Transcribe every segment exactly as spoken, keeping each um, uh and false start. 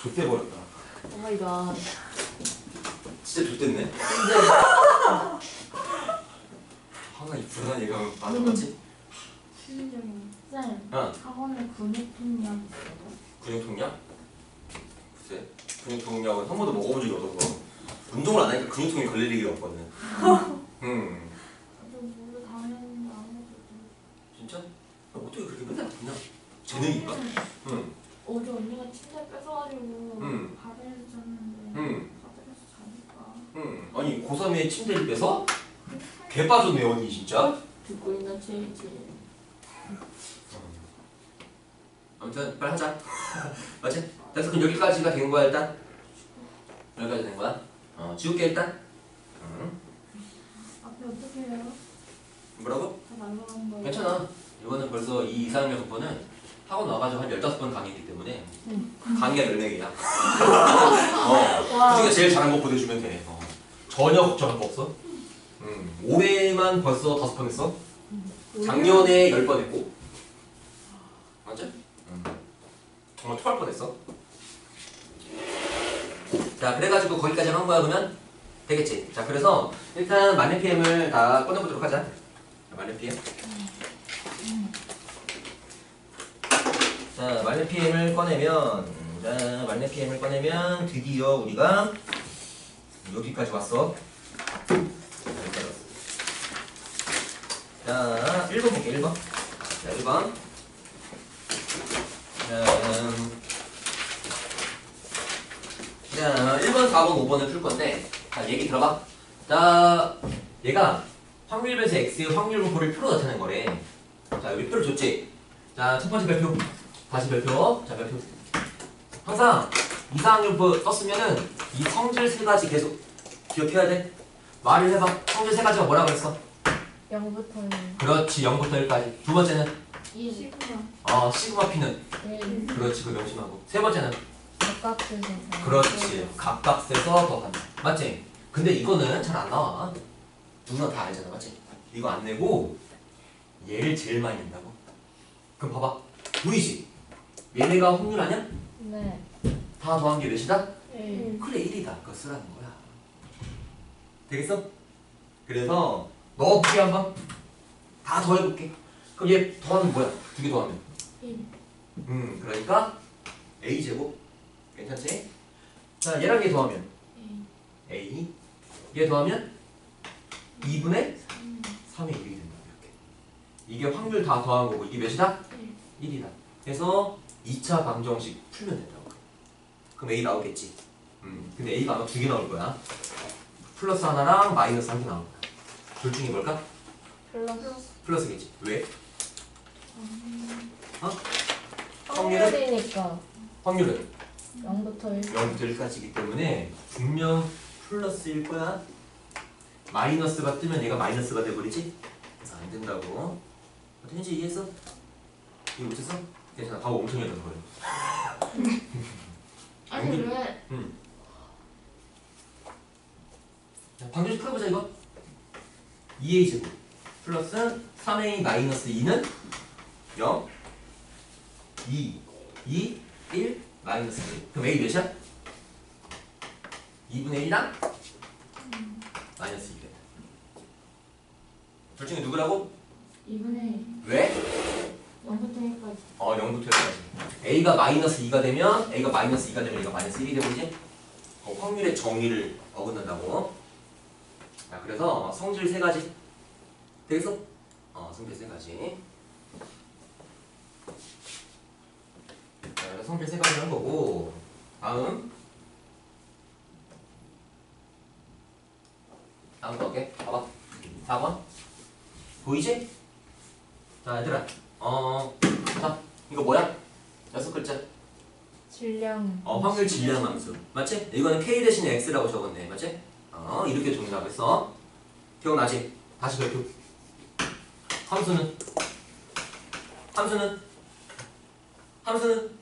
좆대 버렸다. 오 마이 갓. 진짜 좆됐네. 하나 이 불안한 얘가 맞는 거지? 실질적인 쌤. 어. 학원에 근육통약 있어요? 근육통약? 글쎄, 근육통약은 한 번도 먹어본 적이 없어서 운동을 안 하니까 근육통이 걸릴 일이 없거든. 음. 저 모두 당했는데 아무도. 진짜? 어떻게 그렇게 맨날 아프냐? 재능인가? 응. 어제 언니가 침대 뺏어가지고 응. 바닥에서 잤는데 응. 바닥에서 자니까. 응. 아니 고삼에 침대를 빼서? 개 빠졌네 언니 진짜? 듣고 있는 체이지. 아무튼 빨리 하자. 맞지? 그래서 그럼 여기까지가 된 거야 일단? 여기까지 된 거야? 어, 지울게 일단. 응. 앞에 어떻게 해요? 뭐라고? 다 날라가는 거예요? 괜찮아. 이거는 벌써 이 이상형 공부는 학원 와가지고 한 열다섯 번 강의했기 때문에 강의가 열 명이야. 어, 그중에 제일 잘한 거 보내주면 돼. 어. 전혀 걱정할 거 없어. 음, 올해만 벌써 다섯 번 했어. 작년에 열 번 했고. 맞지? 음. 정말 토할 뻔했어. 자, 그래가지고 거기까지 한 거야 그러면 되겠지. 자, 그래서 일단 만렙 피엠을 다 꺼내보도록 하자. 만렙 피엠. 자, 만렙 피엠을 꺼내면, 자, 만렙 피엠을 꺼내면 드디어 우리가 여기까지 왔어. 여기까지 왔어. 자, 일 번 볼게, 일 번. 자, 일 번. 자, 음, 자, 일 번, 사 번, 오 번을 풀 건데, 자, 얘기 들어봐. 자, 얘가 확률변수 x의 확률분포를 표로 나타낸 거래. 자, 여기 표를 줬지? 자, 첫 번째 별표. 다시 별표. 자, 별표. 항상 이상확률부 썼으면은 이 성질 세 가지 계속 기억해야 돼. 말을 해봐. 성질 세 가지가 뭐라 그랬어? 영부터 일. 그렇지, 영부터 일까지. 두 번째는? 이 시그마. 어, 시그마 P는? 일. 그렇지, 그 명심하고. 세 번째는? 각각에서. 그렇지, 각각세서 더한다. 맞지? 근데 이거는 잘 안 나와. 누구나 다 알잖아, 맞지? 이거 안 내고 얘를 제일 많이 낸다고. 그럼 봐봐. 보이지? 얘네가 확률 아니야? 네. 다 더한 게 몇이다? 일. 그래, 일이다. 그거 쓰라는 거야. 되겠어? 그래서 넣어볼게 한번. 다 더해볼게. 그럼 얘 더하면 뭐야? 두 개 더하면? 일. 음, 그러니까 A제곱. 괜찮지? 자, 얘랑 얘 더하면? A. A. 얘 더하면? 이분의 삼. 삼의 일이 된다. 이렇게. 이게 확률 다 더한 거고 이게 몇이다? 일. 일이다. 그래서 이 차 방정식 풀면 된다고. 그럼 A 나오겠지. 음, 근데 A가 아마 두 개 나올 거야. 플러스 하나랑 마이너스 한 개 나올 거야. 둘 중에 뭘까? 플러스. 플러스겠지. 왜? 어? 확률이니까. 확률은 영부터 일. 영부터 일까지이기 때문에 분명 플러스일 거야. 마이너스가 뜨면 얘가 마이너스가 돼버리지? 그래서 안 된다고. 어떻게 이해했어? 이해 못했어? 괜찮아. 밥 엄청 해야 되는 거예요. 아니 왜? 응. 자, 방정식 풀어보자 이거. 이 에이 제곱 플러스 삼 에이 마이너스 이는 영, 이, 이, 일, 마이너스 일. 그럼 A 몇이야? 이분의 일이랑 마이너스 일. 둘 중에 누구라고? 이분의 왜? 영부터 일까지. 어, 영부터 일까지. A가 마이너스 이가 되면 A가 마이너스 이가 되면 A가 마이너스 일이 되고지? 어, 확률의 정의를 어긋난다고. 자, 그래서 성질 세 가지. 되겠어? 어, 성질 세 가지. 자, 그래서 성질 세 가지 한 거고. 다음. 다음 거 볼게. 봐봐. 사 번. 보이지? 자, 얘들아. 어, 자, 이거 뭐야? 여섯 글자. 질량. 어, 확률 질량 함수. 맞지? 이거는 K 대신에 X라고 적었네. 맞지? 어, 이렇게 정리하고 있어. 기억나지? 다시 별표. 함수는? 함수는? 함수는?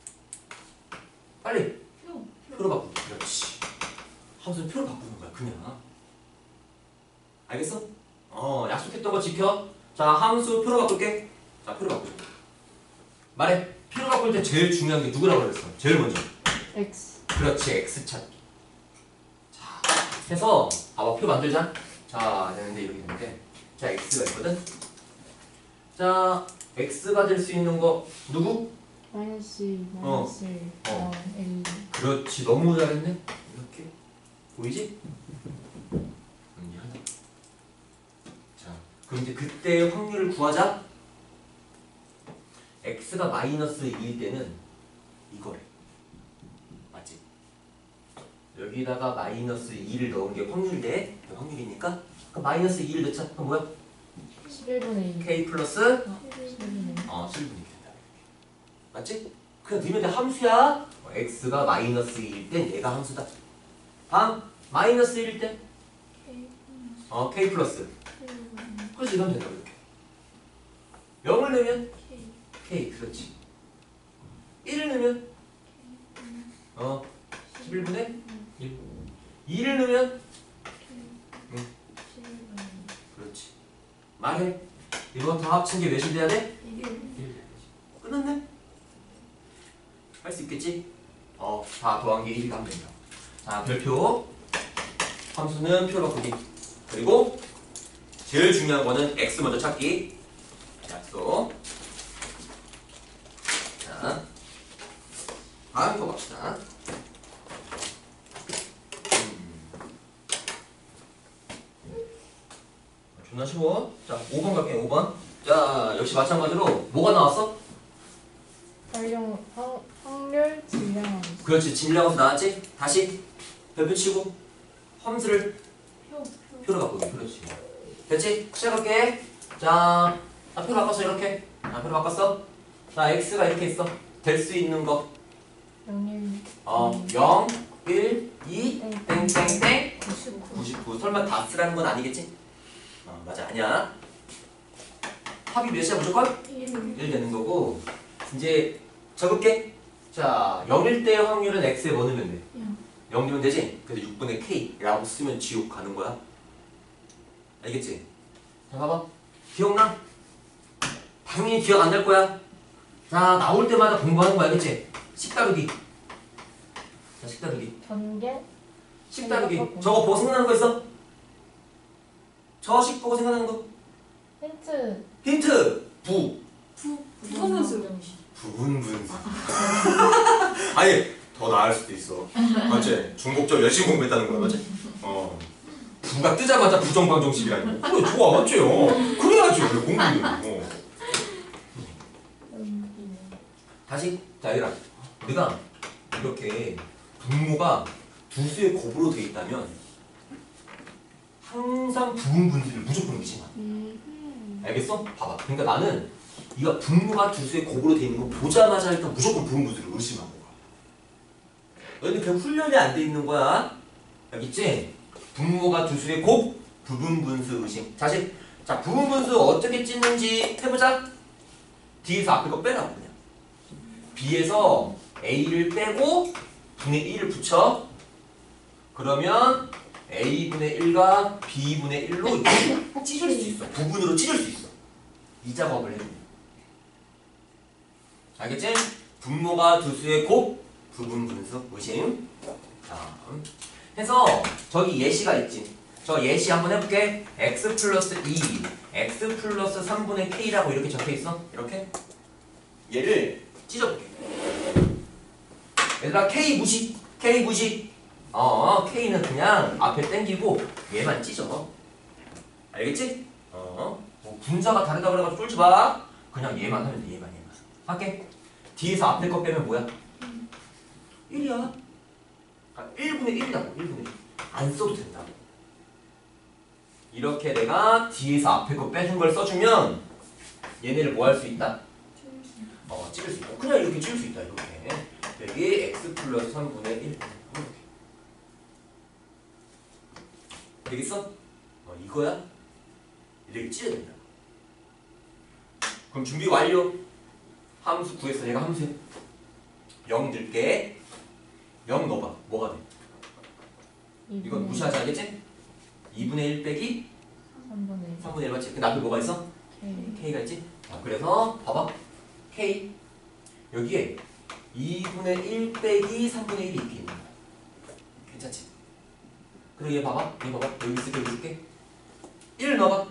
빨리. 표. 표로 바꾸고. 그렇지. 함수는 표로 바꾸는 거야, 그냥. 알겠어? 어, 약속했던 거 지켜. 자, 함수 표로 바꿀게. 자, 표로 바꾸자. 말해. 표로 바꿀 때 제일 중요한 게 누구라고 그랬어? 제일 먼저. X. 그렇지, x 찾기. 자, 해서 봐봐, 표 만들자. 자, 되는데 이렇게 되는데, 자, x가 있거든. 자, x가 될 수 있는 거 누구? 마이너스 일, 어. 마이너스 일, 어. 영, 일. 그렇지, 너무 잘했네. 이렇게 보이지? 음, 이하나. 자, 그럼 이제 그때의 확률을 구하자. x가 마이너스 이일 때는 이거래. 맞지? 여기다가 마이너스 이를 넣은 게 확률인데 확률이니까 그럼 마이너스 이를 넣자. 그럼 뭐야? 십일 분의 일. k 플러스 십일 분의 일. 어 십일 분이 된다. 맞지? 그냥 넣으면 돼. 함수야. 어, x가 마이너스 이일 땐 얘가 함수다. 다음 마이너스 일일 때 어 k 플러스 그래서 이거 하면 된다. 이렇게 영을 넣으면 k 그렇지. 일을 넣으면 어 십일 분의 일. 이를 넣으면 응. 그렇지. 말해. 이거 다 합친 게 몇이 돼야 돼? 일. 끝났네. 할 수 있겠지? 어, 다 더한 게 일이 가면 된다. 자, 별표. 함수는 표 바꾸기. 그리고 제일 중요한 거는 x 먼저 찾기. 약속. 자, 다음 거 봅시다. 존나 쉬워. 자, 오 번 갈게요. 오 번. 자, 역시 마찬가지로 뭐가 나왔어? 활용, 확, 확률 질량함수. 그렇지. 질량함수 나왔지? 다시 별표 치고 함수를 표. 표로 바꾸기. 그렇지. 됐지? 시작할게. 자, 나 표로 바꿨어. 이렇게. 나 표로 바꿨어. 자, x가 이렇게 있어. 될 수 있는 거. 영, 일, 어, 영, 일, 이, 땡, 땡땡땡. 구십구. 구십구. 설마 다 쓰라는 건 아니겠지? 어, 맞아. 아니야. 합이 몇이야 무조건? 일. 일 되는 거고. 이제 적을게. 자, 영일 때의 확률은 x에 뭐 넣으면 돼? 영. 영 넣으면 되지? 그래서 육 분의 k라고 쓰면 지옥 가는 거야. 알겠지? 자, 봐봐. 기억나? 당연히 기억 안 날 거야. 자, 나올 때마다 공부하는 거 알겠지? 식다루기. 자, 식다루기. 전개. 식다루기. 저거 보고 생각나는 거 있어? 저식 보고 생각나는 거? 힌트. 힌트! 부. 부. 부분수. 부분 분수. 아니, 더 나을 수도 있어. 맞지? 중국적 열심히 공부했다는 거야, 맞지? 어. 부가 뜨자마자 부정방정식이라니. 그래, 좋아, 맞지? 어. 그래야지, 원래 공부는. 어. 다시, 자, 얘들아. 우리가 이렇게 분모가 두 수의 곱으로 돼 있다면 항상 부분 분수를 무조건 의심하. 알겠어? 봐봐. 그러니까 나는 이거 분모가 두 수의 곱으로 돼 있는 거 보자마자 일단 무조건 부분 분수를 의심하는 거야. 너희들 그냥 훈련이 안 돼 있는 거야. 여기 있지? 분모가 두 수의 곱, 부분 분수 의심. 다시. 자, 부분 분수 어떻게 찢는지 해보자. D에서 앞에 거 빼라고 그냥. B에서 A를 빼고 분의 일을 붙여. 그러면 A분의 일과 B분의 일로 이렇게 찢을 수 있어. 부분으로 찢을 수 있어. 이 작업을 해주면. 알겠지? 분모가 두 수의 곱, 부분 분수 의심. 다음. 해서 저기 예시가 있지. 저 예시 한번 해볼게. x 플러스 이, x 플러스 삼분의 k라고 이렇게 적혀있어. 이렇게. 얘를 찢어볼게. 얘들아 k 무시, k 무시. 어, k는 그냥 앞에 당기고 얘만 찢어. 알겠지? 어, 뭐 분자가 다르다 그래가지고 쫄지 마. 그냥 얘만 하면 돼. 얘만, 얘만. 할게. 뒤에서 앞에 거 빼면 뭐야? 일이야. 아, 일분의 일이라고. 일분의 일. 안 써도 된다. 이렇게 내가 뒤에서 앞에 거 빼준 걸 써주면 얘네를 뭐 할 수 있다? 어, 찍을 수 있다. 그냥 이렇게 찍을 수 있다. 이렇게. 여기 x 플러스 삼분의 일. 이렇게. 되겠어? 어, 이거야? 이렇게 찢어야 된다. 그럼 준비 완료. 함수 구했어. 얘가 함수야. 영 넣을게. 영 넣어봐. 뭐가 돼? 이건 무시하지 알겠지? 이분의 일 빼기 삼분의 일. 삼분의 일 맞지? 근데 앞에 뭐가 있어? K. K가 있지? 자, 그래서 봐봐. K 여기에 이분의 일 빼기 삼분의 일이 이렇게 있는 거야. 괜찮지? 그리고 얘 봐봐. 얘 봐봐. 여기 있을게, 여기 있을게. 일 넣어봐.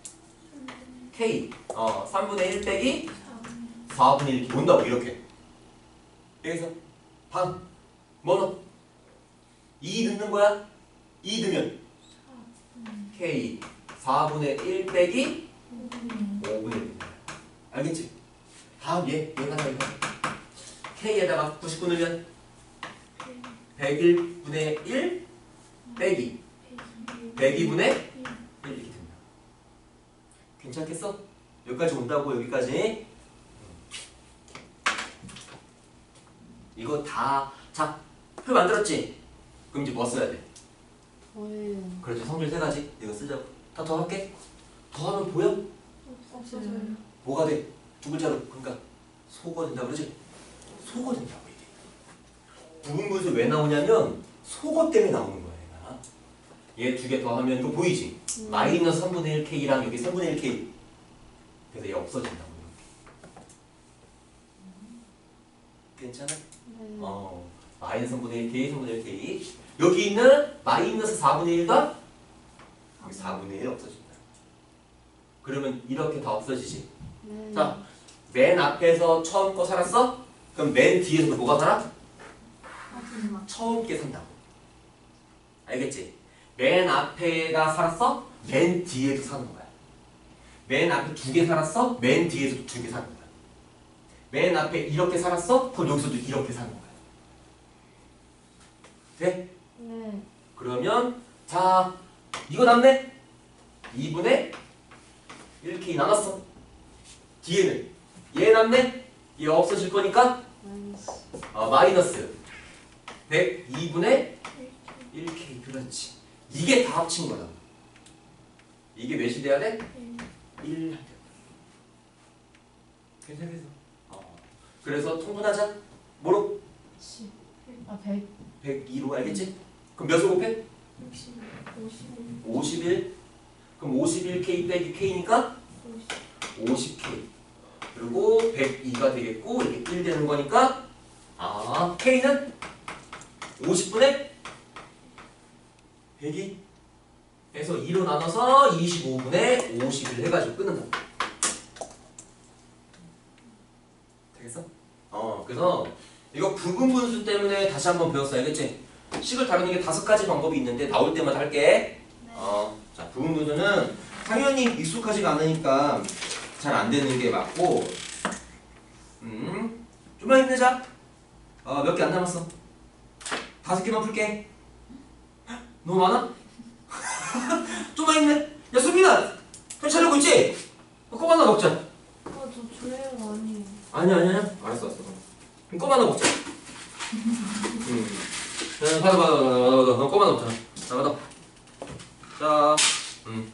K. 어, 삼분의 일 빼기 사분의 일 이렇게 온다고, 이렇게. 여기서 방. 뭐 넣어? 이 넣는 거야? 이 넣으면 K. 사분의 일 빼기 오분의 일. 알겠지? 다음 얘. 얘가 나 이거. K에다가 구십구 넣으면 백일 분의 일 빼기 백이 분의 일 이렇게 됩니다. 괜찮겠어? 여기까지 온다고, 여기까지. 이거 다, 자, 표 만들었지? 그럼 이제 뭐 써야 돼? 뭐예요? 그렇지, 성질 세 가지. 이거 쓰자고. 다 더할게. 더하면 보여? 없어져요. 뭐가 돼? 두 글자로. 그러니까 소가 된다 그러지? 소가 된다고 이게. 부분분수 왜 나오냐면 소거 때문에 나오는 거야. 얘 두 개 더하면 이거 보이지? 음. 마이너스 삼분의 일 K랑 여기 삼분의 일 K. 그래서 얘 없어진다고. 괜찮아? 네. 어, 마이너스 삼분의 일 K, 삼분의 일 K. 여기 있는 마이너스 사분의 일과 여기 사분의 일 없어진다. 그러면 이렇게 다 없어지지. 네. 자, 맨 앞에서 처음 거 살았어? 그럼 맨 뒤에서 뭐가 살아? 마지막. 처음 게 산다고. 알겠지? 맨 앞에가 살았어? 맨 뒤에도 사는 거야. 맨 앞에 두 개 살았어? 맨 뒤에도 두 개 사는 거야. 맨 앞에 이렇게 살았어? 그럼 여기서도 이렇게 사는 거야. 돼? 네. 그러면 자, 이거 남네? 이분의 일 K 남았어. 뒤에는 얘 남네? 얘 없어질 거니까 마이너스. 어, 마이너스 백이분의 일 K. 그렇지. 이게 다 합친 거야. 이게 몇이 돼야 돼? 일 한대. 괜찮겠어? 어. 그래서 통분하자. 뭐로? 십. 아, 백. 백이로 알겠지? 그럼 몇을 곱해? 육십. 오십. 오십일. 그럼 오십일 K 빼기 K니까 오십. 오십 K. 그리고 백이가 되겠고 이렇게 일 되는 거니까 아, K는 오십분의 백이 해서 이로 나눠서 이십오분의 오십일 해가지고 끊는다. 되겠어? 어, 그래서 이거 부분분수 때문에 다시 한번 배웠어. 알겠지? 식을 다루는 게 다섯 가지 방법이 있는데 나올 때마다 할게. 어, 자, 부분분수는 당연히 익숙하지가 않으니까 잘 안 되는 게 맞고, 음, 좀만 힘내자. 어, 몇 개 안 남았어. 다섯 개만 풀게. 너무 많아? 좀만 힘내. 야, 수빈아! 좀 차리고 있지? 껌 하나 먹자. 아, 저 조예요 아니에요. 아니야, 아니야, 아니야. 알았어, 알았어. 그럼 껌 하나 먹자. 음. 자, 받아, 받아, 받아, 받아, 받아. 너 껌 하나 먹자. 자, 받아. 자, 음.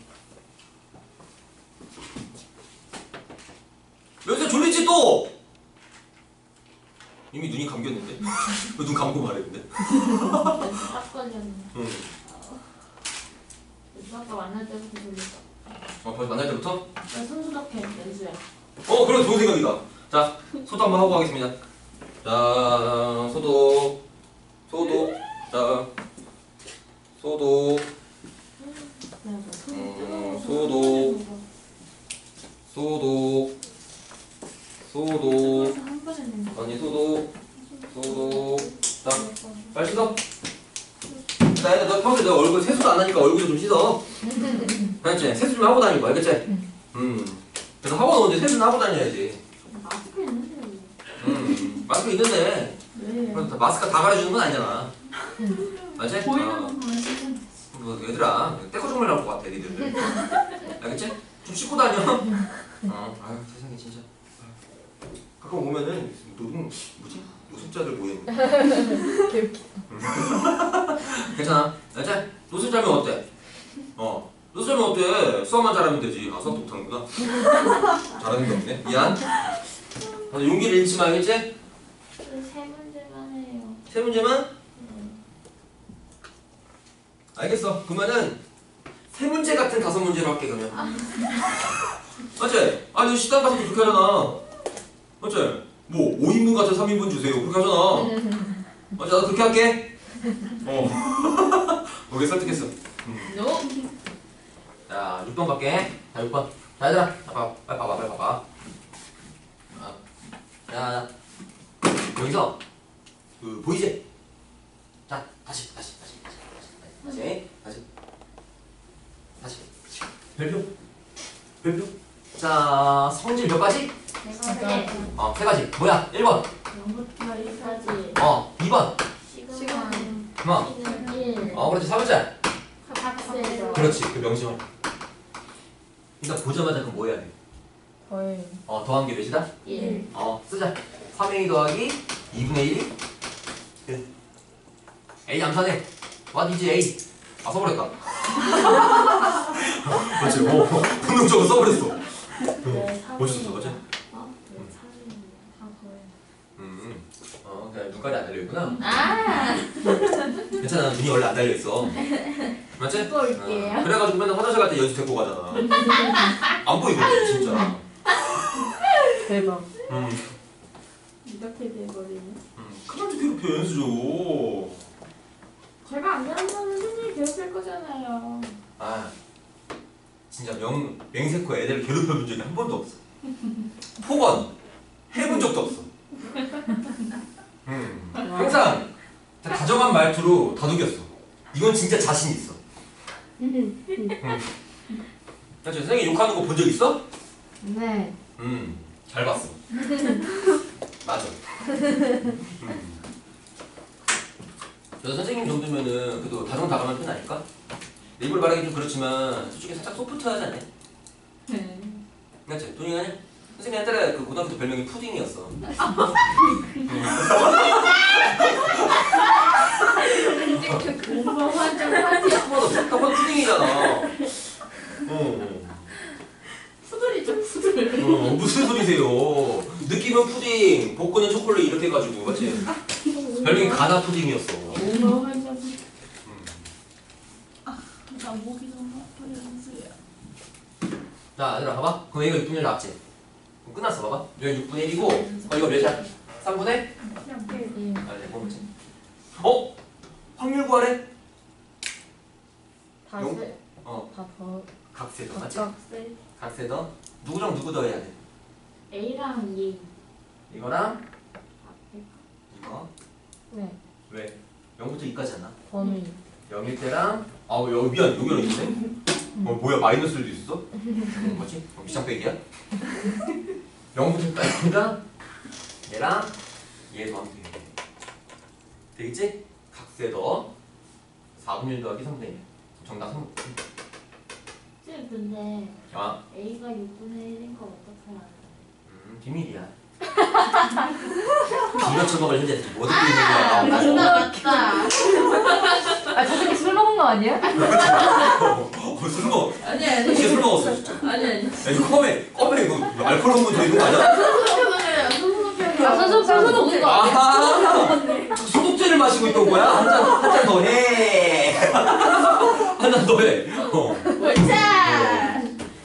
여기서 졸리지 또? 이미 눈이 감겼는데? 왜 눈 감고 말했는데? 딱 걸렸네. 응. 아까 만날 때부터 졸렸어. 어, 벌써 만날 때부터? 나 손수덕해 연수야. 어, 그래, 좋은 생각이다. 자, 소독 한번 하고 가겠습니다. 자, 소독. 소독. 자, 소독. 내가 손이 음, 뜨거워서 소독. 소독. 소독. 한 번에 넣는 거. 아니, 소독. 소독. 자, 빨리 씻어. 나, 너 평소에 너 얼굴 세수도 안 하니까 얼굴 좀 씻어. 알겠지? 세수 좀 하고 다니고, 알겠지? 음. 그래서 학원 오는데 세수는 하고 다녀야지. 마스크 있는데 왜? 음. 마스크 있는데. 왜? 그래도 마스크 다 가려주는 건 아니잖아. 알지? 보이는 어. 것만 쓰면 뭐, 얘들아, 떼꾸정말 나올 것 같아, 니들. 알겠지? 좀 씻고 다녀. 어, 아유, 세상에, 진짜. 가끔 오면은, 노동, 뭐지? 노숙자들 모여있는. 개웃기. 괜찮아. 알지? 노숙자면 어때? 어. 노숙자면 어때? 수학만 잘하면 되지. 아, 수학도 못하는구나. 잘하는 게 없네. 미안. 그래서 용기를 잃지 마, 알겠지? 세 문제만 해요. 세 문제만? 네. 알겠어. 그러면은, 세 문제 같은 다섯 문제로 할게, 그러면. 맞지? 아니, 너 식당 가서도 그렇게 하잖아. 맞지? 뭐 오 인분 같은 삼 인분 주세요. 그렇게 하잖아. 맞아, 나도 그렇게 할게. 어. 오케이, 설득했어. 음. 노. 자, 육 번 갈게. 자, 육 번. 자, 얘들아. 봐봐, 빨리 봐봐, 빨리 봐봐. 아. 자, 여기서 그 보이지? 자, 다시, 다시, 다시, 다시, 다시, 다시, 다시, 다시. 별표, 별표. 자, 성질 몇 가지? 네. 어, 세 가지. 뭐야? 일 번. 영부터 일까지. 어, 이 번. 시간. 뭐? 시는 일. 어, 그렇지. 세 번째. 학생. 그렇지. 그 명칭을. 그러니까 보자마자 그럼 뭐 해야 돼? 더해. 어, 더한 게 몇이다? 일. 어, 쓰자. 삼 a 더하기 이분의 일이 일. A 암산해. What is A? 아, 써버렸다. 그렇지. 어, 본능적으로 써버렸어. 네, 삼. 멋있었어, 맞지? 어? 네, 삼. 다 더해. 음, 어, 그냥 눈깔이 안 달려있구나. 아! 괜찮아, 눈이 원래 안 달려있어. 맞지? 듣고 올게요. 어, 그래가지고 맨날 화장실 갈 때 연습 데리고 가잖아. 안 보이거든, 진짜. 대박. 음, 이렇게 돼버리네. 음. 그만큼 괴롭혀, 연수죠. 제가 안 배우면 선생님이 배우실 거잖아요. 아, 진짜 명, 맹세코 애들을 괴롭혀본 적이 한 번도 없어. 폭언 해본 적도 없어. 음, 항상 다정한 말투로 다독였어. 이건 진짜 자신 있어. 음. 그렇지, 선생님 욕하는 거 본 적 있어? 네. 음, 잘 봤어. 맞아. 음. 그래서 선생님 정도면은 그래도 다정다감한 편 아닐까? 일부러 말하기 좀 그렇지만 솔직히 살짝 소프트하지 않냐? 네. 맞지? 돈이 아니야? 선생님 옛날에 그 고등학교 때 별명이 푸딩이었어. 공부 환장 하지. 딱 봐도 딱 봐도 푸딩이잖아. 어. 푸들이죠, 푸들. 어, 무슨 소리세요? 느낌은 푸딩, 복근은 초콜릿 이렇게 해가지고 맞지? 별명이 가나 푸딩이었어. 공부 환장. 음. 나 목이 너무 아파요, 선수야. 자, 얘들아 봐봐. 그럼 이거 육분의 일 나왔지? 그럼 끝났어 봐봐. 이거 육분의 일이고 어 이거 몇이야? 삼분의? 그냥 일. 일. 아, 네, 뭐지? 어? 확률 구하래? 다 용? 세. 어, 다 더. 각세더 맞지? 각각. 각세더 누구랑 누구 더해야 돼? A랑 E. 이거랑 이거 네. 왜? 영부터 이까지 나 범위. 영일 때랑 아우 여기 미안 여기랑 있네? 어 뭐야 마이너스도 있어? 어, 뭐지? 어, 미장 빼기야? 영부터 이까지랑 얘랑 얘 더하면 돼. 되겠지? 각세더 사분의 일 더하기 삼분의 일 정답 삼. 쌤, 근데 아, A가 육분의 일인 거 어떻게 알아요? 음, 비밀이야. 비밀 처먹을 현재 뭐 듣고 있는 거야? 맞다, 맞다. 아, 저 새끼 술 먹은 거 아니야? 어, 술 먹어. 아니, 아니. 진짜 술 먹었어 진짜. 아니, 아니. 야 이거 껌에 껌에 이거 알코올 성분 들어있는 거 아니야? 소소독해요, 소소독해요. 아, 소소- 소소독 그거. 아 소독제를 마시고 있던 거야? 한 잔 한 잔 더 해. 한 잔 더 해. 어. 옳차!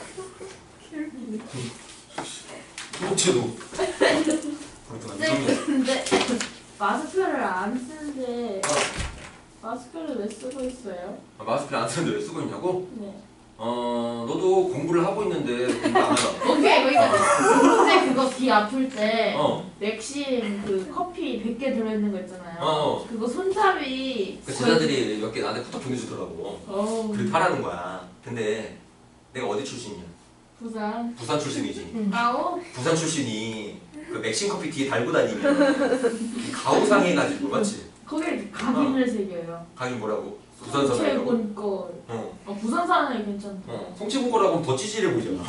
소독제도. 그렇구나. 네, 근데 마스크를 안 쓰는데 마스크를 왜 쓰고 있어요? 아, 마스크 안 쓰는데 왜 쓰고 있냐고? 네. 어 너도 공부를 하고 있는데 공부 안 하잖아. 오케이, 거기까지. 근데 그거 귀 아플 때 어. 맥심 그 커피 백 개 들어있는 거 있잖아요. 어. 그거 손잡이. 그 제자들이 몇 개 나한테 카톡 보내주더라고. 어우, 그렇게 하라는 거야. 근데 내가 어디 출신이야? 부산. 부산 출신이지. 응. 아오? 부산 출신이 그 맥심 커피 뒤에 달고 다니면 가오상해가지고 맞지? 거기에 각인을 새겨요. 가긴 뭐라고? 부산 사람이라고? 송채군 거. 어. 어, 부산 사람이 괜찮다. 어. 성취군 거라고 하면 더 찌질해 보이잖아.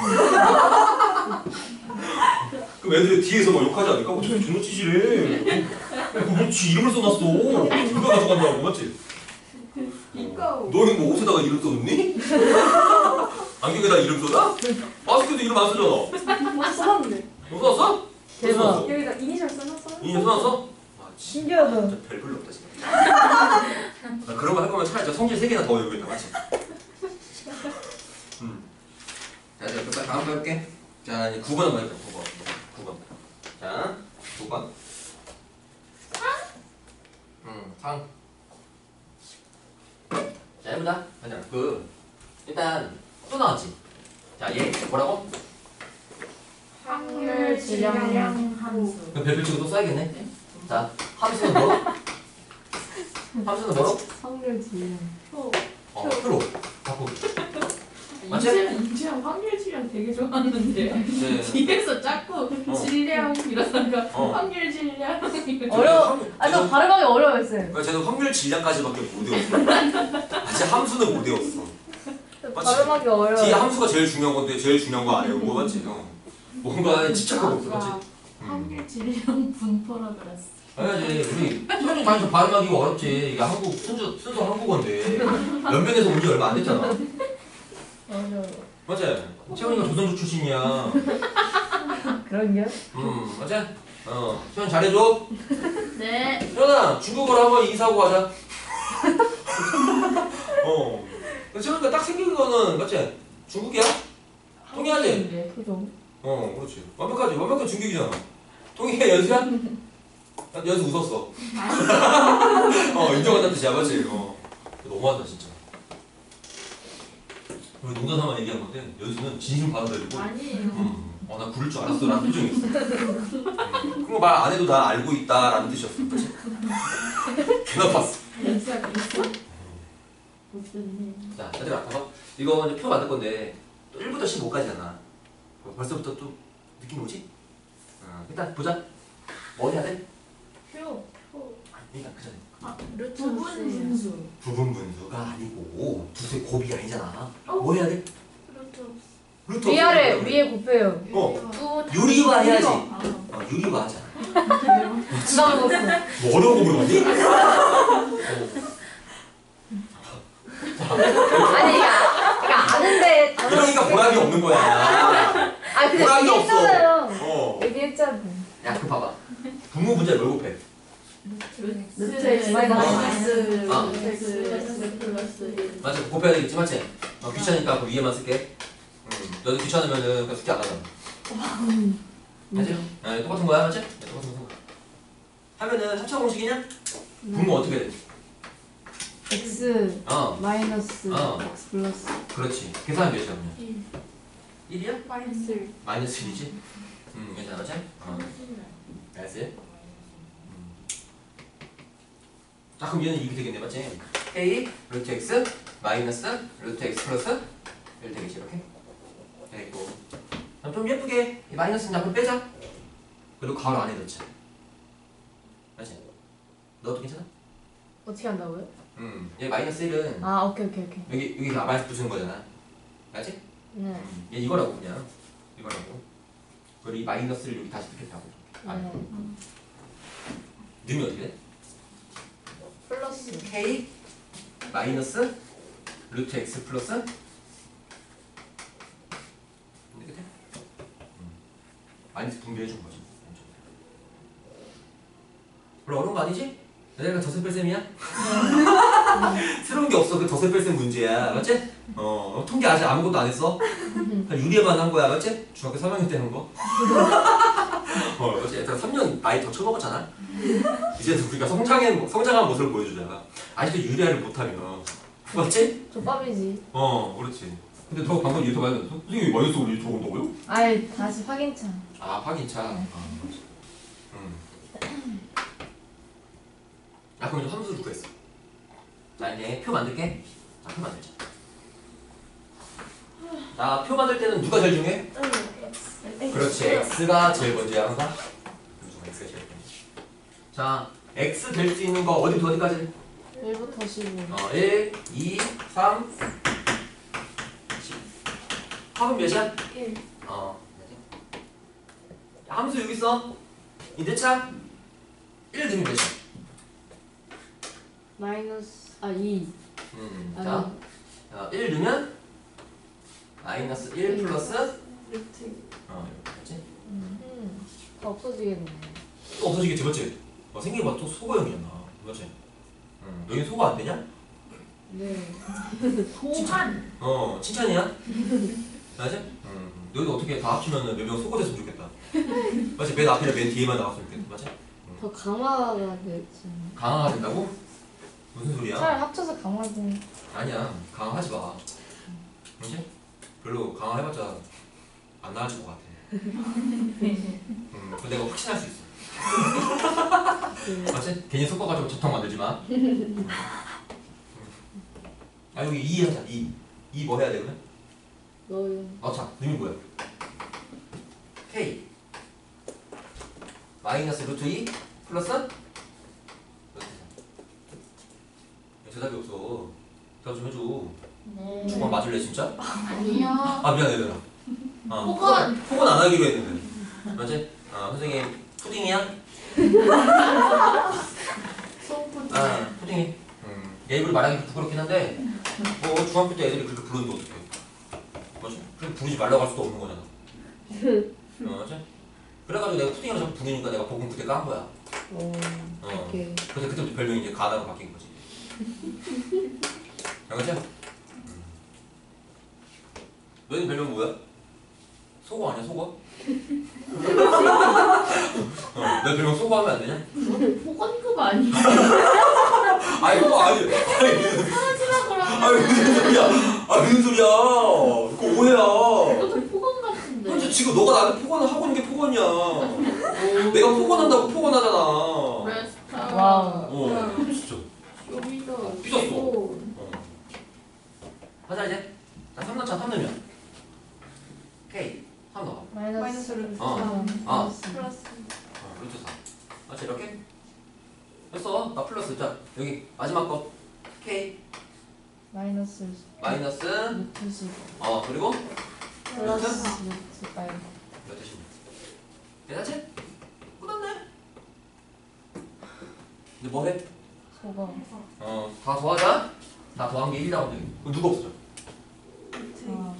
그럼 애들이 뒤에서 막 욕하지 않을까? 어, 저 존나 찌질해. 뭐지 이름을 써놨어. 누가 가져간다고 맞지? 이거. 너는 뭐 옷에다가 이름 써놓니? 안경에다 이름 써놔? 마스크도 이름 안 쓰잖아. 써봤는데. 너 써놨어? 대박. 써놨어? 여기다 이니셜 써놨어요? 이름 써놨어? 아, 진짜 신기하다. 별 별로 없다 진짜. 아, 그런 거 할 거면 차라리 저 성질 세 개나 더 외우겠다 맞지? 음. 자 이제 끝까지 다음 거 해볼게. 자 이제 구 번 한번 해볼게. 구 번. 구 번. 자 구 상. 자, 해보자. 얘들아, 그 일단 또 나왔지. 자, 얘 뭐라고? 확률 질량 함수. 그럼 별표 치고 또 써야겠네. 자, 함수는 뭐로? 함수는 뭐로? 확률 질량. 표. 어, 표로 바꾸기. 맞지? 이재현 이재현 확률 질량 되게 좋아하는데 네. 뒤에서 자꾸 질량 이러다가 어. 확률 질량 이러다가 어려워. 아, 저 발음하기 어려워요, 쌤. 그러니까 쟤는 확률 질량까지밖에 못 외웠어. 아직 함수는 못 외웠어. 맞지? 발음하기 뒤에 어려워요. 함수가 제일 중요한 건데 제일 중요한 거 안 외우고 맞지? 어. 뭔가 집착하고 있어, 맞지? 음. 확률 질량 분포라 그랬어. 아니지, 우리 수영이 다니서 발음하기가 어렵지. 이게 한국 순수 순수 한국어인데 연변에서 온 지 얼마 안 됐잖아. 어려워. 맞지? 채원이가 조선족 출신이야. 그런겨? 음, 맞지? 어, 채원 잘해줘. 네. 채원아, 중국어로 한번 이사하고 가자. 어. 채원이가 딱 생긴 거는 맞지? 중국이야? 동의하지? 그죠. 어, 그렇지. 완벽하지. 완벽한 중국이잖아. 동의해, 연수야? 연수 웃었어. 어, 인정한다는 뜻이야, 맞지? 어. 너무하다, 진짜. 우리 농담삼아 얘기한 건데, 연수는 진심 받아들이고, 아니에요. 음, 어, 나 구를 줄 알았어, 라는 표정이었어. 음, 그거 말 안 해도 다 알고 있다, 라는 뜻이었어. 그치? 개 나빴어. 연수야 그랬어? 못됐네. 자, 얘들아, 봐봐. 이거 이제 표 만들 건데, 또 일부터 십오까지잖아. 벌써부터 또 느낌 오지? 어, 일단 보자. 뭐 해야 돼? 표. 표. 일단 그 전에. 아, 부분 분수. 부분 분수가 아니고 두세 곱이 아니잖아. 어? 뭐 해야 돼? 루트 없어. 루트 위아래, 없으면 위에 곱해요. 어. 두 유리화 해야지. 아. 어, 유리화 하자. 부담 먹었어. 뭐 어려운 거 물어봤니? 아니, 이거, 이거 아는데. 단어- 이러니까 보람이 없는 거야. 아, 근데 보람이 얘기했잖아요. 어. 얘기했잖아요. 야, 그 봐봐. 분모 분자를 뭘 곱해? 루트 X 마이너스 아. X 플러스 일. 맞지? 곱해야 되겠지, 맞지? 어, 귀찮으니까 그 위에만 쓸게. 음, 너도 귀찮으면은 그 숙제 안 하잖아. 맞지? 네, 똑같은 거야, 맞지? 네, 똑같은 거. 하면은 삼 차 공식이냐? 분모 어떻게 돼? X 어, 마이너스 어. X 플러스. 그렇지. 계산은 몇이야, 그냥? 일. 일이야? 마이너스 일. 마이너스 일이지? 음, 괜찮아, 맞지? 어, 알았지? 자, 그럼 얘는 이렇게 되겠네, 맞지? A 루트 x 마이너스 루트 x 플러스 일 되겠지, 이렇게? 되겠고. 그럼 좀 예쁘게 이 마이너스는 앞으로 빼자. 그리고 가로 안에 넣자. 맞지? 너도 괜찮아? 어떻게 한다고요? 음, 얘 마이너스 일은 아, 오케이, 오케이, 오케이. 여기 여기 마이너스 붙이는 거잖아. 맞지? 네. 음, 얘 이거라고 그냥 이거라고. 그리고 이 마이너스를 여기 다시 넣겠다고. 안에. 네. 넣으면 어떻게 돼? 플러스. k 마이너스 루트 x 플러스 이렇게 돼? 음. 마이너스 분배해 준 거지. 별로 어려운 거 아니지? 내가 덧셈 뺄셈이야? 새로운 게 없어. 그 덧셈 뺄셈 문제야. 맞지? 어, 통계 아직 아무것도 안 했어? 그냥 유리에만 한 거야. 맞지? 중학교 삼 학년 때 한 거. 어, 맞지? 일단 삼 년 나이 더 쳐먹었잖아. 이제 우리가 성장한, 성장한 모습을 보여주자. 아직도 유리화를 못하면. 맞지? 족밥이지. 어, 그렇지. 근데 너 방금 유튜브 하면서 선생님이 마이너스 우리 적은다고요? 아이, 다시 확인차. 아, 확인차. 아, 그렇지. 음. 아, 그럼 이제 함수를 구했어. 자, 이제 표 만들게. 자, 표 만들자. 자, 표 만들 때는 누가 제일 중요해? 그렇지. x가 제일 먼저야, 항상. x가 제일 먼저. 자, x 될 수 있는 거 어디부터 어디까지? 일부터 십오. 어, 일, 이, 삼, 십. 합은 몇이야? 일. 어. 자, 함수 여기 있어. 인대차 일 넣으면 몇이야? 마이너스, 아, 이. 음, 아니. 자, 어, 일 넣으면 마이너스 일 플러스 루트. 어, 이렇게 했지? 음. 다 없어지겠네. 또 없어지겠지, 맞지? 어, 생긴 거또 소거형이잖아, 맞지? 음, 여기 소거 안 되냐? 네. 소한. 어, 칭찬이야? 맞지? 음, 여기도 어떻게 다 합치면 몇 명 소거됐으면 좋겠다. 맞지? 맨 앞이랑 맨 뒤에만 나왔으면 좋겠다, 맞지? 더 강화가 됐지. 강화가 된다고? 무슨 소리야? 차라리 합쳐서 강화된. 아니야. 강화하지 마. 그렇지? 별로 강화해봤자 안 나아질 것 같아. 음, 그거 내가 확신할 수 있어. 맞지? 괜히 섞어가지고 접통 만들지 마. 음. 아 여기 이 하자. 이. 이 뭐 해야 돼 그러면? 너요. 아 자, 의미 뭐야? K 마이너스 루트 이 플러스 루트 사. 대답이 없어. 대답 좀 해줘. 네. 정말 맞을래 진짜? 아니요. 아 미안해 얘들아. 어, 폭언! 폭언 안 하기로 했는데. 맞지? 아 선생님 푸딩이야? 소프트. 아 푸딩이. 음, 얘 입으로 말하기 부끄럽긴 한데 뭐 중학교 때 애들이 그렇게 부르는데 어떡해. 맞지? 그렇게 부르지 말라고 할 수도 없는 거잖아. 어, 맞지? 그래가지고 내가 푸딩이라고 자꾸 부르니까 내가 복음 그때 깐 거야. 오. 어. 오케이. 그래서 그때부터 별명이 이제 가나로 바뀐 거지. 알겠지? 음. 너희 별명 뭐야? 속어 아니야 속어? 어, 내 별명 속어 하면 안 되냐? 폭언급 아니에요? 아이 그거 아니 아니 하지마 그러면. 아니 무슨 소리야? 아 무슨 소리야? 그거 오해야. 이것도 폭언 같은데. 근데 지금 너가 나한테 폭언을 하고 있는 게 폭언이야. 내가 폭언한다고 폭언하잖아. 레스타. 와우. 어 진짜. 쇼미더. 삐졌어. 어. 하자 이제. 자 삼 넣자 삼 넣으면. K 삼 넣어. 마이너스 루트 어. 삼. 어. 플러스. 어, 루트 사. 맞지 이렇게? 됐어. 나 플러스. 자 여기 마지막 거. K 마이너스 마이너스. 루트 십. 어 그리고 플러스 루트 팔. 몇 대신? 괜찮지? 끝났네. 이제 뭐 해? 소거. 어, 다 더하자. 다 더한 게 일 나오면 돼. 그럼 누가 없어져? 아.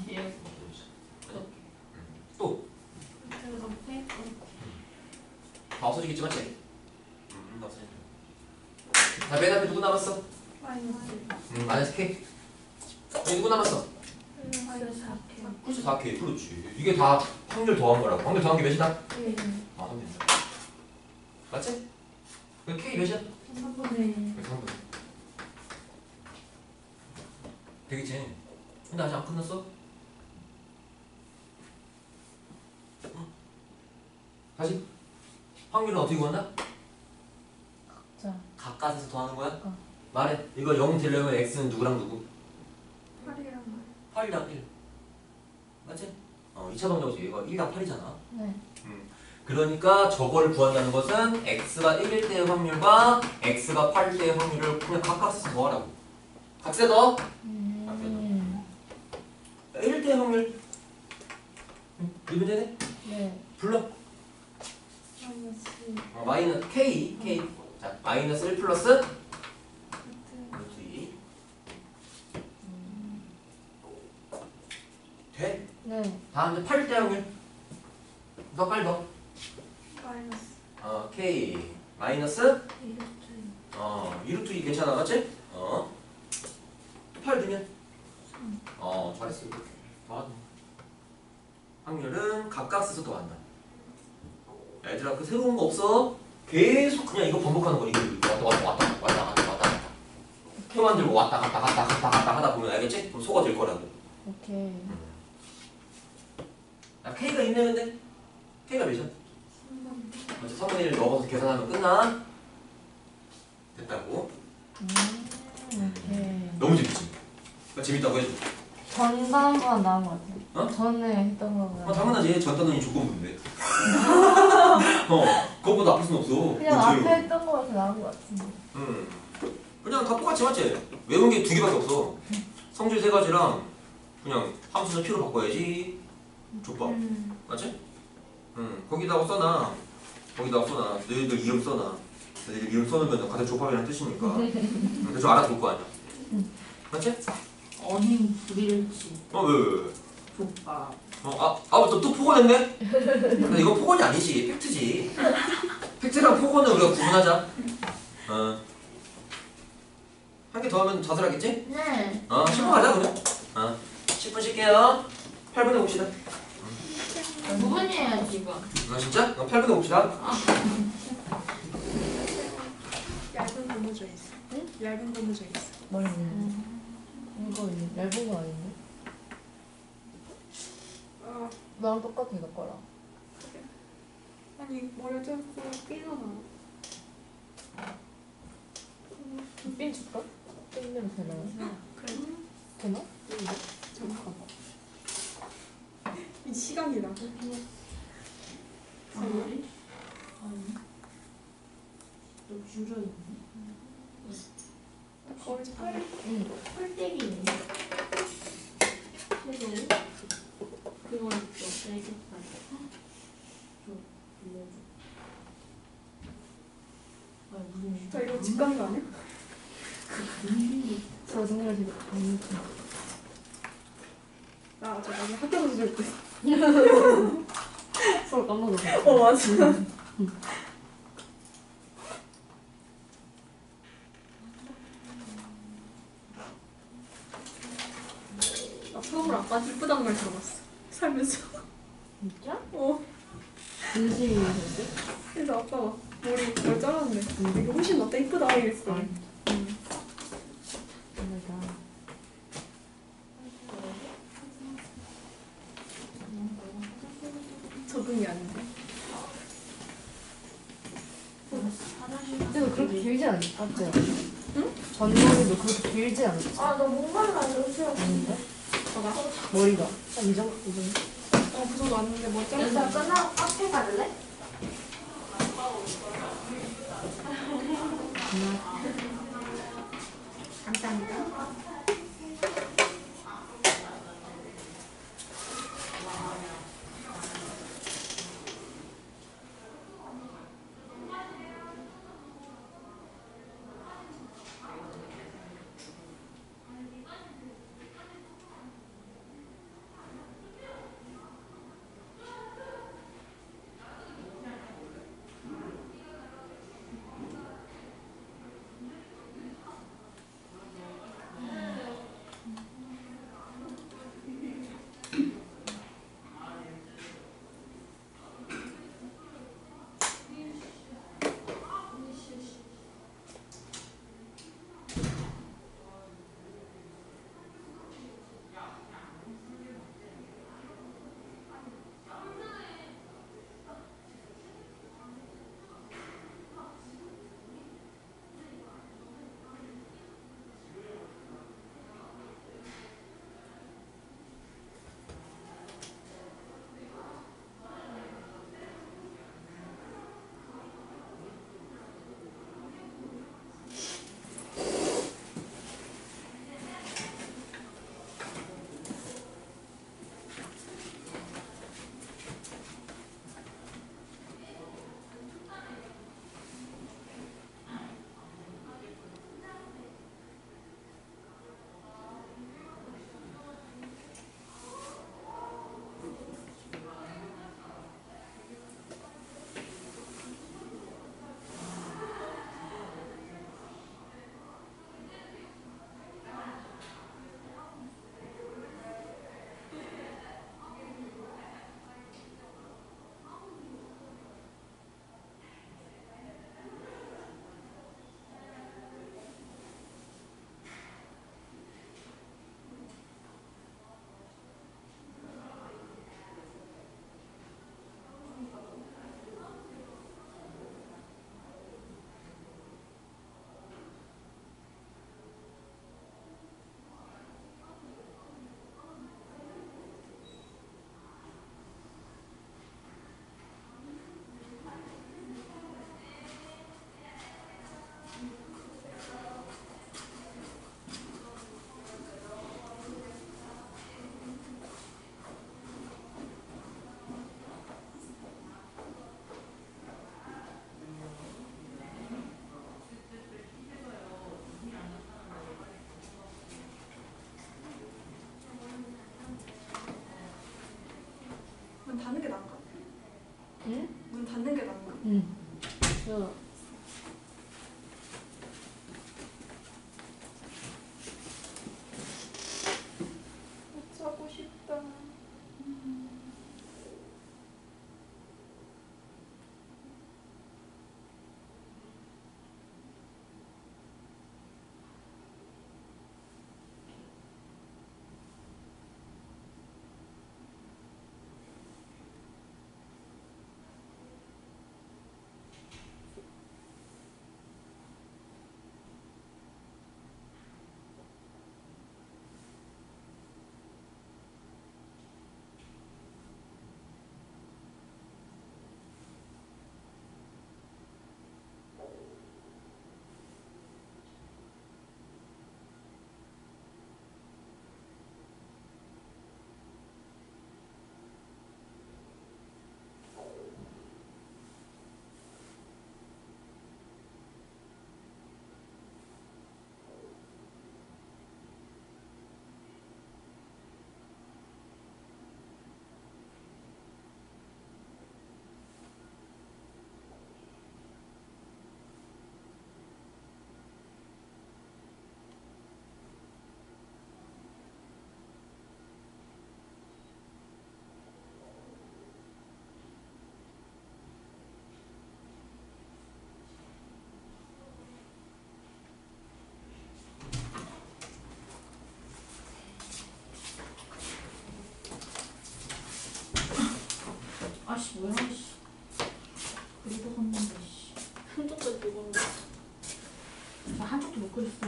또. 다 없어지겠지, 맞지? 음, 다 없어진다. 자, 맨 앞에 누구 남았어? 음, 마이너스 K. 여기 누구 남았어? 그렇지, 사 K. 그렇지. 이게 다 확률 더한 거라고. 확률 더한 게 몇이다? 아, 삼 분. 맞지? 그 K 몇이야? 삼 분. 되겠지? 근데 아직 안 끝났어? 다시 확률은 어떻게 구한다? 자. 가까스에서 더하는 거야? 어. 말해. 이거 영 되려면 x는 누구랑 누구? 팔이랑 팔이랑 일. 맞지? 어, 이 차 방정식 이거 일이랑 팔이잖아. 네. 음. 그러니까 저걸 구한다는 것은 x가 일일 때의 확률과 x가 팔일 때의 확률을 그냥 가까스에서 더하라고. 각세 더어? 음. 일일 때의 확률. 응? 이 문제네? 네. 불러. 어, 마이너스 k k 자 마이너스 일 플러스 루트 이 돼? 네. 다음 이제 팔일 때 확률 더 빨리 더 마이너스 어, k 마이너스 어 이 루트 이 괜찮아 맞지? 어 팔 되면 어 잘했어 더하자 확률은 각각에서 더한다 얘들아 그 새로운 거 없어? 계속 그냥 이거 반복하는 거 이거 왔다 왔다 왔다 왔다 갔다 왔다 갔다 표 만들고 왔다 갔다 갔다 갔다 갔다 하다 보면 알겠지? 그럼 속아 될 거라고 오케이. 야 K가 있네 근데? K가 몇이야? 맞지? 삼분의 일 넣어서 계산하면 끝나? 됐다고? 음. 오케이. 너무 재밌지? 그러니까 재밌다고 해줘 전단보다 나은 것 같아요. 어? 전에 했던 거보다. 어, 당연하지 전단원이 조건부인데 어 그것보다 아플 순 없어 그냥 그치? 앞에 했던 거보다 나은 것 같은데. 음. 그냥 다 똑같이 맞지? 외운 게 두 개밖에 없어 성질 세 가지랑 그냥 함수는 P로 바꿔야지 족밥 맞지? 응 거기다가 써놔 거기다가 써놔 너희들 이름 써놔 너희들 이름 써놓으면 같은 족밥이라는 뜻이니까 응, 대충 알아볼 거 아니야 맞지? 어닝 불일치 어 왜 왜 왜? 족밥 어, 아, 아, 또, 또 폭언했네? 근데 이건 폭언이 아니지, 팩트지. 팩트랑 폭언은 우리가 구분하자. 어. 한 개 더 하면 자살하겠지? 네 어, 십 분 가자, 그러면. 어, 십 분 쉴게요. 팔 분에 봅시다. 부분이에요 지금 어, 진짜? 그럼 팔 분에 봅시다. 얇은 고무줄 있어. 응? 얇은 거는 저 있어. 머리 이거 이제 얇은 거 아닌데? 아, 나랑 똑같아 너 거랑. 아니 머리 자꾸 삐져나. 삔 줄까? 삔 내면 되나요? 그래. 되나? 잠깐. 이 시간이다. 머리? 아니. 좀 줄여있네. 거의 잘. 응. 풀떼기네. 섀도우. 그거 있어. 셀프까지. 좀 빌려줘. 아, 무슨. 저 이거 집 가는 거 아니야? 저 정말 되게 재밌어. 아, 저 나중에 학교 가서 줄 때. 서로 까먹었어. 어, 맞아. 나 처음으로 아빠 이쁘다는 말 들어봤어. 살면서. 진짜? 어. 진심이었는데? 그래서 아빠가 머리 뭘 잘랐는데. 이게 훨씬 낫다 이쁘다 이랬어. 아. 응. 오마이갓. 적응이 안 돼. 근데 너 그렇게 길지 않지? 맞지? 응? 전머리도 그렇게 길지 않지? 아, 너 목말라. 너 싫어. 아닌가? 봐봐. 머리가 한 이 정도? 이 정도? 어, 그 정도 왔는데 뭐 일단 잘랐어. 끝나고 카페 갈래? 감사합니다. 문 닫는 게 나은가? 응? 문 닫는 게 나은가? 응. 저 자고 싶다. 먹고 있어.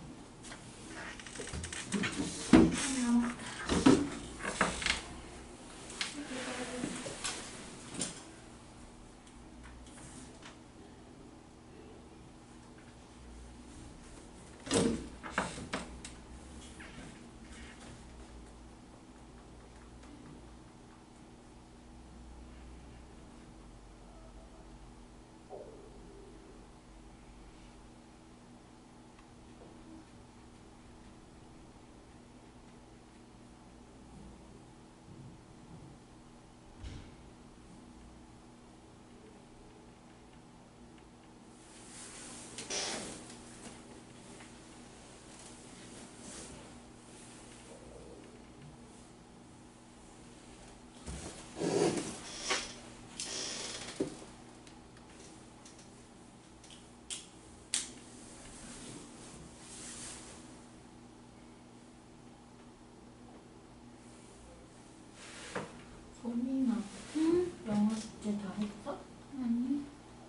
소민아, 영어 숙제 다 했어? 아니.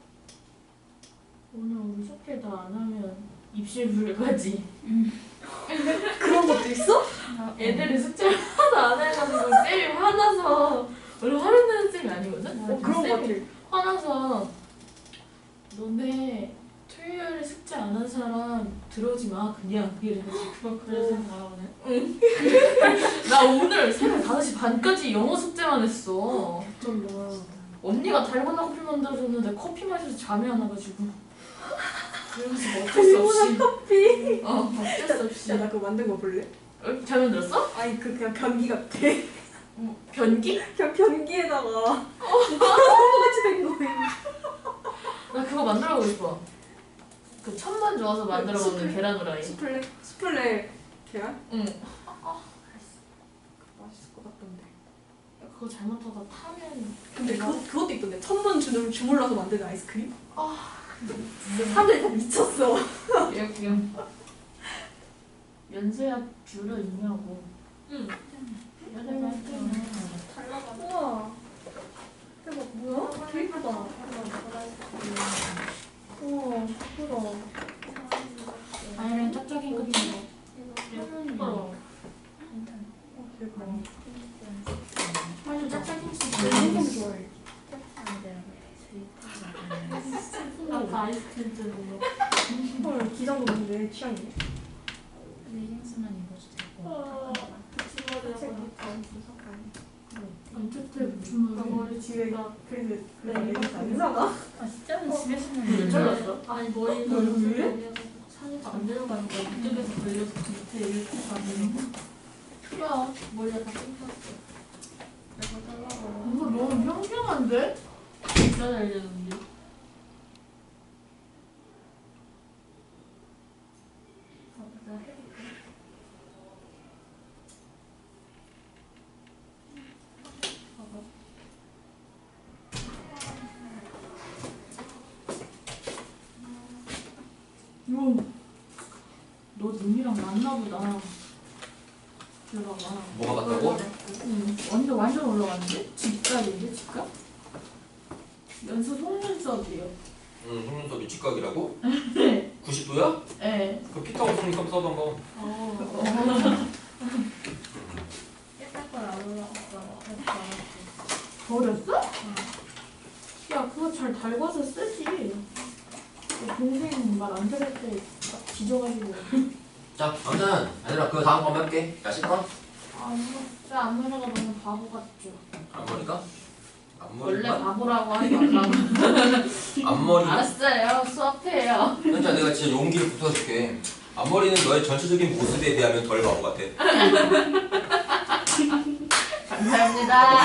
오늘 우리 숙제 다 안 하면 입실 불가지. 그런 것도 있어? 애들이 숙제를 하나도 안 해가지고 쌤이 화나서 원래 화내는 쌤이 아니거든? 어, 그런 거 같아. 쌤이 화나서 너네 토요일에 숙제 안 한 사람 들어오지 마 그냥 이래가지고 그래서 다음에 응. 나 오늘 새벽 다섯 시 반까지 영어 숙제만 했어. 좀 언니가 달고나 커피 만들어줬는데 커피 마셔서 잠이 안 와가지고 그래가지고 어쩔 수 없이 커피. 어 어쩔 수 없이 야, 나 그거 만든 거 볼래? 어, 잘 만들었어? 아니, 그 그냥 변기 같아. 뭐, 변기? 그냥 변기에다가 똑같이 된 거야. 나 그거 만들어보고 싶어. 그 천만 좋아서 만들어 먹는 스플- 계란 후라이. 스플레 스플레 계란? 응. 맛있을 것 같던데. 그거 잘못하다 타면. 근데 그거, 그것도 있던데. 천번 주를 주물러서 만드는 아이스크림? 아. 사람들이 다 미쳤어. 여기. 연세야 뷰러 있냐고. 응. 연세야 우와. 대박, 뭐야? 되게 예쁘다. 우와, 예쁘다. 아이랑 짝짝이 같은 거. 예뻐. 대박. 완전 짝짝이 씨. 너무 좋아해. 나 아이스크림 뜯는 거. 헐, 기장 보는데 내 취향이네. 레깅스만 입어도 되고 안쪽에 붙이면 머리 뒤에 그래서 그래서 네, 내가 안 사나? 아 진짜는 집에서는 왜 잘랐어? 아니 머리 너 왜? 산이 안 내려가는 거야. 이쪽에서 걸려서 밑에 이렇게 가는 거. 야 머리가 다 끊겼어. 내가 잘라봐. 이거 너무 평평한데? 진짜 잘 되는데. 요, 너 눈이랑 맞나 보다. 들어봐. 뭐가 맞다고? 응, 완전 완전 올라갔는데? 집값인데 집값? 연수 속눈썹이요. 응, 속눈썹이 직각이라고? 네. 구십 도야? 네. 그 피타고 속눈썹 써던 거. 어. 옛날 걸안 올라갔어. 버렸어? 야, 그거 잘 달궈서 쓰지. 동생 말 안 들을 때 딱 뒤져가지고. 자, 아무튼 얘들아 그거 다음 거 한번 해볼게. 자, 십 번. 진짜 앞머리가 너무 바보 같죠. 앞머리가? 원래 앞머리가? 바보라고 하지 말라고. 앞머리가? 알았어요. 수업해요. 진짜 내가 진짜 용기를 북돋아줄게. 앞머리는 너의 전체적인 모습에 비하면 덜 바보 같아. 감사합니다.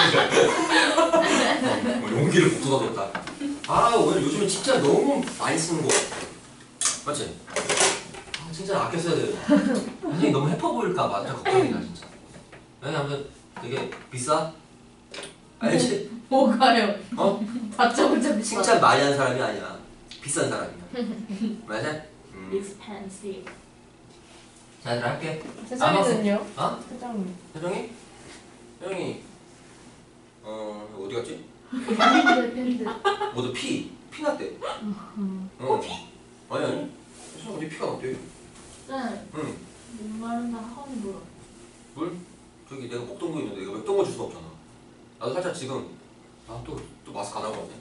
어, 용기를 북돋아줬다. 아 오늘 요즘에 진짜 너무 많이 쓰는 거 맞지? 아, 진짜 아껴 써야 돼. 선생님 너무 해퍼 보일까봐 진짜 걱정이다 진짜. 왜냐면 되게 비싸? 알지? 뭐가요? 어? 받자마자 비싸. 칭찬 많이 하는 사람이 아니야. 비싼 사람이야. 맞아? 음. expensive. 자, 얘들아 할게. 세상에는요? 어? 세상에. 혜정이? 혜정이 어 어디 갔지? 밴드 밴드. 모두 피 피 났대. 어. 아니 아니. 언니 피가 어때? 네. 응. 목마른다 하원이 물어. 물? 저기 내가 목동도 있는데 내가 맥동거 줄 수 없잖아. 나도 살짝 지금 아또또 또 마스크 안 하고 왔네.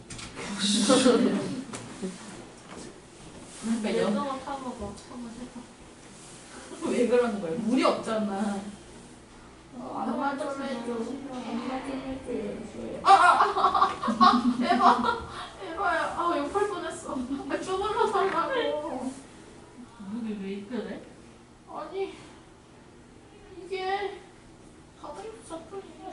그러니까 연어가 타먹어. 한번 해봐. 왜 그러는 거야? 물이 없잖아. 엄마 좀 해줘. 엄마 좀 해줘. 아아아 에바 에바야. 아 욕할 뻔했어. 아 쪼물러 살라고. 목이 왜 그래? 아니 이게 가만히 잡혀있네.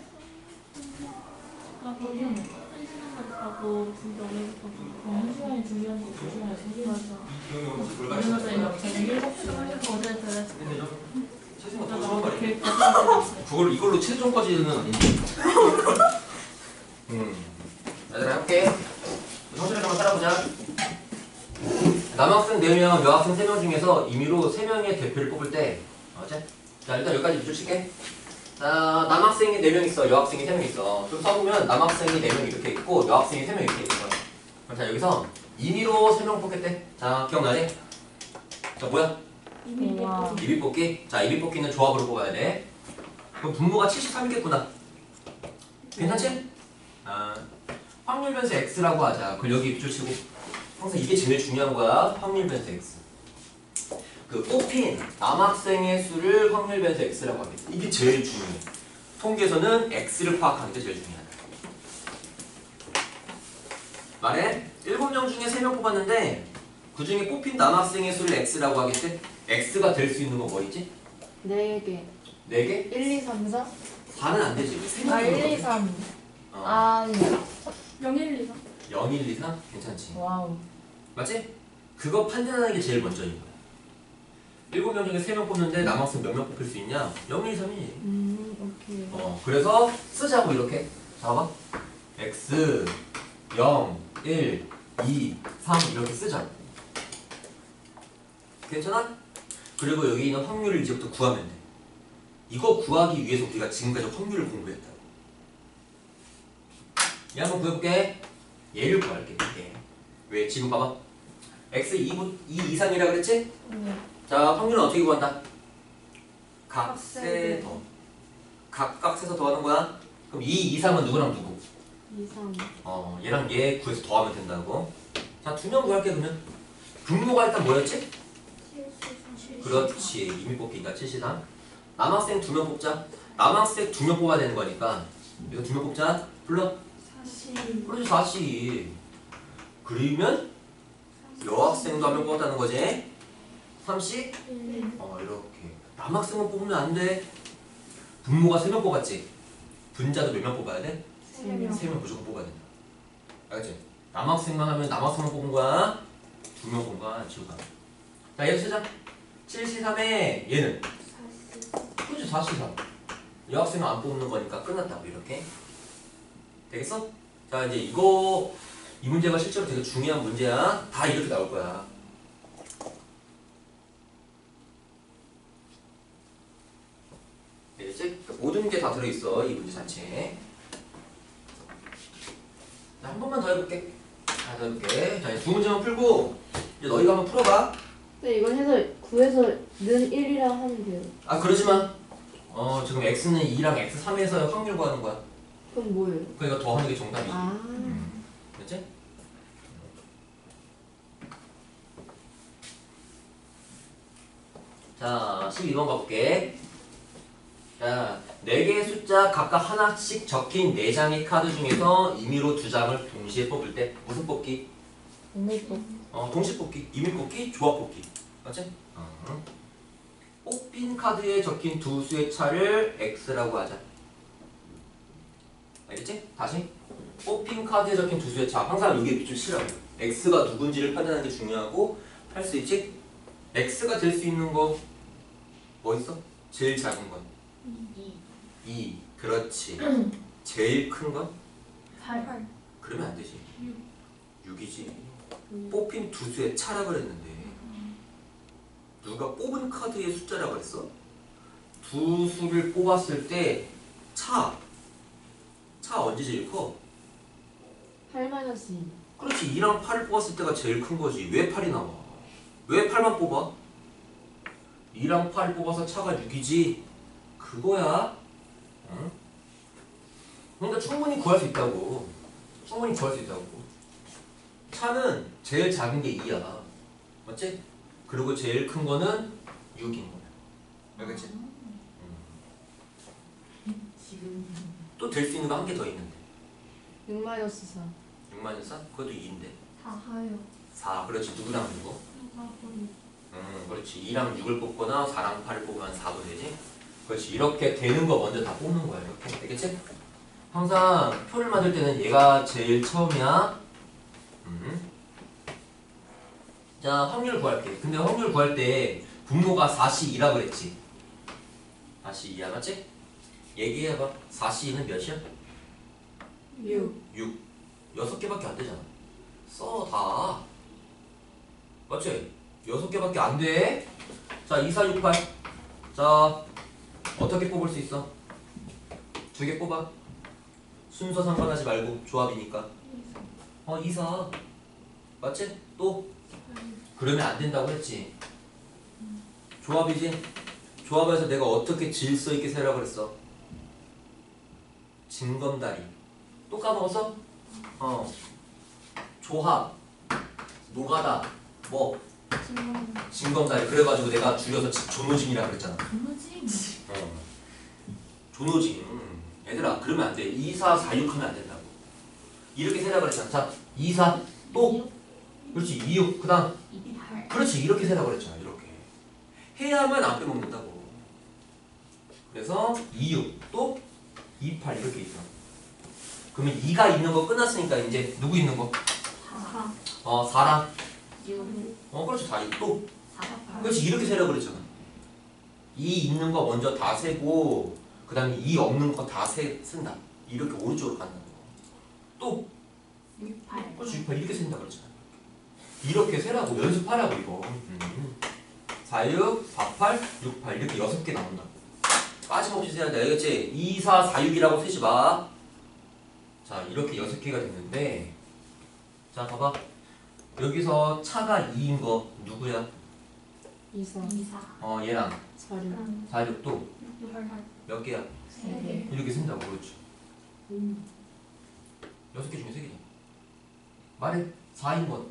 나 거기 한 시간 가고 진짜 오늘 한 시간이 중요한 거 두 시간에 세 시간 하자. 그러면서 이제 저녁 일곱 시간 어제 그랬어. 근데 저 최승호 더 나 처음 말이야. 이렇게 가서 그걸 이걸로 최종까지는 아닌데. 음. 얘들아 할게. 성실하게 한번 살아보자. 남학생 네 명, 여학생 세 명 중에서 임의로 세 명의 대표를 뽑을 때 어째? 자 일단 여기까지 밑줄 칠게. 자 남학생이 네 명 있어, 여학생이 세 명 있어. 좀 써보면 남학생이 네 명 이렇게 있고 여학생이 세 명 이렇게 있는 거야. 그럼 자 여기서 임의로 세 명 뽑겠대. 자 기억나지? 자 뭐야? 와. 이비 뽑기. 자 이비 뽑기는 조합으로 뽑아야 돼. 그럼 분모가 칠십삼이겠구나. 괜찮지? 아, 확률 변수 x라고 하자. 그걸 여기 밑줄 치고. 항상 이게 제일 중요한 거야. 확률 변수 x. 그 뽑힌 남학생의 수를 확률 변수 x라고 하겠다. 이게 제일 중요해. 통계에서는 x를 파악하는 게 제일 중요하다. 말해. 일곱 명 중에 세 명 뽑았는데 그 중에 뽑힌 남학생의 수를 x라고 하겠대. x가 될 수 있는 건 뭐 있지? 네 개. 네 개? 일, 이, 삼, 사? 사는 안 되지. 아, 일, 이, 삼. 어. 아, 영 일 이 삼. 영, 일, 이, 삼? 괜찮지? 와우. 맞지? 그거 판단하는 게 제일 먼저인 거야. 일곱 명 중에 세 명 뽑는데 남학생 몇 명 뽑힐 수 있냐? 영, 일, 이, 삼이지. 음, 오케이. 어, 그래서 쓰자고 이렇게. 잡아. x, 영, 일, 이, 삼 이렇게 쓰자고. 괜찮아? 그리고 여기 있는 확률을 이제부터 구하면 돼. 이거 구하기 위해서 우리가 지금까지 확률을 공부했다고. 얘 한번 구해볼게. 얘를 구할게. 얘. 왜? 지금 봐봐. x 이, 이 이상이라 그랬지? 네. 자, 확률은 어떻게 구한다? 각세 각세 더. 각각세서 더하는 거야? 그럼 이 이상은 누구랑 누구? 이, 삼. 어, 얘랑 얘 구해서 더하면 된다고. 자, 두 명 구할게 그러면. 분모가 일단 뭐였지? 그렇지. 이미 뽑기가 칠십삼. 남학생 두 명 뽑자. 남학생 두 명 뽑아야 되는 거니까 이거 두 명 뽑자. 불러. 사십. 그렇지 사십. 그러면 여학생도 한 명 뽑았다는 거지. 삼십. 어 이렇게. 남학생은 뽑으면 안 돼. 분모가 세 명 뽑았지. 분자도 몇 명 뽑아야 돼? 세 명. 세 명 무조건 뽑아야 된다. 알겠지? 남학생만 하면 남학생만 뽑은 거야. 두 명 뽑은 거야. 지우가. 자 얘도 쓰자. 칠십삼에 얘는 그렇지 사십삼. 여학생은 안 뽑는 거니까 끝났다고 이렇게. 되겠어? 자 이제 이거 이 문제가 실제로 되게 중요한 문제야. 다 이렇게 나올 거야. 되겠지? 모든 게 다 들어있어 이 문제 자체에. 자, 한 번만 더 해볼게. 하나 더 해볼게. 자, 이제 두 문제만 풀고 이제 너희가 한번 풀어봐. 근데 이건 해서 구해서 는 일이라 하면 돼요. 아 그러지만 어 지금 x는 이랑 엑스 삼에서 확률 구하는 거야. 그럼 뭐예요? 그러니까 더하는 게 정답이지. 아. 됐지? 자, 십이 번 가볼게. 자, 네 개의 숫자 각각 하나씩 적힌 네 장의 카드 중에서 임의로 두 장을 동시에 뽑을 때 무슨 뽑기? 오늘도. 어, 동시 뽑기, 임의 뽑기, 조합 뽑기. 맞지? 어. 뽑힌 카드에 적힌 두 수의 차를 x라고 하자. 알겠지? 다시. 뽑힌 카드에 적힌 두 수의 차. 항상 여기 밑줄 치라고. x가 누군지를 판단하는 게 중요하고 할 수 있지? x가 될 수 있는 거 뭐 있어? 제일 작은 건? 이. 그렇지. 제일 큰 건? 팔. 그러면 안 되지. 육이지. 뽑힌 두 수의 차라 그랬는데 누가 뽑은 카드의 숫자라 그랬어? 두 수를 뽑았을 때 차. 차 언제 제일 커? 팔 마이너스 이. 그렇지. 이랑 팔을 뽑았을 때가 제일 큰 거지. 왜 팔이 나와? 왜 팔만 뽑아? 이랑 팔 뽑아서 차가 육이지. 그거야. 응? 그러니까 충분히 구할 수 있다고. 충분히 구할 수 있다고. 차는 제일 작은 게 이야. 맞지? 그리고 제일 큰 거는 육인 거야. 알겠지? 지금 또 될 수 있는 거 한 개 더 있는데. 육 마이너스 사. 육 마이너스 사? 그것도 이인데. 사요. 사. 그렇지. 누구랑 누구? 음, 그렇지. 이랑 육을 뽑거나 사랑 팔을 뽑으면 사도 되지. 그렇지. 이렇게 되는 거 먼저 다 뽑는 거야. 이렇게. 되겠지? 항상 표를 만들 때는 얘가 제일 처음이야. 음. 자, 확률 구할게. 근데 확률 구할 때 분모가 사씨 이라 그랬지. 사씨 이야, 맞지? 얘기해봐. 사씨는 몇이야? 육. 육. 여섯 개밖에 안 되잖아. 써, 다. 맞지? 여섯 개밖에 안 돼. 자, 이, 사, 육, 팔. 자, 어떻게 뽑을 수 있어? 두 개 뽑아. 순서 상관하지 말고 조합이니까. 어, 이, 사. 맞지? 또? 그러면 안 된다고 했지. 조합이지? 조합에서 내가 어떻게 질서 있게 세라 그랬어? 징검다리. 또 까먹었어? 어. 조합. 노가다. 뭐? 징검다리. 그래가지고 내가 줄여서 지- 조노징이라 그랬잖아. 도무지. 어. 조노징. 얘들아, 그러면 안 돼. 이, 사, 사, 육 하면 안 된다고. 이렇게 세라 그랬잖아. 자, 이, 사. 또? 그렇지. 이, 육. 그 다음. 이팔. 그렇지. 이렇게 세라 그랬잖아. 이렇게. 해야만 안 빼먹는다고. 그래서 이, 육. 또? 이, 팔. 이렇게 있어. 그러면 이가 있는 거 끝났으니까 이제 누구 있는 거? 사. 어, 사랑. 육. 어, 그렇지. 다 있고. 또? 사팔. 그렇지. 이렇게 세라 그랬잖아. 이 있는 거 먼저 다 세고 그 다음에 이 없는 거 다 세, 쓴다. 이렇게 오른쪽으로 간다고. 또? 육팔. 그렇지. 육, 팔 이렇게 센다 그랬잖아. 이렇게 세라고. 연습하라고 이거. 음. 사, 육, 사, 팔, 육, 팔 이렇게 여섯 개 나온다고. 빠짐없이 세야 돼. 알겠지? 이, 사, 사, 육이라고 세지 마. 자, 이렇게 여섯 개가 됐는데 자, 봐봐. 여기서 차가 이인 거 누구야? 이사. 이사. 어, 얘랑 사륙. 사, 육 또 육팔. 몇 개야? 세 개. 이렇게 쓴다고. 그렇지. 여섯 개 중에 세 개잖아. 말해. 사인 건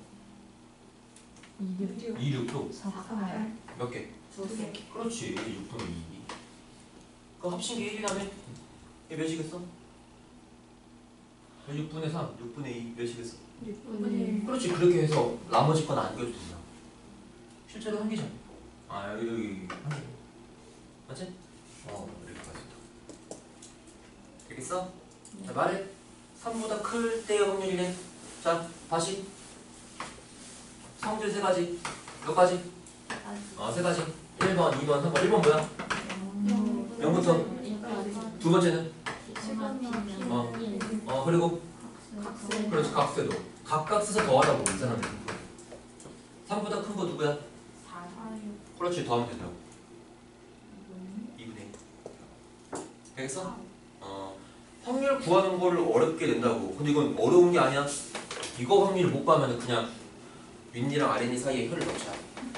이륙. 이, 육 또 사팔. 몇 개? 두 개. 그렇지. 육 분의 이. 그 합친 게 일이라며? 이게 몇이겠어? 육 분의 삼, 육 분의 이 몇이겠어? 육분의 그렇지. 그렇게 해서 나머지 건 안겨도 된다. 실제로 한 개잖아. 아, 여기 여기 한 개. 맞지? 어, 이렇게 가겠다. 되겠어? 자, 말해. 삼보다 클 때의 확률이래. 자, 다시. 성질 세 가지. 몇 가지? 어, 세 가지. 일 번, 이 번, 삼 번. 일 번 뭐야? 영부터. 두 번째는? 어. 어, 그리고? 그렇지, 각세도. 각각 써서 더하라고, 이 사람들. 삼보다 큰 거 누구야? 그렇지, 더하면 된다고. 이분의 되겠어? 어, 확률 구하는 거를 어렵게 된다고. 근데 이건 어려운 게 아니야. 이거 확률 못 구하면 그냥 윗니랑 아랫니 사이에 혀를 넣자.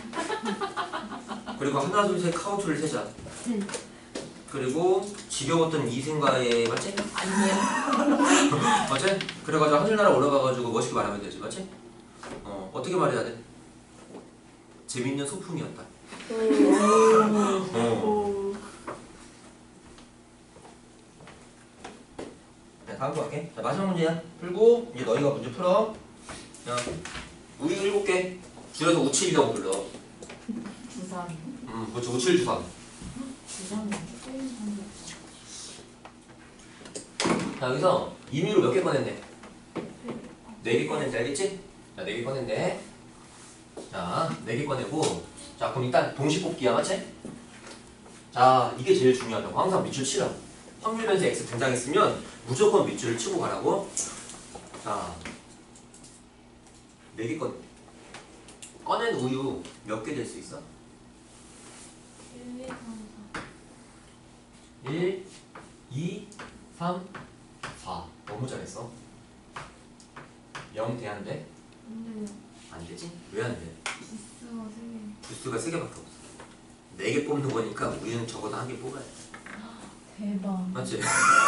그리고 하나 둘 셋 카운트를 세자. 그리고 지겨웠던 이생과의 맞지? 아니야. 맞지? 그래가지고 하늘나라 올라가가지고 멋있게 말하면 되지, 맞지? 어, 어떻게 말해야 돼? 재밌는 소풍이었다. 어. 자, 다음 거 할게. 자, 마지막 문제야. 풀고 이제 너희가 문제 풀어. 자, 우유 일곱 개 줄여서 우칠이라고 불러. 주삼. 음, 그렇지. 우칠 주삼. 주삼. 자, 여기서 임의로 몇 개 꺼냈네? 네 개 꺼냈는데, 알겠지? 자, 네 개 꺼냈네. 자, 네 개 꺼내고, 자, 그럼 일단 동시 뽑기야, 맞지? 자, 이게 제일 중요하다고. 항상 밑줄 치라고. 확률 변수 x 등장했으면 무조건 밑줄을 치고 가라고. 자, 네 개 꺼. 꺼낸 우유 몇 개 될 수 있어? 일, 이, 삼, 사. 너무 잘했어. 영 돼, 안 돼? 안 되지? 왜 안 돼? 기수가 세 주스가 세 개밖에 없어. 네 개 뽑는 거니까 우리는 적어도 한 개 뽑아야 돼. 대박. 맞지?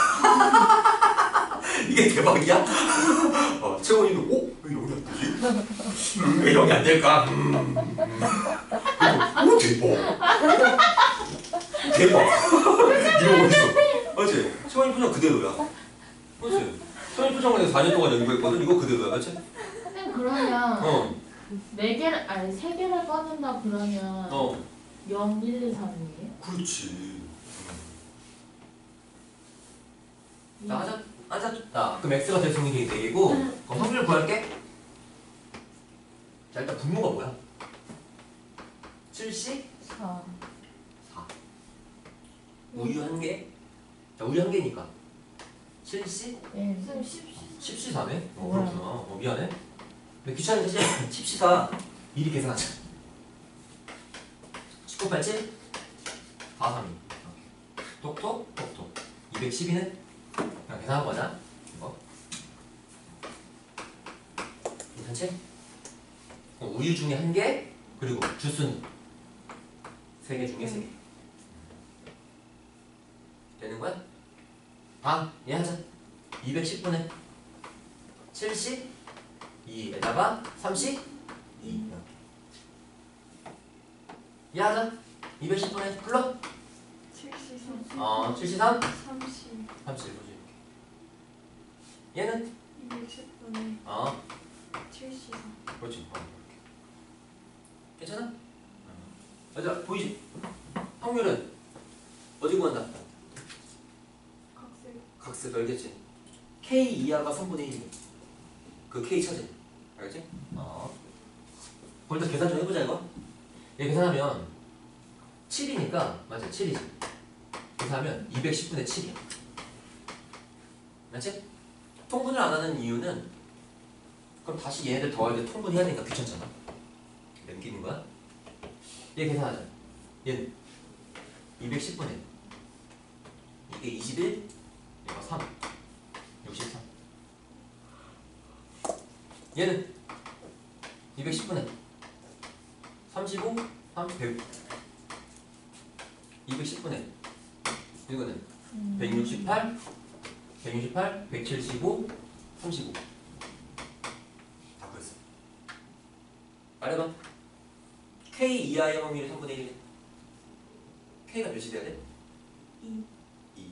이게 대박이야? 어, 채원이도 오? 왜 영이 안 되지? 음, 왜 영이 안 될까? 음, 음. 오, 대박. 대박. 이러고 있어. 맞지? 채원이 표정 그대로야. 맞지? 채원이 표정은 내가 사 년 동안 연구했거든. 이거 그대로야. 맞지? 선생님 그러면 어. 네 개를 아니 세 개를 꺼낸다 그러면 어. 영, 일, 이, 삼이에요? 그렇지. 자, 하자. 하자. 자, 그럼 x가 될 수 있는 게 네 개고 그럼 확률을 구할게. 자, 일단 분모가 뭐야? 칠십? 사. 사. 우유 한 개? 자, 우유 한 개니까 칠십? 예. 선생님 십 십시 사네? 어, 뭐야? 그렇구나. 어, 미안해. 근데 귀찮은 대신 십시 사 미리 계산하자. 십구, 팔, 칠? 사, 삼, 이. 톡톡, 톡톡. 이백십이는 그냥 계산한 거자. 이거. 괜찮지? 그럼 우유 중에 한 개, 그리고 주스는 세 개 중에 세 개. 되는 거야? 아, 얘 하자. 이백십 분에 칠십이에다가 삼십이. 얘 하자. 이백십 분에 불러. 칠십삼, 어, 칠십삼, 삼십, 삼십일 보지. 얘는 이백십 분에 어, 칠십삼. 그렇지. 어, 이렇게. 괜찮아? 어. 맞아, 보이지? 확률은 어디 구한다? 각색. 각색 알겠지? K 이하가 삼분의 일이야. 그 K 찾아. 알겠지? 어. 그럼 일단 계산 좀 해보자 이거. 얘 계산하면 칠이니까 맞아 칠이지. 계산하면 이백십 분의 칠이야. 맞지? 통분을 안 하는 이유는 그럼 다시 얘네들 더할 때 통분해야 되니까 귀찮잖아. 넘기는 거야. 얘 계산하자. 얘는 이백십 분의 이게 이십일, 얘가 삼, 육십삼. 얘는 이백십 분의 삼십오, 삼, 백. 이백십 분의 이거는 백육십팔, 백육십팔, 백칠십오, 삼십오. 다 그랬어. 말해봐. K 이하의 확률이 삼분의 일. K가 몇이 돼야 돼? 이. 이.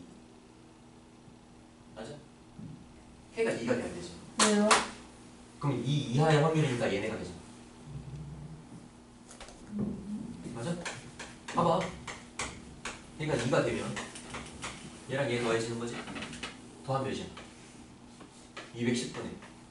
맞아? K가 이가 돼야 되지. 왜요? 그럼 이 이하의 확률이니까 얘네가 되지. 맞아? 봐봐. 얘가 이가 되면 얘랑 얘 더해지는 거지? 더하면 몇이야? 이백십 분의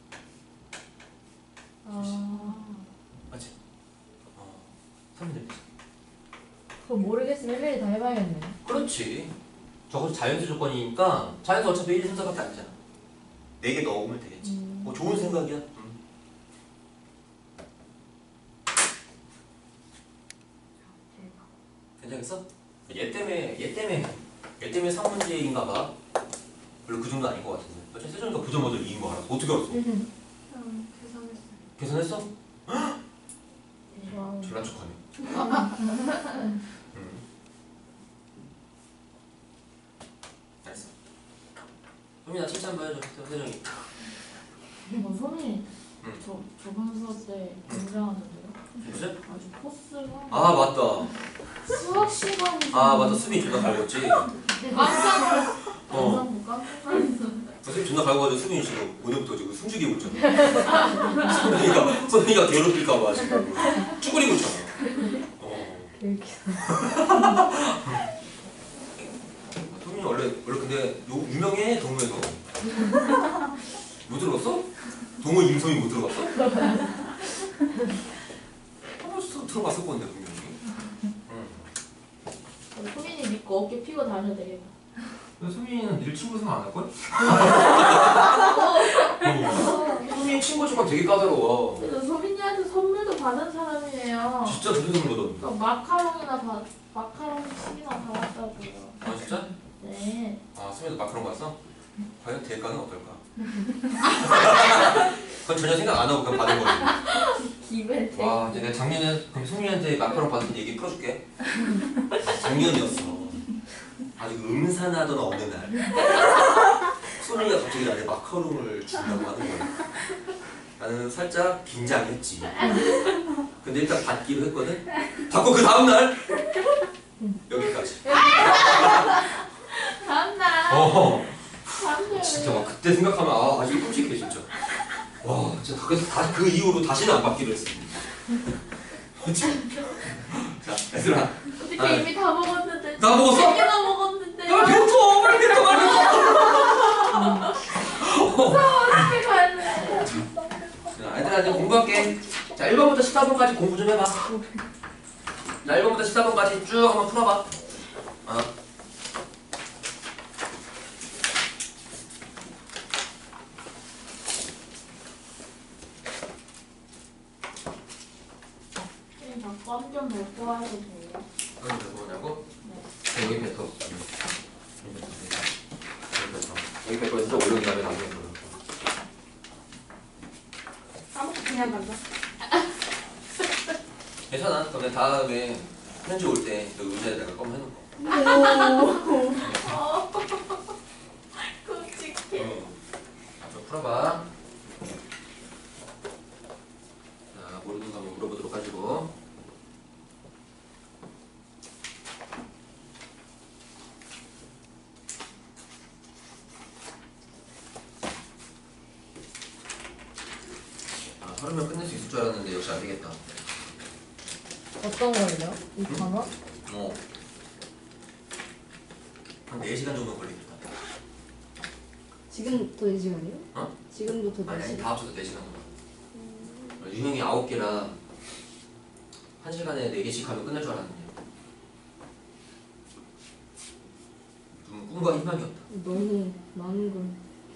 아. 맞지? 어, 삼분의 일. 그거 모르겠으면 일일이 다 해봐야겠네. 그렇지. 저것도 자연수 조건이니까 자연수 어차피 일, 이, 삼, 사밖에 아니잖아. 네 개 넣으면 되겠지. 음. 뭐 좋은 생각이야. 음. 괜찮겠어? 얘 때문에 얘 때문에 얘 때문에 상 문제인가 봐. 별로 그 정도 아닌 것 같은데. 어차피 세정이가 구 점 먼저 이긴 거 알아. 어떻게 알았어? 그냥 계산했어요. 계산했어? 와우. 졸라 척하네. 음. 알았어. 소민아 칭찬 한번 해줘. 세정이. 어, 소민이 응. 저 저번 수업 때 굉장하던데요? 무슨? 아주 코스가 아 맞다. 수학 시간이 아 맞다. 수빈이 존나 갈렸지. 깜짝 놀랐어. 어. 깜짝 놀랐어. 선생님 존나 갈고가지고 수빈이 지금 오늘부터 지금 숨죽이고 있잖아. 소민이가 소민이가 괴롭힐까봐 지금 쭈그리고 있잖아. 어. 이렇게. 소민이 원래 원래 근데 요 유명해 동호회에서. 못 들어봤어? 동호 임성이 못 들어봤어? 한 번씩 들어봤을 건데 분명히. 응. 소민이 믿고 어깨 피고 다녀도 되겠다. 근데 소민이는 일 친구 생각 안 할 걸? 소민이 친구 조각 되게 까다로워. 그래서 소민이한테 선물도 받은 사람이에요. 진짜 무슨 선물 받았는데? 그 마카롱이나 바, 마카롱식이나 받았다고요. 아 진짜? 네. 아 소민이도 마카롱 봤어? 과연 대가는 어떨까? 그건 전혀 생각 안 하고 그냥 받은 거지. 기벤 와 이제 내가 작년에 그럼 송이한테 마카롱 받은 얘기 풀어줄게. 작년이었어. 아주 음산하던 어느 날 소니가 갑자기 나한테 마카롱을 준다고 하는 거야. 나는 살짝 긴장했지. 근데 일단 받기로 했거든. 받고 그 다음날 여기까지. 다음날. 어 다음날. 진짜 막 그때 생각하면 아 아직 끔찍해 진짜. 와 진짜 그래서 다, 그 이후로 다시는 안 받기로 했어. 자 얘들아 어떻게 아. 이미 다 먹었는데. 다 먹었어? 세 개나 먹었는데. 야 뱉어 빨리 뱉어 빨리 어떻게 가야 돼? 자, 얘들아 이제 공부할게. 자, 일 번부터 십사 번까지 공부 좀 해봐. 자, 일 번부터 십사 번까지 쭉 한번 풀어봐. 어. 쌤, 나 껌 좀 먹고 와도 돼요? 여기 몇 번이냐고? 네. 여기 뱉어. 여기 뱉어 있어. 올린 다음에 나중에 뱉어. 까먹고 그냥 간다. 괜찮아. 그러면 다음에 편지 올 때 그 의자에다가 껌 해놓은 거. 어. 끔찍해. 응. 좀 풀어봐. 자, 모르는 거 한번 물어보도록 하시고. 아, 하루면 끝낼 수 있을 줄 알았는데 역시 안 되겠다. 어떤 걸요? 이 단어? 어. 한 네 시간 정도 걸리겠다. 지금부터 네 시간이요? 어? 지금부터 아니, 네 아니 시간? 다 합쳐서 네 시간 정도. 유형이 아홉 개라 한 시간에 네 개씩 하면 끝날 줄 알았는데. 좀 꿈과 희망이 없다. 너무 많은 걸.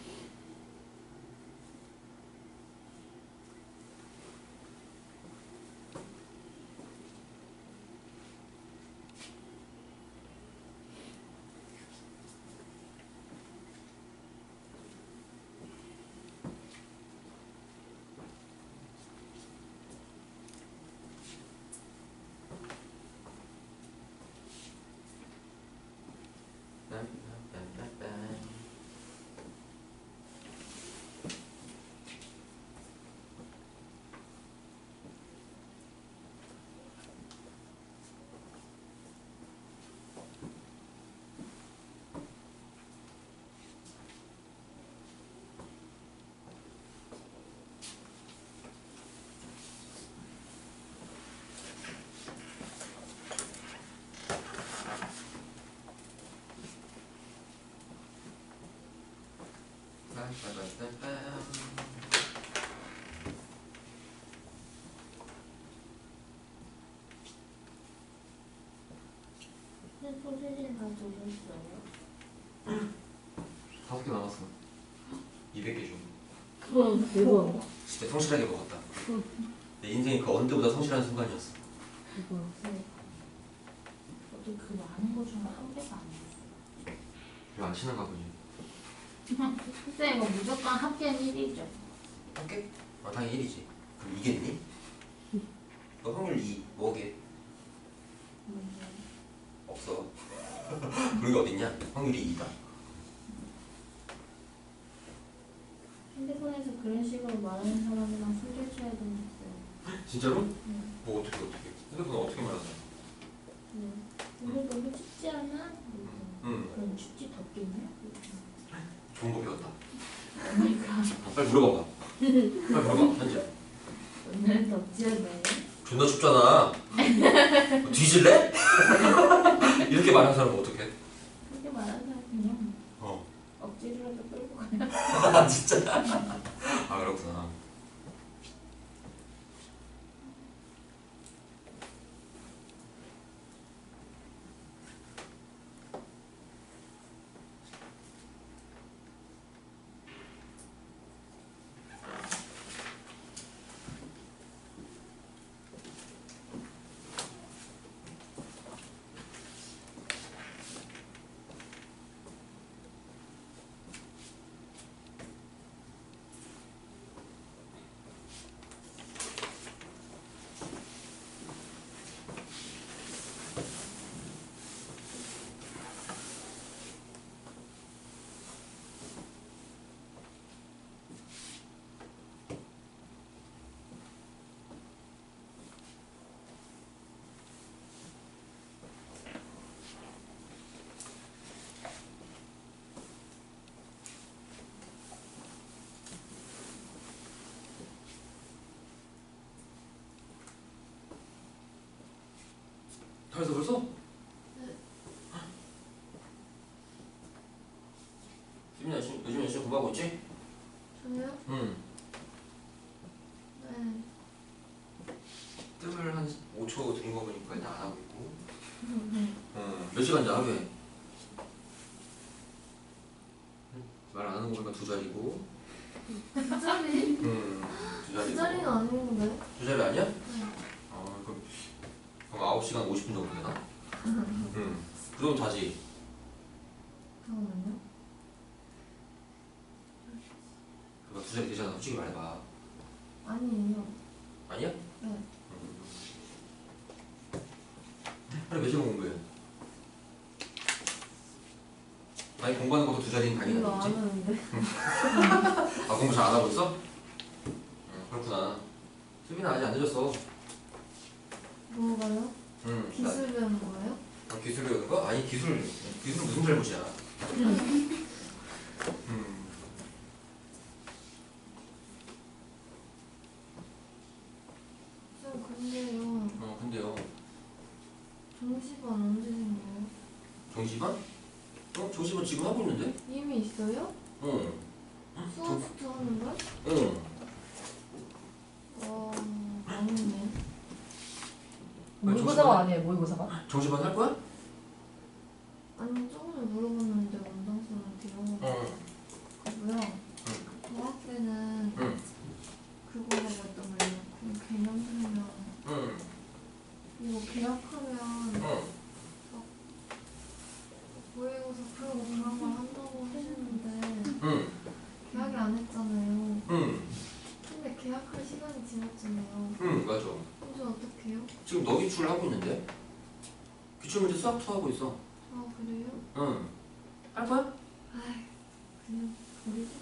쌤, 소세지 다 드셨어요? 다섯 개 남았어. 이백 개 중. 와 대박. 진짜 성실하게 먹었다. 내 인생이 그 언제보다 성실한 순간이었어. 대박. 저도 그 많은 거 중에 한 개가 안 됐어요. 이거 안 친한가 보지. 쌤, 이거 무조건 합계는 일이죠. 한 개? 아, 당연히 일이지. 그럼 이겠니? 너 확률 이, 뭐게? 없어. 그런 게 어딨냐? 확률이 이다. 핸드폰에서 그런 식으로 말하는 사람이랑 술을 취해야 되겠어요. 진짜로? 네. 뭐 어떻게 어떻게? 핸드폰 어떻게 말하냐? 네. 오늘 너무 춥지 않아? 응. 그럼 춥지 덥겠냐? 좋은 거 배웠다. 오마이갓. 아, 빨리 물어봐봐. 빨리 물어봐. 현지야. 오늘 덥지 않아요? 존나 춥잖아. 뭐 뒤질래? 이렇게 말하는 사람은 어떡해? 그렇게 말하는 사람 그냥 어. 억지로라도 끌고 가요. 아 진짜. 아 그렇구나. 그래서 벌써? 네. 수빈이 요즘, 요즘 열심히 공부하고 있지? 저요? 응. 네. 뜸을 한 오 초 들인 거 보니까 일단 안 하고 있고. 응. 몇 시간 자 하루에? 말 안 하는 거 보니까 두 자리고. 두 자리? 응. 두 두 자리고. 자리는 아닌데. 두 자리 아니야? 네. 어, 그럼, 그럼 아홉 시간 오십 분 정도 되나? 응. 그 정도 자지. 잠깐만요. 그거 두 자리 되잖아. 솔직히 말해봐. 아니에요. 아니야? 네. 음. 하루에 몇 시간 공부해? 아니 공부하는 것도 두 자리는 당연히 이거 안 아니지? 하는데. 아 공부 잘 안 하고 있어? 응, 그렇구나. 수빈아 아직 안 늦었어. 뭐가요? 응. 기술 배우는 거예요? 나, 아, 기술 배우는 거? 아니 기술 기술 무슨 잘못이야? 음. 쌤 근데요. 어 근데요. 정시반 언제 생겨요? 정시반? 어 정시반 지금 하고 있는데? 이미 있어요? 응. 수업부터 하는 거야? 응. 와, 아니네. 모의고사가 아니에요, 모의고사가? 정시반 할 거야? 아니 조금에 물어봤는데 원장쌤한테요. 응. 그거요. 중학 때는 응. 그거라고 했단 말이에요. 그 개념 설명. 응. 이거 계약하면 응. 모의고사 풀고 그런 걸 한다고 하시는데 응. 계약이 안 했잖아요. 응. 근데 계약할 시간이 지났잖아요. 응. 맞아. 이제 어떡해요? 지금 너 기출을 하고 있는데? 기출 문제 수학부터 하고 있어. 아 그래요? 응. 할 거야? 아이 그냥 버리자.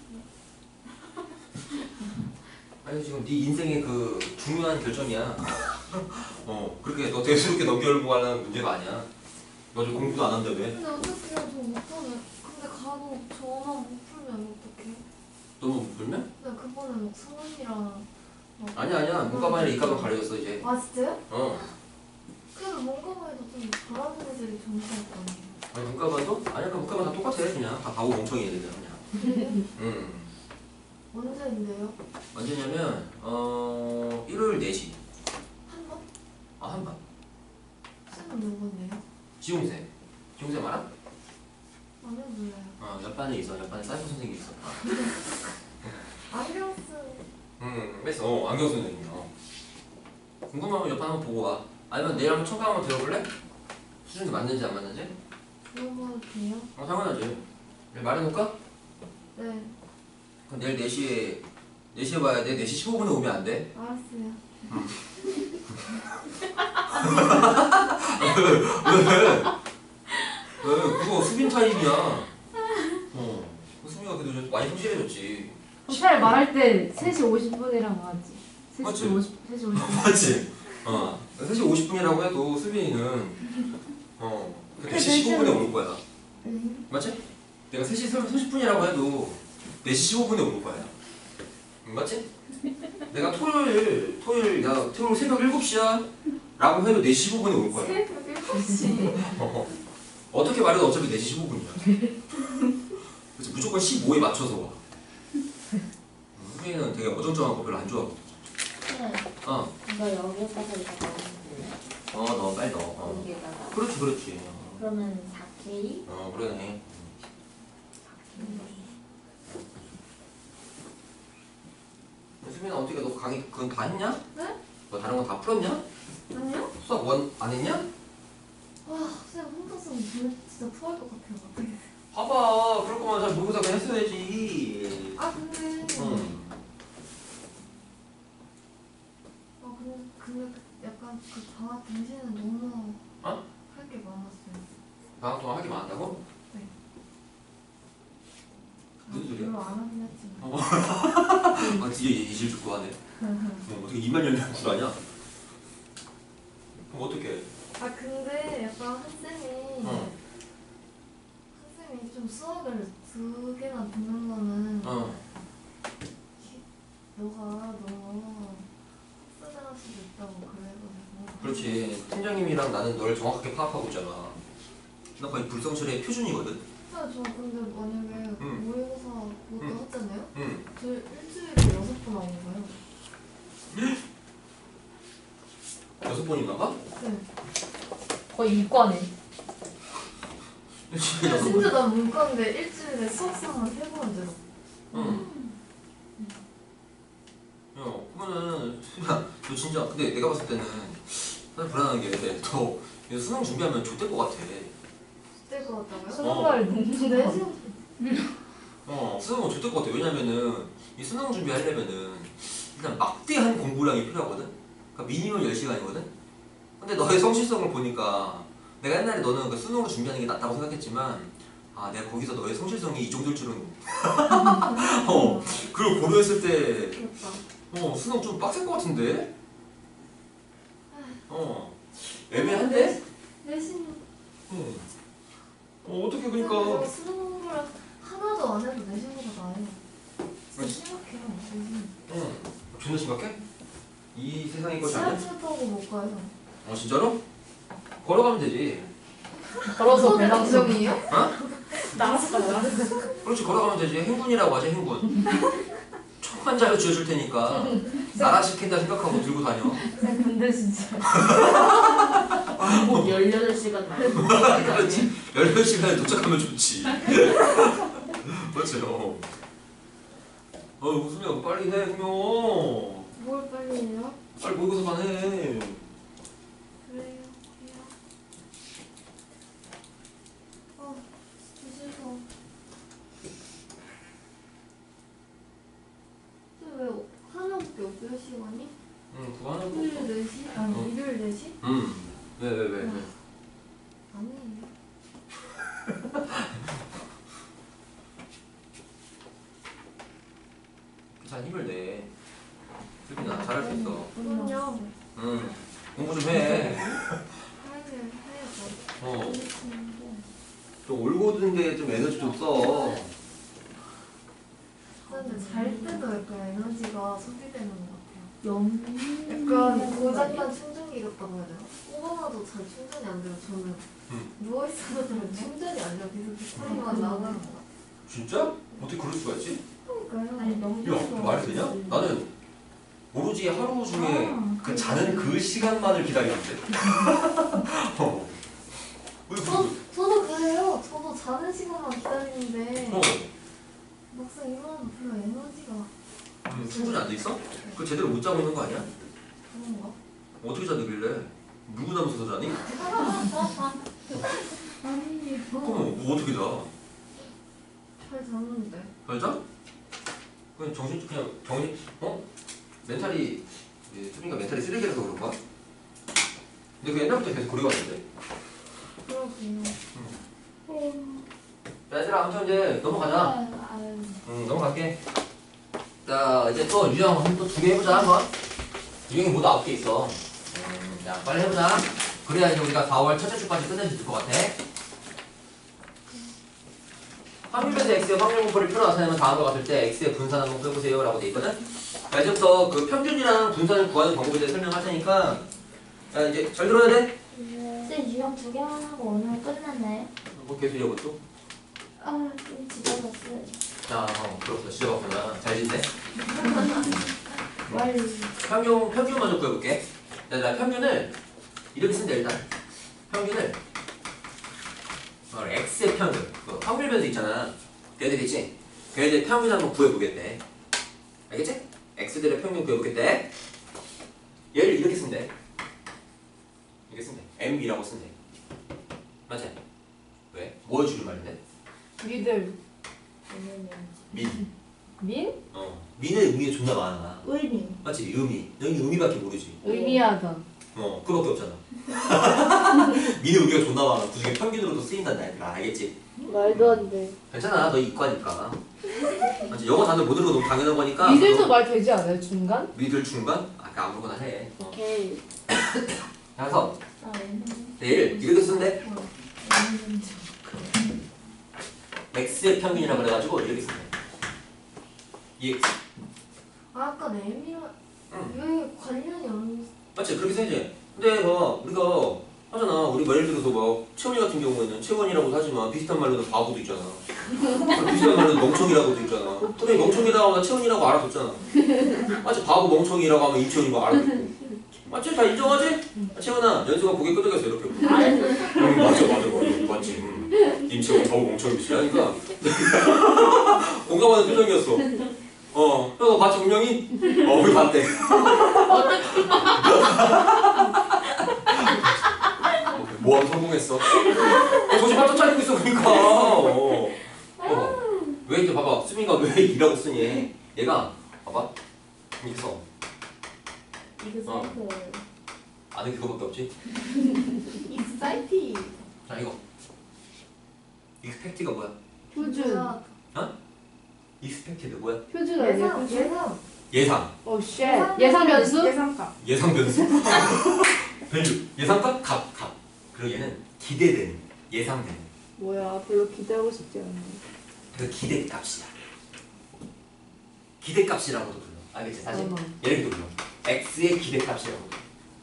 아니 지금 네 인생의 그 중요한 결정이야. 어 그렇게 너 대수롭게 넘겨보고 하는 문제가 아니야. 너 지금 공부도 안 한다며. 근데 어떡해요? 저 못하네. 근데 간혹 저만 못 풀면 어떡해? 너무 못 풀면? 근데 그번에 막 수능이랑 막 아니야 아니야. 문과반이랑 이과반 가려졌어 이제. 아 진짜요? 어. 그래도 문과반에도 좀 잘하는 애들이 점수할 거 아니에요? 아니 문과반도? 아니야 그 문과반 다 똑같아 그냥. 다 바보 멍청이 애들이야 그냥. 그래요? 응. 언제인데요? 언제냐면 어 일요일 네 시. 한 번? 아 한 번. 쌤은 누군데요? 지용생. 지용생 알아? 아니요 몰라요. 어 옆반에 있어. 옆반에 사이버 선생님이 있어. 안경 쓴 응, 뺐어. 어, 안경 선생님이요. 궁금하면 옆에 한번 보고 와. 아니면 내일 한번 청강 한번 들어볼래? 수준이 맞는지 안 맞는지? 물어봐도 돼요? 어, 당연하지. 내일 말해놓을까? 네 그럼 내일 네 시에, 네 시에 와야 돼? 네 시 십오 분에 오면 안 돼? 알았어요. 왜? 왜? 그거 수빈 타입이야. 어. 수빈이가 그래도 좀 많이 성실해졌지. 차라리 말할 때 세 시 오십 분이라고 하지. 맞지? 세 시 오십 분. 맞지? 어. 세 시 오십 분이라고 해도 수빈이는, 어. 네 시 십오 분에 오는 거야. 응? 맞지? 내가 세 시 삼십 분이라고 해도 네 시 십오 분에 오는 거야. 응, 맞지? 내가 토요일, 토요일, 야, 토요일 새벽 일곱 시야? 라고 해도 네 시 십오 분에 올 거야. 새벽 일곱 시? 어, 어떻게 말해도 어차피 네 시 십오 분이야. 그래서 무조건 십오에 맞춰서 와. 수빈이는 되게 어정쩡한 거 별로 안 좋아하거든. 네. 어, 이거 여기다가 이거 넣으면 어, 너 빨리 넣어. 어. 여기에다가. 그렇지, 그렇지. 그러면 사 케이. 어, 그러네. 수빈아, 어떻게 너 강의 그건 다 했냐? 네? 너 다른 거 다 풀었냐? 아니요? 수학 원 안 했냐? 와쌤 혼자서 진짜 진짜 토할 것 같아요. 어떻게? 봐봐, 그럴 거면 잘 모의고사 그냥 했어야지. 아 근데 응. 아 근데 근데 약간 그 방학 당시에는 너무 어? 할 게 많았어요. 방학 동안 할 게 많다고? 네. 무슨 소리야? 별로 안 하긴 했지만. 어. 아, 뒤에 이질 죽고 하네. 어, 어떻게 이만 열면 굴하냐? 그럼 어떡해? 아 근데 약간 한 쌤이 어. 한 쌤이 좀 수학을 두 개나 듣는 거는 어. 너가 너무 학습을 할 수도 있다고 그래가지고. 그렇지. 팀장님이랑 나는 널 정확하게 파악하고 있잖아. 나 거의 불성실의 표준이거든. 아, 저 근데 만약에 응. 모의고사 그것도 응. 했잖아요? 응. 저 일주일에 여섯 번 하는 거예요. 여섯 번이나 가? 네. 거의 이과네. 진짜 여섯 번. 심지어 난 문과인데 일주일에 수업상만 세 번 들어. 응. 야, 그러면은 야, 너 진짜 근데 내가 봤을 때는 사실 불안한 게너 수능 준비하면 좆될 것 같아. 될 것 같다고요? 수능날 너무 네 좋아. 시간 어, 수능은 좆될 것 같아. 왜냐면은 이 수능 준비하려면은 일단 막대한 공부량이 필요하거든. 그러니까 미니멈 열 시간이거든. 근데 너의 성실성을 보니까 내가 옛날에 너는 그 수능으로 준비하는 게 낫다고 생각했지만 아 내가 거기서 너의 성실성이 이 정도일 줄은 어 그걸 고려했을 때 그렇다. 어 수능 좀 빡셀 것 같은데. 어 애매한데? 내신 어, 어 어떻게 내가 그러니까 수능 공부를 하나도 안 해도 내신보다 나아요. 진짜 심각해요. 내신. 응 존나 심각해? 이 세상의 것이 아니야? 지하철 타고 못 가요. 어 진짜로? 걸어가면 되지. 걸어서 배낭 쓰고. 정이에요? 어? 나갔어 나갔어. 그렇지 걸어가면 되지. 행군이라고 하지 행군. 총한자로 쥐어줄 테니까 나라 시킨다 생각하고 들고 다녀. 근데 진짜 왕복 열여덟 시간 말고. 그렇지. 열여덟 시간에 도착하면 좋지. 맞죠? 어 웃으면 빨리 해 그냥. 뭘 빨리 해요? 빨리 모의고사만 해. 그래요. 그래요. 아, 진짜 싫어. 근데 왜 하나밖에 없어요, 시간이? 응 그거 하나 토요일 더. 네 시? 아니, 어. 일요일 네 시? 응. 왜 왜 왜 왜? 아니에요. 잘 힘을 내. 수빈아 잘할 수 있어. 그럼요. 응. 공부 좀 해. 해야 해야죠. 어. 좀 올고든데 좀 에너지 좀 써. 근데 잘 때도 약간 에너지가 소비되는 것 같아요. 영. 약간 고장난 충전기 같다고 해야 되나? 뽑아놔도 잘 충전이 안 돼요. 저는 응. 누워있어도 충전이 안 돼요. 계속 소리만 나가는 것 같아요. 진짜? 어떻게 그럴 수가 있지? 그러니까요. 아니 너무. 야, 말이 되냐? 나는 오로지 하루 중에 그 자는 그 시간만을 기다리는데. 어. 왜 저, 그? 저도 그래요. 저도 자는 시간만 기다리는데 어. 막상 일어나면 별로 에너지가 음, 충분히 안 돼 있어? 그 제대로 못 자고 있는 거 아니야? 그런가? 어떻게 자는길래? 누구 남서서 자니? 아니. 그럼 뭐 어떻게 자? 잘 자는데. 잘 자? 그냥 정신 그냥 정신 어? 멘탈이 수빈이가 멘탈이 쓰레기라서 그런가? 근데 그 옛날부터 계속 그래왔는데. 그러게요. 자, 얘들아 아무튼 이제 넘어가자. 응 넘어갈게. 자 이제 또 유형 한 또 두 개 해보자 한번. 유형이 모두 아홉 개 있어. 음, 자 빨리 해보자. 그래야 이제 우리가 사월 첫째 주까지 끝낼 수 있을 것 같아. 확률에서 x의 확률 분포를 표로 나타내면 다음과 같을 때 x의 분산 한번 해보세요 라고 돼 있거든. 자 이제부터 그 평균이랑 분산을 구하는 방법에 대해 설명할 테니까 자 이제 잘 들어야 돼. 쌤 유형 두 개만 하고 오늘 끝났나요? 뭐 계속 이어봤어? 아, 좀 지겨웠어요. 자, 어, 그렇구나. 지져봤구나. 잘 짓네. 빨리. 평균, 평균 먼저 구해볼게. 자, 나 평균을 이렇게 쓴다, 일단. 평균을, 어, X의 평균. 그 확률 변수 있잖아. 걔네들 있지? 걔네들 평균 한번 구해보겠대. 알겠지? X들의 평균 구해보겠대. 얘를 이렇게 쓰면 돼. 이렇게 쓰면 돼. 엠비라고 쓰면 돼. 맞지? 왜? 뭘 줄임말인데? 니들 민. 민? 어. 민의 의미가 존나 많아. 의미. 맞지? 의미. 너희 의미밖에 모르지. 의미하다. 어, 그거밖에 없잖아. 민의 의미가 존나 많아. 그 중에 평균으로도 쓰인단다, 얘들아. 알겠지? 말도 안 돼. 괜찮아. 너 이과니까. 맞지? 영어 단어 못 들어도 너무 당연한 거니까. 니들도 너 말 되지 않아요? 중간? 미들 중간? 아, 그 아무거나 해. 어. 오케이. 그래서 아 얘는. 내일 이렇게 쓰는데 x의 평균이라고 그래가지고 이렇게 쓰면 돼. 이엑스. 아, 아까 M이랑 응. 왜 관련이 없는 맞지? 그렇게 써야지. 근데 뭐 우리가 하잖아. 우리 뭐 예를 들어서 뭐 채원이 같은 경우에는 채원이라고도 하지만 비슷한 말로는 바보도 있잖아. 비슷한 말로는 멍청이라고도 있잖아. 근데 멍청이라고 하면 채원이라고 알아듣잖아. 맞지? 바보 멍청이라고 하면 임채원이고 알아듣고. 맞지? 다 인정하지? 아, 채원아, 연수가 고개 끄덕였어 이렇게. 응, 맞아, 맞아, 맞아, 맞지. 응. 임채원 바보 멍청이 비슷하니까 공감하는 표정이었어. 어, 너 봤지 분명히? 어, 우리 봤대. 모험 성공했어. 어, 조심 바짝 차리고 있어, 그러니까. 어. 어. 왜 이렇게 봐봐. 수민이가 왜 이라고 쓰니? 얘가 봐봐. 이렇게 써. 이거 어. 사이클. 안에 그거밖에 없지? 익사이티. 자, 이거. 익스펙트가 뭐야? 표준. 익스펙티드 뭐야? 표준 아니야 예상 표준? 예상 예상. 오 쉣. 예상 변수? 예상값. 예상 변수. 밸류. 예상값? 값. 값. 그리고 얘는 기대되는. 예상되는. 뭐야 별로 기대하고 싶지 않네. 그 기대값이야. 기대값이라고도 불러. 알겠지? 사실 어머. 얘를 불러. x의 기대값이라고 불러.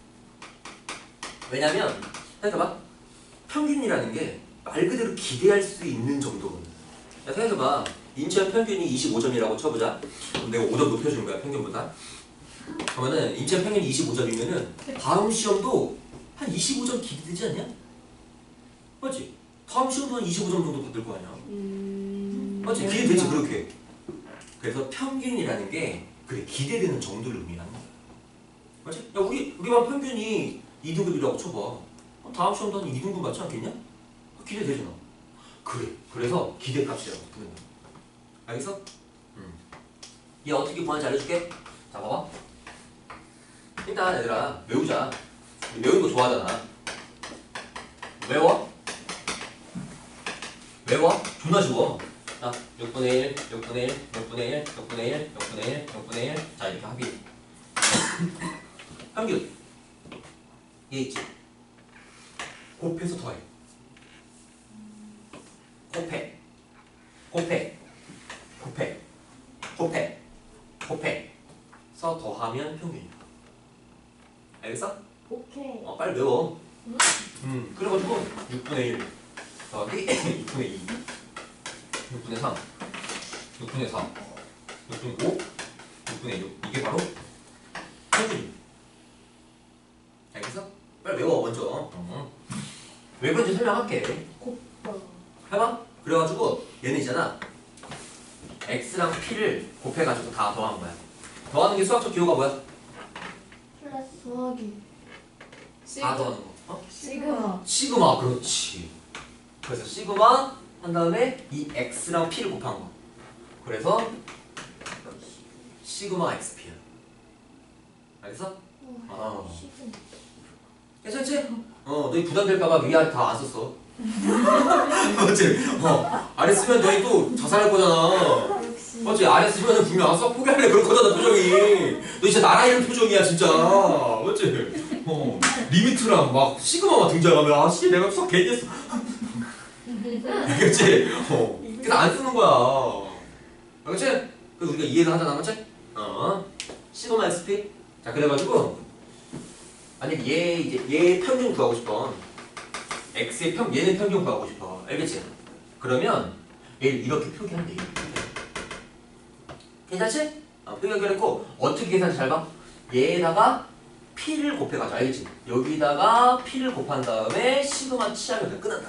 왜냐면 생각해봐. 평균이라는 게 말 그대로 기대할 수 있는 정도거든. 야, 생각해봐. 인천 평균이 이십오 점이라고 쳐보자. 그럼 내가 오 점 높여주는 거야, 평균보다. 그러면은 인천 평균이 이십오 점이면은 다음 시험도 한 이십오 점 기대되지 않냐? 맞지? 다음 시험도 한 이십오 점 정도 받을 거 아니야? 음. 맞지? 기대되지, 그렇게. 그래서 평균이라는 게 그래, 기대되는 정도를 의미하는 거야. 맞지? 야, 우리, 우리 반 평균이 이 등급이라고 쳐봐. 그럼 다음 시험도 한 이 등급 맞지 않겠냐? 기대되잖아. 그래. 그래서 기대값이라고 부르는 거야. 알겠어? 음. 얘 어떻게 구하는지 알려줄게. 자, 봐봐. 일단 얘들아 외우자. 외우는 거 좋아하잖아. 외워? 외워? 존나 쉬워. 자, 육분의 일, 육분의 일, 육분의 일, 육분의 일, 육분의 일, 육분의 일. 자, 이렇게 합의. 평균. 얘 있지? 곱해서 더해. 곱해. 곱해. 곱해. 곱해. 곱해서 더하면 평균이야. 알겠어? 오케이. 어, 빨리 외워. 음, 그래가지고 육분의 일 더하기 육분의 이, 육분의 삼, 육분의 사, 육분의 오, 육분의 육. 이게 바로 평균. 알겠어? 빨리 외워 먼저. 어. 왜 그런지 설명할게. 곱다. 해봐. 그래가지고 얘는 있잖아. x랑 p를 곱해가지고 다 더한 거야. 더하는 게 수학적 기호가 뭐야? 플러스 더하기. 다 더하는 거. 어? 시그마. 시그마. 그렇지. 그래서 시그마 한 다음에 이 x랑 p를 곱한 거. 그래서 시그마 xp야. 알겠어? 아. 시그마. 괜찮지? 어, 너희 부담될까봐 위아래 다 안 썼어. 맞지? 어, 아래 쓰면 너희 또 자살할 거잖아. 역시. 맞지? 아래 쓰면은 분명 아, 수학 포기할래 그럴 거잖아, 표정이. 너 진짜 나라 이름 표정이야, 진짜. 맞지? 어, 리미트랑 막 시그마가 등장하면 아, 씨, 내가 수학 괜히 했어. 알겠지? 어, 그래서 안 쓰는 거야. 알겠지? 그래서 우리가 이해를 하잖아, 맞지? 어, 시그마 엑스피. 자, 그래가지고 만약 얘 이제 얘 평균 구하고 싶어. x의 평 얘는 평균 구하고 싶어. 알겠지? 그러면 얘를 이렇게 표기하면 돼. 괜찮지? 어, 표기 연결했고 어떻게 계산할지 잘 봐. 얘에다가 p를 곱해가지고 알겠지? 여기다가 p를 곱한 다음에 시그마 치하면 돼. 끝난다.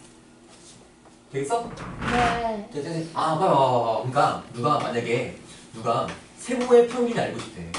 되겠어? 네. 네, 네, 네. 아, 봐봐, 봐봐. 그러니까 누가 만약에 누가 세모의 평균이 알고 싶대.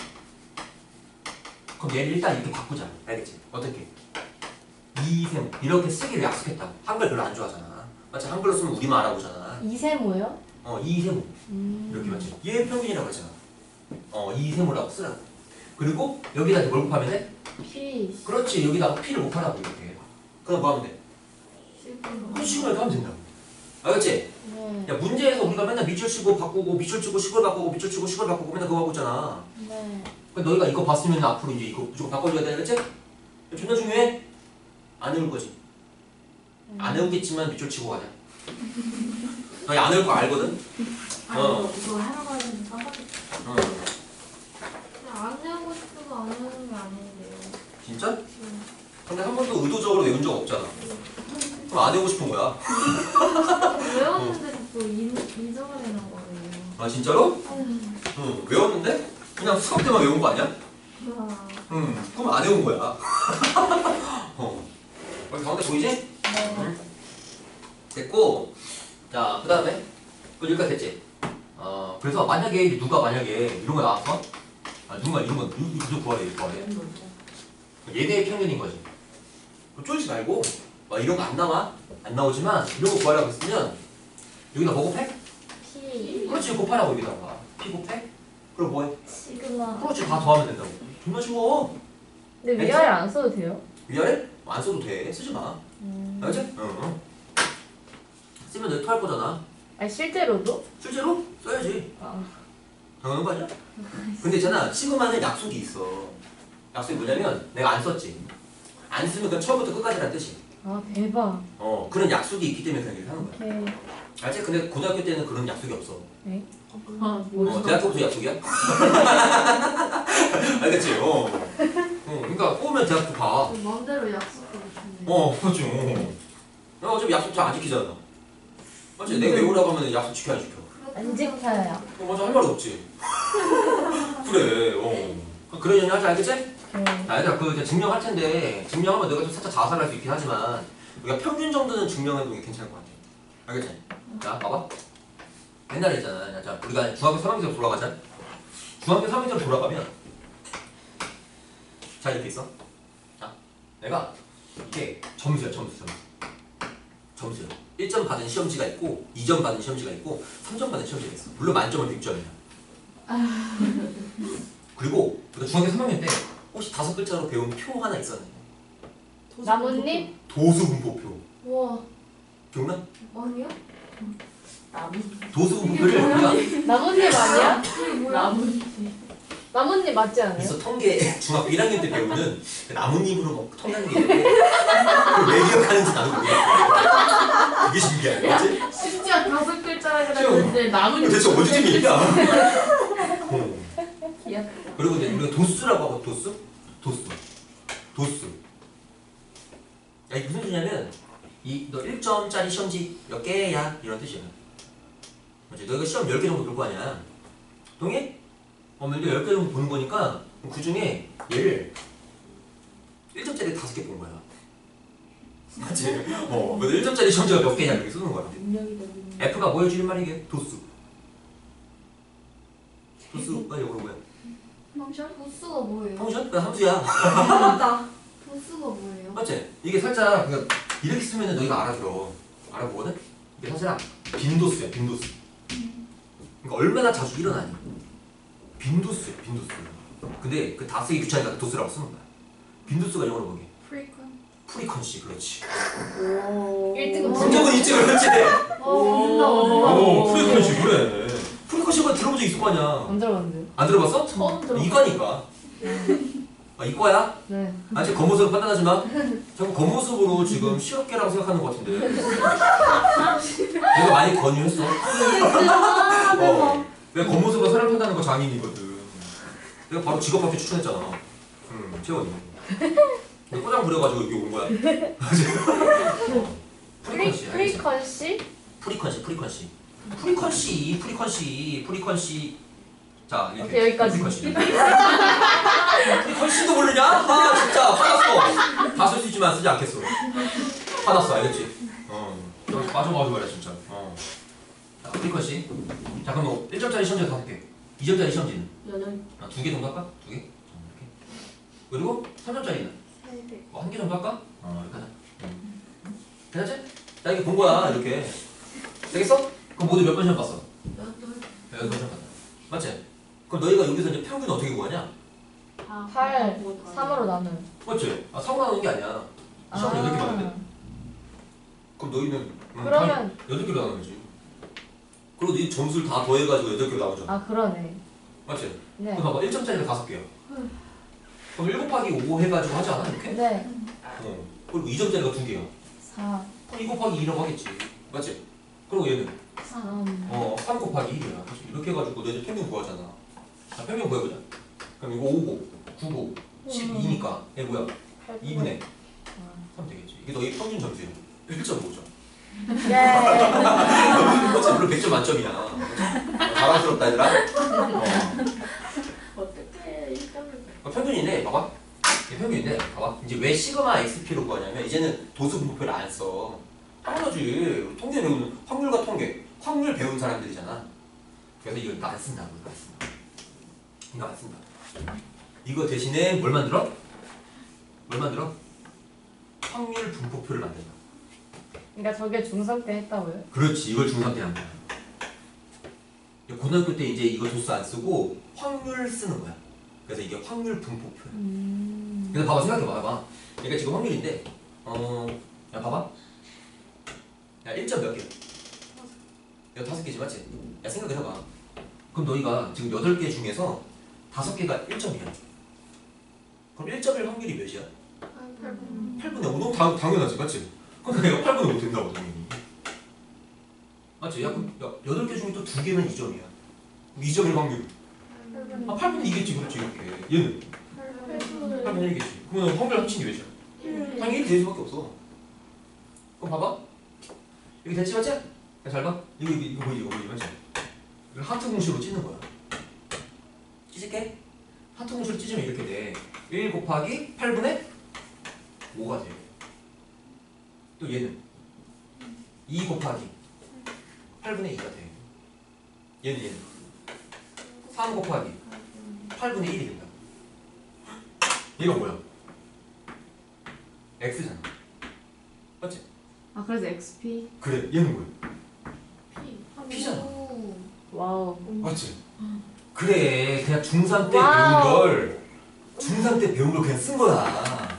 그럼 얘를 일단 이렇게 바꾸자. 알겠지? 어떻게? 이 세모 이렇게 쓰기로 약속했다고. 한글 별로 안 좋아하잖아. 맞지? 한글로 쓰면 우리만 알아보잖아. 이세모요? 어, 이 세모 음. 이렇게 맞지? 얘 평균이라고 했잖아. 어, 이 세모라고 쓰라고. 그리고 여기다 이제 뭘 곱하면 돼? P. 그렇지. 여기다가 p를 곱하라고 이렇게. 그럼 뭐 하면 돼? 시그마. 그 시그마 이렇게 하면 된다고. 알겠지? 네. 야, 문제에서 우리가 맨날 밑줄 치고 바꾸고 밑줄 치고 식을 바꾸고 밑줄 치고 식을 바꾸고 맨날 그거 하고 있잖아. 네. 그러니까 너희가 이거 봤으면 앞으로 이제 이거 무조건 바꿔줘야 돼, 알겠지? 존나 중요해. 안 외울 거지. 안 외우겠지만 밑줄 치고 가자. 너희 안 외울 거 알거든? 아 어. 이거 이거 하러 가야지 까먹었다. 어. 안 외우고 싶어서 안 외우는 게 아닌데요. 진짜? 지금. 근데 한 번도 의도적으로 외운 적 없잖아. 그럼 안 외우고 싶은 거야. 외웠는데 자꾸 이- 잊어버리는 거예요. 아 진짜로? 응. 외웠는데? 그냥 수업 때만 외운 거 아니야? 우와. 응. 그럼 안 외운 거야. 어. 여기 가운데 보이지? 네. 응. 됐고, 자, 그 다음에, 그 여기까지 됐지? 어, 그래서 만약에, 누가 만약에 이런 거 나왔어? 아, 누가 이런 거, 이거 이거 구하래, 이거 구하래. 얘네의 평균인 거지. 쫄지 말고, 막 이런 거 안 나와? 안 나오지만, 이런 거 구하라고 했으면, 여기다 뭐 곱해? P 그렇지, 곱하라고 여기다가. P 곱해? 그럼 뭐 해? 시그마 그렇지, 다 더하면 된다고. 정말 쉬워. 근데 위아래 안 써도 돼요? 위아래? 안 써도 돼. 쓰지 마. 음. 알지? 응, 응. 쓰면 내 토할 거잖아. 아니 실제로도? 실제로? 써야지. 아. 당연한 거 아니야? 근데 있잖아, 시그마는 약속이 있어. 약속이 뭐냐면, 내가 안 썼지. 안 쓰면 그냥 처음부터 끝까지란 뜻이. 아 대박. 어, 그런 약속이 있기 때문에 그냥 이렇게 하는 거야. 오케이. 알지? 근데 고등학교 때는 그런 약속이 없어. 네. 아, 어, 뭐야? 대학교부터 약속이야? 알겠지? 어. 어, 그러니까 꼬우면 대학교 가. 마음대로 약속하고 싶네. 어, 그렇지. 어. 나 어차피 약속 잘 안 지키잖아. 맞지? 내가 외우라고 하면 약속 지켜야 지켜. 안 지켜요. 어, 맞아. 할 말 없지. 그래. 어. 그런 연이 하지 알겠지? 네. 아, 얘들아, 그 이제 증명할 텐데 증명하면 내가 좀 살짝 자살할 수 있긴 하지만 우리가 평균 정도는 증명해보는 게 괜찮을 것 같아. 알겠지? 자, 봐봐. 옛날에 있잖아. 자, 우리가 중학교 삼 학년으로 돌아가자. 중학교 삼 학년으로 돌아가면 자, 이렇게 있어. 자, 내가 이게 점수야, 점수, 점수. 점수야. 일 점 받은 시험지가 있고 이 점 받은 시험지가 있고 삼 점 받은 시험지가 있어. 물론 만점은 백 점이야. 그리고 우리가 중학교 삼 학년 때 혹시 다섯 글자로 배운 표 하나 있었는데 나뭇잎? 도수분포표 우와. 기억나? 아니요? 나무. 도수분포표를 우리가 나뭇잎 아니야? 나무. 나뭇잎 맞지 않아요? 있어 통계 중학교 일 학년 때 배우는 그 나뭇잎으로 막 통하는 게 있는데 그걸 왜 기억하는지 나도 모르겠어. 그게 신기해. 맞지? 심지어 다섯 글자라 그랬는데 나무는 대체 어디쯤 얘기야? 어. 귀엽다. 그리고 이제 우리가 도수라고 하고 도수? 도수 도수 야 이게 무슨 뜻이냐면 이 너 일 점짜리 시험지 몇 개야? 이런 뜻이야. 맞지? 너가 시험 열 개 정도 볼 거 아니야. 동의? 어, 근데 열 개 정도 보는 거니까 그 중에 얘를 일 점짜리 다섯 개 본 거야. 맞지? 어, 그래서 일 점짜리 시험지가 몇 개냐 이렇게 쓰는 거야. 능력이다. 능력. F가 뭐 해주는 말이 이게? 도수. 도수가 영어로 뭐야? 펑션? 보스가 뭐예요? 펑션? 그 함수야. 맞다. 보스가 뭐예요? 맞지? 이게 살짝 그냥 이렇게 쓰면은 너희가 알아들어. 알아보거든? 이게 사실 빈도수야, 빈도수. 그러니까 얼마나 자주 일어나니? 빈도수야, 빈도수. 근데 그 다 쓰기 귀찮으니까 도수라고 쓰는 거야. 빈도수가 영어로 뭐게? 프리콘. 프리퀀시, 그렇지. 오. 일 등급 성적은 있지, 그렇지. 어, 된다, 된다. 오, 프리퀀시, 그래. 프리퀀시가 들어본 적 있을 거 아니야. 안 들어봤는데요? 안 들어봤어? 처음 들어. 이과니까. 아, 이과야? 네. 아직 겉모습으로 판단하지 마. 자꾸 겉모습으로 지금 실업계라고 생각하는 것 같은데. 내가 많이 권유했어. 어. 내가 겉모습으로 사람 판단하는 거 장인이거든. 내가 바로 직업학교 추천했잖아. 응, 채원이. 근데 꼬장 부려가지고 여기 온 거야. 어. 프리퀀시. 알겠지? 프리컨시? 프리퀀시, 프리퀀시. 프리퀀시, 프리퀀시, 프리퀀시. 자, 이렇게. 오케이, 여기까지. 프리퀀시. 프리퀀시도 모르냐? 아, 진짜 화났어. 다 쓸 수 있지만 쓰지 않겠어. 화났어, 알겠지? 어. 여기 빠져가지고 말이야, 진짜. 어. 자, 프리퀀시. 자, 그럼 뭐 일 점짜리 시험지 다섯 개. 이 점짜리 시험지는? 여덟. 아, 두 개 정도 할까? 두 개? 자, 이렇게. 그리고 삼 점짜리는? 세 개. 뭐 한 개 정도 할까? 어, 이렇게 하자. 음. 괜찮지? 자, 이렇게 본 거야, 이렇게. 되겠어? 그럼 모두 몇 번 시험 봤어? 여덟. 여덟 번 시험 봤다. 맞지? 그럼 너희가 여기서 이제 평균 어떻게 구하냐? 다. 팔, 다 보고 다. 삼으로 나눈. 맞지? 아, 사고 나오는 게 아니야. 시험을 여덟 개 봤는데. 그럼 너희는 음, 그러면- 여덟 개로 나눈 거지. 그리고 네 점수를 다 더해가지고 여덟 개로 나오잖아. 아 그러네. 맞지? 네. 그럼 봐봐, 일 점짜리가 다섯 개야. 그럼 일 곱하기 오 해가지고 하지 않아? 이렇게? 네. 어. 그리고 이 점짜리가 두 개야. 사, 그럼 이 곱하기 이라고 하겠지. 맞지? 그리고 얘는 삼. 어, 삼 곱하기 일이야. 그치? 이렇게 해가지고 너희들 평균 구하잖아. 자, 평균 구해보자. 그럼 이거 오고, 구고, 십이니까 얘 뭐야? 이분의 하면 되겠지. 이게 너희 평균 점수야. 일 점 오 점. 예. 어차피 물론 백 점 만점이야. 어, 자랑스럽다 얘들아. 어. 어떻게 일 점을 어, 평균인데 봐봐. 이게 평균인데 봐봐. 이제 왜 시그마 엑스피로 구하냐면 이제는 도수 분포표를 안 써. 당연하지. 통계 배우는 확률과 통계. 확률 배운 사람들이잖아. 그래서 이거 안 쓴다고. 이거 안 쓴다. 이거 안 쓴다. 이거 대신에 뭘 만들어? 뭘 만들어? 확률 분포표를 만든다. 그러니까 저게 중삼 때 했다고요? 그렇지. 이걸 중삼 때 한 거야. 고등학교 때 이제 이거 도수 안 쓰고 확률 쓰는 거야. 그래서 이게 확률 분포표야. 음. 그래서 봐봐, 생각해봐, 봐봐. 그러니까 지금 확률인데, 어, 야 봐봐. 야 일 점 몇 개? 야 다섯 개지 맞지? 야 생각해봐. 그럼 너희가 지금 여덟 개 중에서 다섯 개가 일 점이야. 그럼 일 점일 확률이 몇이야? 팔 분의 오. 너무 당, 당연하지, 맞지? 그럼 내가 팔 분의 오 된다고 당연히. 맞지? 야 그럼 야, 여덟 개 중에 또 두 개는 이 점이야. 이 점일 확률. 아 팔 분의 이겠지, 그렇지 이렇게. 얘는 팔 분의 일이겠지. 그러면 확률 합친 게 몇이야? 당연히 일 될 수밖에 없어. 그럼 봐봐. 여기 됐지 맞지? 야, 잘 봐. 이거 이거 이거 보이지, 이거 보이지 맞지? 이걸 하트 공식으로 찢는 거야. 찢을게. 하트 공식으로 찢으면 이렇게 돼. 일 곱하기 팔 분의 오가 돼. 또 얘는 이 곱하기 팔 분의 이가 돼. 얘는 얘는 삼 곱하기 팔 분의 일이 된다. 얘가 뭐야? x잖아. 맞지? 아 그래서 엑스피? 그래, 얘는 뭐야? P P잖아. 와우. 맞지? 그래, 그냥 중삼 때 와우. 배운 걸 중삼 때 배운 걸 그냥 쓴 거야.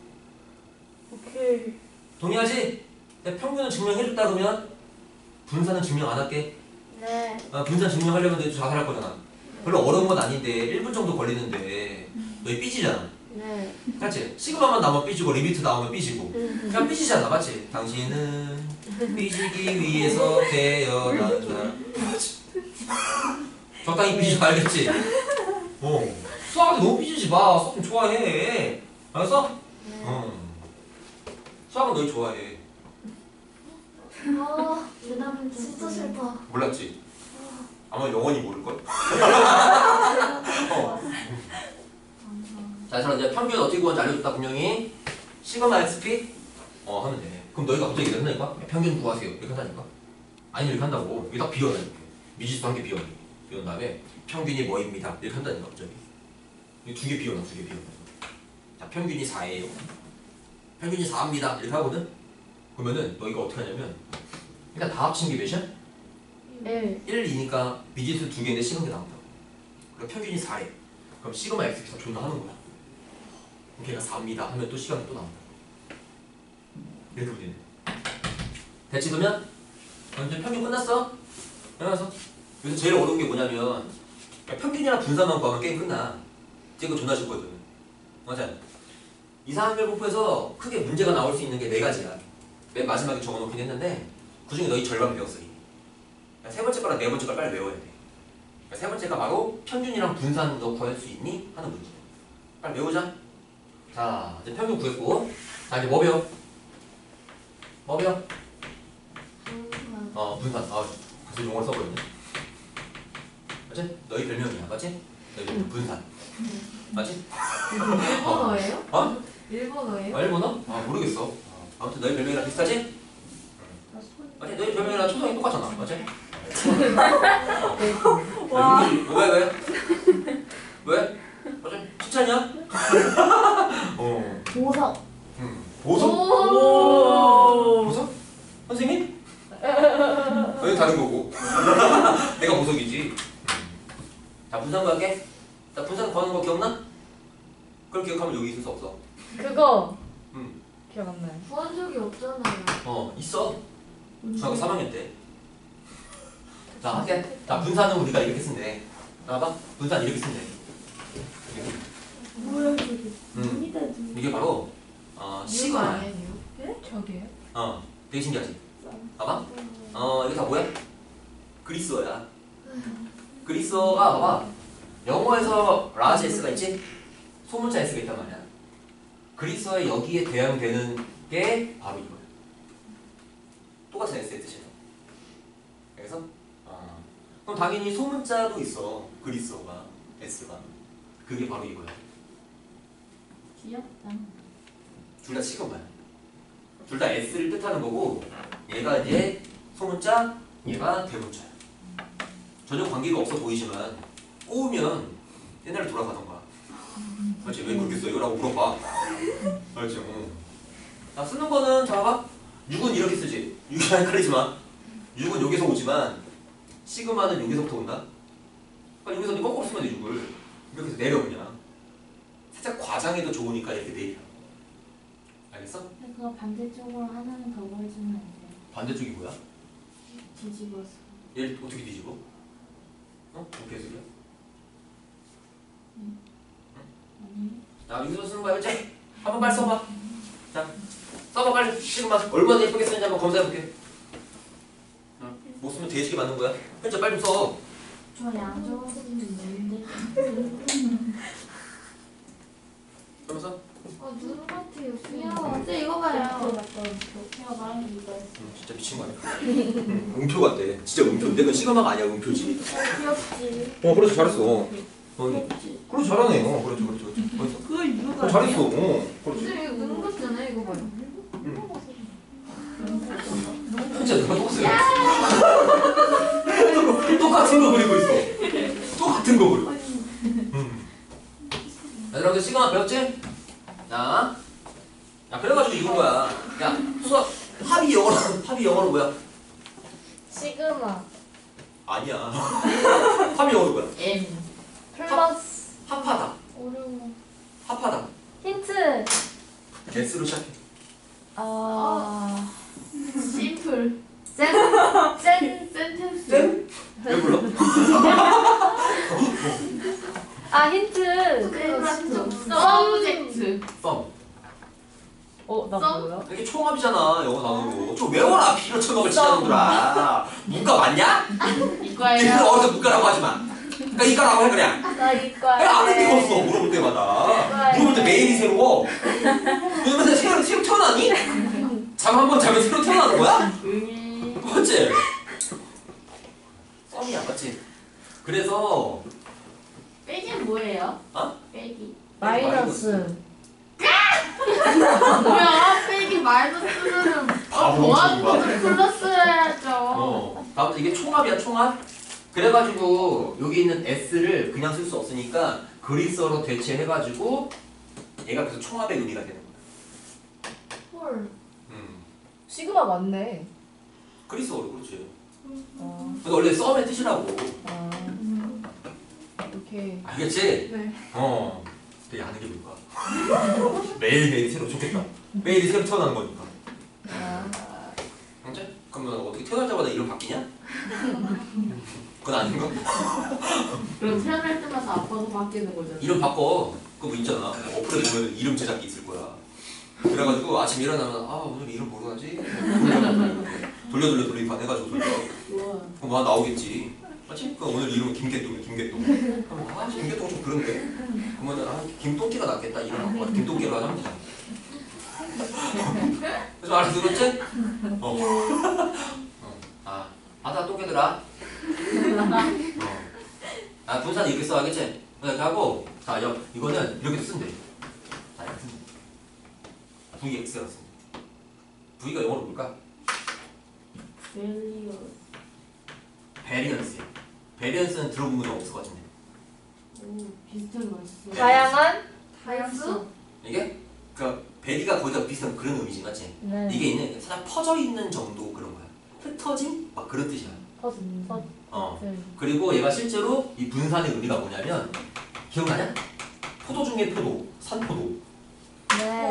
오케이. 동의하지? 내가 평균은 증명해줬다 그러면 분산은 증명 안 할게. 네. 아, 분산 증명하려면 내가 자살할 거잖아. 별로 어려운 건 아닌데 일 분 정도 걸리는데 너희 삐지잖아. 네. 맞지? 시그마만 나오면 삐지고 리미트 나오면 삐지고 그냥 삐지잖아. 맞지? 당신은 삐지기 위해서 태어난 사람. 맞지? 적당히 삐지고 알겠지? 어. 수학한테 너무 삐지지 마. 수학 좀 좋아해. 알았어? 네. 어. 수학은 너희 좋아해. 아, 대답은 진짜 싫다. 몰랐지? 아마 영원히 모를걸? 어. 자, 자, 이제 평균 어떻게 구하는지 알려줬다, 분명히. 시그마 엑스피? 어, 하면 돼. 그럼 너희가 갑자기 이렇게 한다니까? 평균 구하세요. 이렇게 한다니까? 아니면 이렇게 한다고. 이게 다 비워놔, 이렇게. 미지수 한 개 비워놔. 비운 다음에 평균이 뭐입니다. 이렇게 한다니까, 갑자기. 이 두 개 비워놔, 두 개 비워놔. 자, 평균이 사예요. 평균이 사입니다. 이렇게 하거든? 그러면은 너희가 어떻게 하냐면 일단 다 합친 게 몇이야? 일. 일, 이니까 미지수 두 개인데 시그마 나온다고. 그럼 평균이 사래. 그럼 시그마 x가 존나 하는 거야. 그럼 걔가 사입니다 하면 또 시간이 또 나온다. 이렇게 보면 됐지? 그러면 이제 평균 끝났어? 끝났어? 여기서 제일 어려운 게 뭐냐면 평균이랑 분산만 구하면 게임 끝나. 이제 그거 존나 쉽거든. 맞아. 이상한 분포에서 크게 문제가 나올 수 있는 게 네 가지야. 맨 마지막에 적어놓긴 했는데 그 중에 너희 절반 배웠어. 이미. 세 번째 거랑 네 번째 걸 빨리 외워야 돼. 세 번째가 바로 평균이랑 분산 너 구할 수 있니? 하는 문제. 빨리 외우자. 자, 이제 평균 구했고, 자 이제 뭐 배워? 뭐 배워? 어, 분산. 아, 무슨 용어를 써버렸네. 맞지? 너희 별명이야, 맞지? 너희 별명 분산. 맞지? 일본어예요? 어? 일본어예요? 아, 일본어? 아, 모르겠어. 아무튼 너희 별명이랑 비슷하지? 맞지? 너희 별명이랑 초성이 똑같잖아, 맞지? 와. 왜, 왜? 왜? 맞지? 칭찬이야? 어. 보석. 음. 보석? 오. 보석? 선생님? 여기 다른 거고. 내가 보석이지. 자, 분산 구할게. 자, 분산 구하는 거 기억나? 그걸 기억하면 여기 있을 수 없어. 그거. 음. 기억 안 나요. 구한 적이 없잖아요. 어, 있어. 중학교 삼 학년 때. 자, 할게. 자, 분산은 우리가 이렇게 쓴대. 봐봐. 분산 이렇게 쓴대. 뭐야 저게? 음. 이게 바로 어, 시그마야. 아니에요? 저게요? 어, 되게 신기하지? 봐봐. 어, 이게 다 뭐야? 그리스어야. 그리스어가 봐봐. 영어에서 라지 S가 있지? 소문자 S가 있단 말이야. 그리스어에 여기에 대항되는 게 바로 이거예요. 똑같은 S의 뜻이에요. 그래서 아, 그럼 당연히 소문자도 있어. 그리스어가 S가 그게 바로 이거야. 귀엽다. 둘 다 시그마야. 둘 다 S를 뜻하는 거고 얘가 이제 소문자, 얘가 대문자야. 전혀 관계가 없어 보이지만 꼬우면 옛날에 돌아가던가. 그렇지? 왜 그렇게 써요? 라고 물어봐. 그렇지? 응. 자, 쓰는 거는 자 봐봐. 육은 이렇게 쓰지. 육이 헷갈리지 마. 육은 여기서 오지만 시그마는 여기서부터 온다. 그러니까 여기서 거꾸로 쓰면 돼. 육을 이렇게 해서 내려 그냥. 살짝 과장해도 좋으니까 이렇게 내려. 알겠어? 그거 반대쪽으로 하나는 더 보여주면 안 돼. 반대쪽이 뭐야? 뒤집어서. 얘를 어떻게 뒤집어? 어? 어떻게 쓰려? 아니. 자, 여기서 쓰는 거야, 그치? 한번 빨리 써봐. 자, 써봐 빨리. 시그마 얼마나 예쁘게 쓰는지 한번 검사해볼게. 응. 못 쓰면 대식이 맞는 거야. 현재 빨리 좀 써. 저 양쪽으로 쓰면 되는데. 그러면서 어, 누구 같아요? 귀여워. 쟤 이거 봐요. 제가 말하는 이거. 응, 진짜 미친 거 아니야? 응, 음표 같대. 진짜 음표인데 그건 시그마가 아니야, 음표지. 귀엽지. 어, 그래서 잘했어. 어, 그래서 잘하네. 어, 그렇죠, 그렇죠, 그렇죠. 그래서 그거 이유가 어, 잘했어. 어, 그렇지. 근데 이거 누구 같잖아요? 이거 봐요. 진짜 누가 똑같아요. 똑같은 거 그리고 있어. 똑같은 거 그리고. 음. 자, 여러분들 시그마 배웠지? 자, 야 그래가지고 이건 거야. 야, 수학 합이 영어로 합이 영어로 뭐야? 시그마 아니야. 합이 영어로 뭐야? M. 플러스 합하다. 오르모 합하다. 힌트 S로 시작해. 아 심플. 센센 센텐스. 쌤? 왜 불러? 아 힌트 서브젝트. 썸. 어나 뭐야? 이게 총합이잖아 영어 단어로. 좀 외워라 필요 처먹을 치자놈들아. 문과 맞냐? 걔들 이과예요. 어디서 문과라고 하지 마. 그러니까 이과라고 해 그냥. 나 이과에 내가 아는 게 없어 물어볼 때마다. 물어볼 때 매일이 새로워. 너 맨날 새로 새로 태어나니? 잠 한 번 자면 새로 태어나는 거야? 응애. 맞지? 썸이야 맞지? 그래서 빼기는 뭐예요? 어? 빼기. 마이너스 뭐야? 빼기 마이너스는 바보 더하기 멍청이가. 플러스 해야죠. 어. 다음부터 이게 총합이야 총합. 그래가지고 여기 있는 S를 그냥 쓸 수 없으니까 그리스어로 대체해가지고 얘가 그래서 총합의 의미가 되는 거야. 헐. 음. 시그마 맞네. 그리스어로 그렇지. 어, 근데 원래 썸의 뜻이라고. 아, 이렇게. 알겠지? 네. 어. 되게 아는 게 뭘까? 매일매일 새로 좋겠다. 매일이 새로 태어나는 거니까. 아, 알겠지? 그러면 어떻게 태어날 때마다 이름 바뀌냐? 그건 아닌가? 그럼 태어날 때마다 아빠도 바뀌는 거잖아. 이름 바꿔. 그거 뭐 있잖아. 어플에 보면 이름 제작기 있을 거야. 그래가지고 아침 일어나면 아 오늘 이름 뭐로 하지? 돌려 돌려 돌리판 해가지고 돌려. 우와. 그럼 막 나오겠지. 맞지? 그럼 오늘 이름은 김개똥이야 김개똥. 그럼 아 김개똥 좀 그런데. 그러면 아 김똥개가 낫겠다 이름 바꿔. 김똥개로 하자면 되잖아. 그래서 알아서 들었지? 어. 어. 아 바다 똥개들아. 어. 아 분산 이렇게 써 알겠지? 이렇게 하고 자 여, 이거는 이렇게 쓴대. 자 이렇게 쓴대. 브이엑스라고 쓴대. V가 영어로 뭘까? 밸리어. 베리언스야. 베리언스는 들어본 적 없을 것 같은데. 오, 비슷한 거 있어. 다양한 다양수? 이게 그러니까 베리가 거기다 비슷한 그런 의미지 맞지? 네 이게 있는 살짝 퍼져 있는 정도 그런 거야. 흩어짐? 막 그런 뜻이야. 퍼스 퍼스 어. 그리고 얘가 실제로 이 분산의 의미가 뭐냐면 기억나냐? 포도 중에 포도, 산포도. 네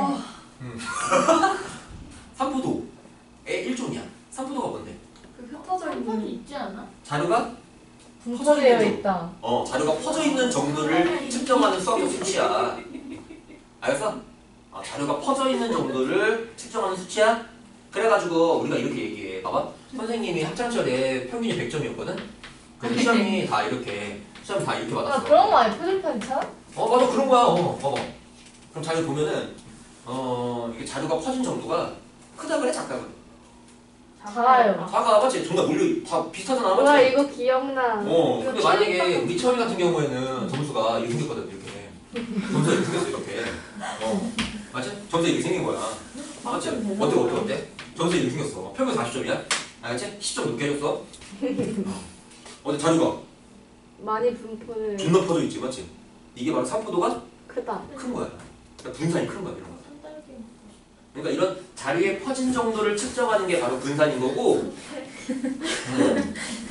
산포도의 일종이야. 산포도가 뭔데? 그 흩어져 한번 있는. 있지 않아? 자료가 분포되어 있다. 어 자료가 퍼져 있는 정도를 측정하는 수학적 수치야. 알겠어? 어, 자료가 퍼져 있는 정도를 측정하는 수치야. 그래가지고 우리가 이렇게 얘기해. 봐봐. 선생님이 학창시절에 평균이 백 점이었거든. 근데 시험이 다 이렇게 시험 다 이렇게 아 받았어. 그런 거 아니야? 표준편 차? 어 맞아 그런 거야. 어 봐봐. 그럼 자료 보면은 어 이게 자료가 퍼진 정도가 크다 그래 작다 그래? 작아요. 작아 맞지? 정답 물류 다 비슷하잖아 와 맞지? 이거 기억나. 어 이거 근데 만약에 체육 우리 채원이 같은 경우에는 점수가 이렇게 생겼거든 이렇게 점수가 이렇게 생겼어 이렇게 어 맞지? 점수가 이렇게 생긴 거야 맞지? 어때 어때 어때? 점수가 이렇게 생겼어 평균 사십 점이야 알겠지? 십 점 높게 해줬어 어. 어때 자료가 많이 분포를 존나 퍼져 있지 맞지? 이게 바로 산포도가 크다. 큰 거야 그러니까 분산이 큰 거야 이런 거 그러니까 이런 자료의 퍼진 정도를 측정하는 게 바로 분산인 거고 음.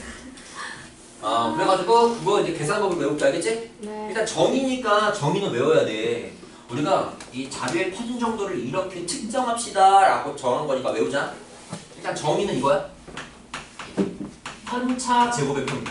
아 그래가지고 그거 이제 계산법을 외우자 알겠지? 네. 일단 정의니까 정의는 외워야 돼 우리가 이 자료의 퍼진 정도를 이렇게 측정합시다 라고 정한 거니까 외우자 일단 정의는 이거야 편차 제곱의 평균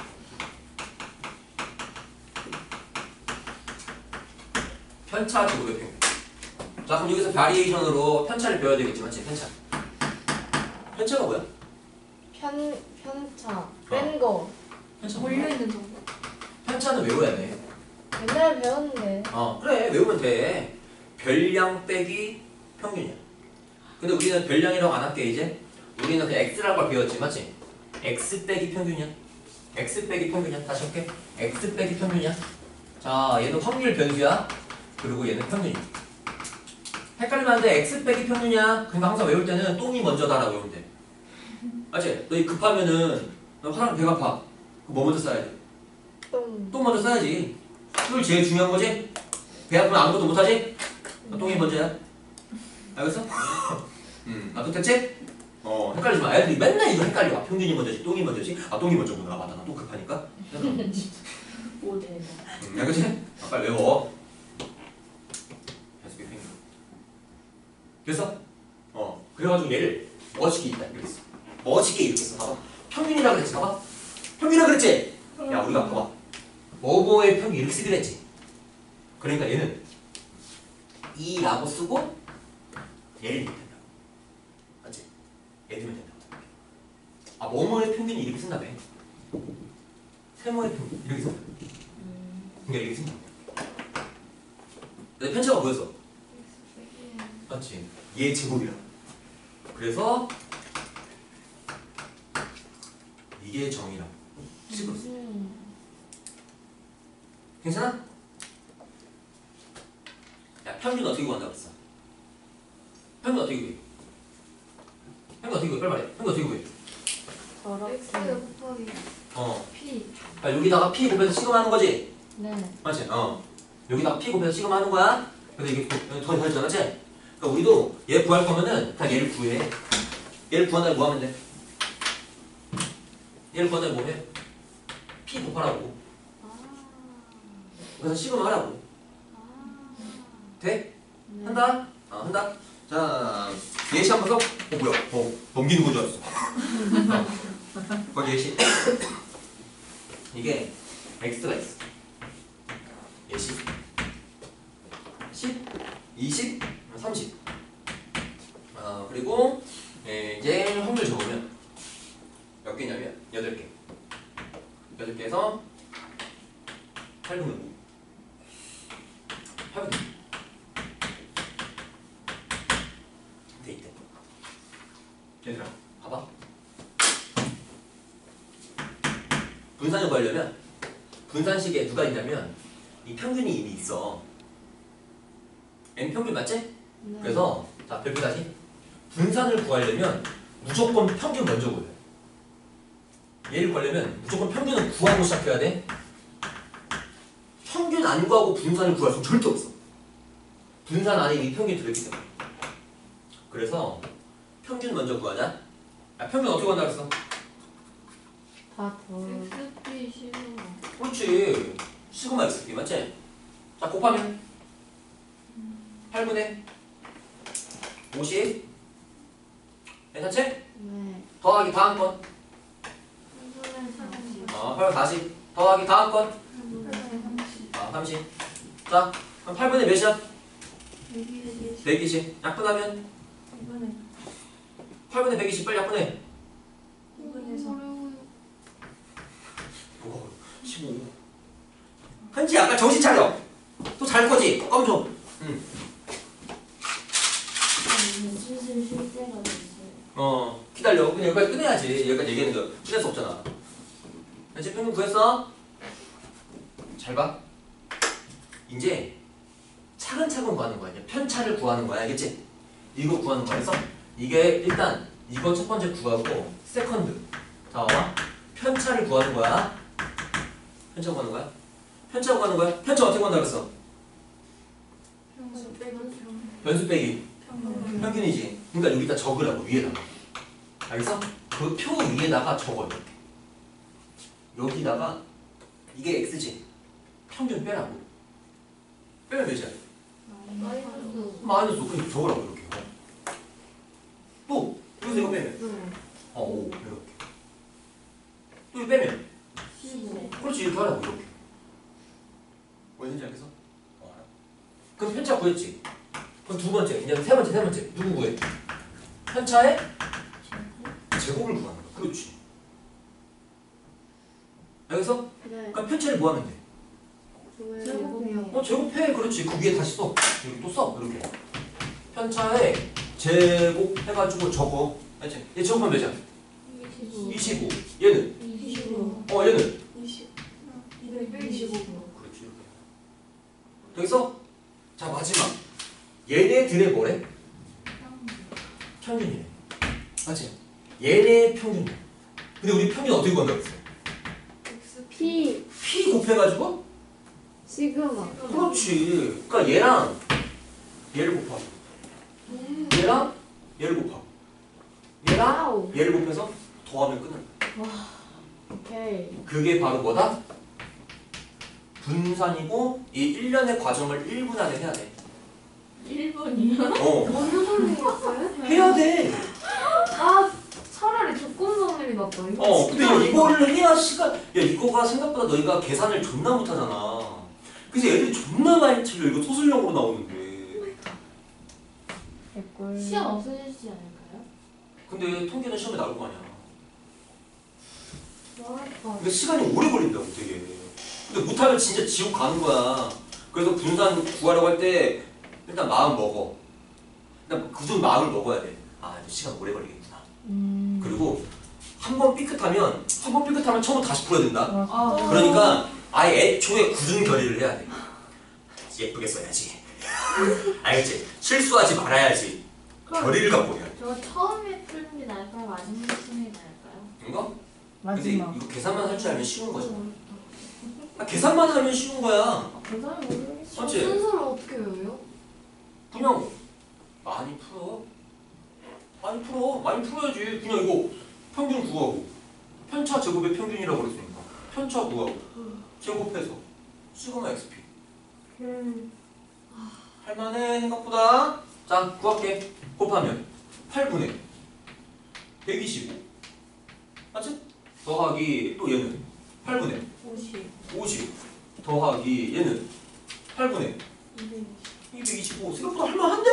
편차 제곱의 평균 자 그럼 여기서 바리에이션으로 편차를 배워야 되겠지 맞지? 편차 편차가 뭐야? 편 편차 뺀 거. 편차 뭐야? 몰려있는 정보. 편차는 외워야 돼 옛날에 배웠는데. 어 그래 외우면 돼 별량 빼기 평균이야 근데 우리는 별량이라고 안 할게 이제 우리는 그냥 x라고 걸 배웠지 맞지? x 빼기 평균이야 x 빼기 평균이야 다시 할게 x 빼기 평균이야 자 얘는 확률 변수야 그리고 얘는 평균이야 헷갈리면 안 돼 x 빼기 평균이야 그러니까 항상 외울 때는 똥이 먼저다라고 외우면 돼 맞지? 너 급하면은 너 화장 배가 아파 그럼 뭐 먼저 써야 돼? 똥. 똥 먼저 써야지 술 제일 중요한 거지? 배 아프면 아무것도 못하지? 똥이 먼저야 알겠어? 음, 아, 됐지? 어, 헷갈리지 마. 애들이 맨날 이거 헷갈려. 아, 평균이 먼저지, 똥이 먼저지. 아, 똥이 먼저구나. 아, 맞다. 나 똥 급하니까. 음, 오대. 알겠지? 아, 빨리 외워. 계속 평균. 됐어? 어, 그래가지고 얘를 멋있게 있다. 이렇게 써. 멋있게 이렇게 써. 봐봐. 평균이라 그랬지. 봐봐. 평균이라 그랬지? 야, 우리가 봐봐. 뭐뭐의 평균 이렇게 쓰기로 했지? 그러니까 얘는 이라고 쓰고 얘를 넣으면 된다. 맞지? 얘 넣으면 된다. 아, 뭐뭐의 평균이 이렇게 쓴다며. 세모의 평균 이렇게 쓴다. 그러니까 이렇게 쓴다. 근데 편차가 뭐였어? 맞지? 얘 제곱이야. 그래서 이게 정이라 찍었어. 괜찮아? 야, 평균 어떻게 구한다고 했어? 평균 어떻게 구해? 평균 어떻게 구해? 빨리 말해. 평균 어떻게 구해? X 곱하기 어. P. 아, 여기다가 P 곱해서 시그마 하는 거지? 네. 맞지? 어. 여기다가 P 곱해서 시그마 하는 거야? 그래서 이게 더 잘했잖아, 맞지? 그러니까 우리도 얘 구할 거면은 다 얘를 구해. 얘를 구한 다음에 뭐 하면 돼? 얘를 구한 다음에 뭐 해? P 곱하라고. 그래서 시그마 하라고. 돼? 네. 한다? 어, 한다? 자, 예시 한번 써. 어, 뭐야? 어, 넘기는 건 줄 알았어. 어. 거기 예시. 이게 x가 있어. 예시. 십, 이십, 삼십. 어, 그리고 예, 이제 확률 적으면 몇 개냐면 여덟 개. 여덟 개에서 팔분의 오. 팔분의 오. 돼 있대. 얘들아, 봐봐. 분산을 구하려면 분산식에 누가 있냐면 이 평균이 이미 있어. n 평균 맞지? 네. 그래서 자 별표 다시 분산을 구하려면 무조건 평균 먼저 구해. 얘를 구하려면 무조건 평균을 구하고 시작해야 돼. 평균 안 구하고 분산을 구할 수는 절대 없어. 분산 안에 이미 평균이 들어있기 때문에. 그래서 평균 먼저 구하자. 야, 평균 어떻게 구한다 그랬어? 다 더. X P 시그마. 그렇지. 시그마 xp 맞지? 자 곱하면 팔분의 오십 괜찮지? 네. 더하기 다음 건 삼분의 삼십. 어, 팔분의 사십 더하기 다음 건 삼분의 삼십. 아, 삼십 자 그럼 팔분의 몇이야? 백이십. 백이십 약분하면 이번에 팔분의 백이십 빨리 약분해 이분의 삼. 오, 십오 현지 아까 정신 차려 또 잘 거지? 껌 좀. 응. 실실 쉴 때가 됐어요. 어 기다려. 그냥 여기까지 끝내야지. 여기까지 얘기하는 거 끝낼 수 없잖아. 이제 평균 구했어? 잘 봐. 이제 차근차근 구하는 거야. 이제 편차를 구하는 거야. 알겠지? 이거 구하는 거야. 그래서 이게 일단 이거 첫 번째 구하고 세컨드. 자, 봐봐. 편차를 구하는 거야. 편차 구하는 거야? 편차 구하는 거야? 편차 어떻게 구한다 그랬어? 평수 빼기 평. 변수 빼기. 평균. 평균이지. 그러니까 여기다 적으라고 위에다가. 알겠어? 그 표 위에다가 적어 이렇게. 여기다가 이게 x지. 평균 빼라고. 빼면 몇이야? 마이너스. 마이너스 그냥 적으라고 이렇게. 또 여기서 이거 빼면 네. 어 오 이렇게. 또 이거 빼면 십오. 그렇지 이렇게 하라고 이렇게. 뭐였는지 알겠어? 어, 알아. 그럼 편차 구했지. 그럼 두 번째 이제 세 번째 세 번째 누구 구해? 편차의 제곱을 구하는 거야. 그렇지. 여기서 네. 그럼 편차를 뭐 하면 돼? 제곱이요. 어 제곱해. 그렇지. 그 위에 다시 써. 여기 또 써. 이렇게. 편차에 제곱 해가지고 적어. 알지? 얘 제곱하면 몇이야? 이십오. 이십오. 얘는? 이십오. 어 얘는? 이십. 이백이십오. 그렇지. 이렇게. 여기서 자 마지막. 얘네들의 뭐래? 평균이래. 맞지? 얘네 평균이야. 근데 우리 평균 어떻게 구한다고 했어? P P 곱해가지고? 시그마. 그렇지. 그러니까 얘랑 얘를 곱하고 얘랑 얘를 곱하고 얘랑 와우. 얘를 곱해서 더하면 끝난다. 오케이. 그게 바로 뭐다? 분산이고 이 일련의 과정을 일 분 안에 해야 돼. 일 분이요? 어. 먼저 선생님이었어요? 해야 돼. 아 차라리 조건 선생님이 낫다. 이거 어. 근데 진짜 야, 이거를 해야 시간. 야 이거가 생각보다 너희가 계산을 존나 못하잖아. 그래서 애들이 존나 많이 틀려. 이거 소술형으로 나오는데. 개꿀. 시험 없어지지 않을까요? 근데 통계는 시험에 나올 거 아니야. 뭐랄까. 근데 시간이 오래 걸린다고 되게. 근데 못하면 진짜 지옥 가는 거야. 그래서 분산 구하라고 할 때 일단 마음 먹어. 일단 그전 마음을 먹어야 돼. 아 이제 시간 오래 걸리겠구나. 음. 그리고 한 번 삐끗하면 한 번 삐끗하면 처음부터 다시 풀어야 된다. 아, 그러니까 아예 애초에 굳은 결의를 해야 돼. 예쁘게 써야지. 알겠지? 실수하지 말아야지. 결의를 갖고 해야 돼. 저 처음에 풀는 게 나을까요? 마지막에 풀는 게 나을까요? 이거? 근데 마지막. 이거 계산만 할 줄 알면 쉬운 거지. 아, 계산만 하면 쉬운 거야. 계산이 모르겠어. 맞지? 순서를 어떻게 외워요? 그냥 많이 풀어. 많이 풀어. 많이 풀어야지. 그냥 이거 평균 구하고 편차 제곱의 평균이라고 그랬으니까 편차 구하고 제곱해서 시그마 엑스피. 음. 할만해 생각보다. 자 구할게. 곱하면 팔분의 백이십오. 맞지? 더하기 또 얘는 팔분의 오십. 오십. 더하기 얘는 팔분의 이백이십오. 생각보다 할만한데?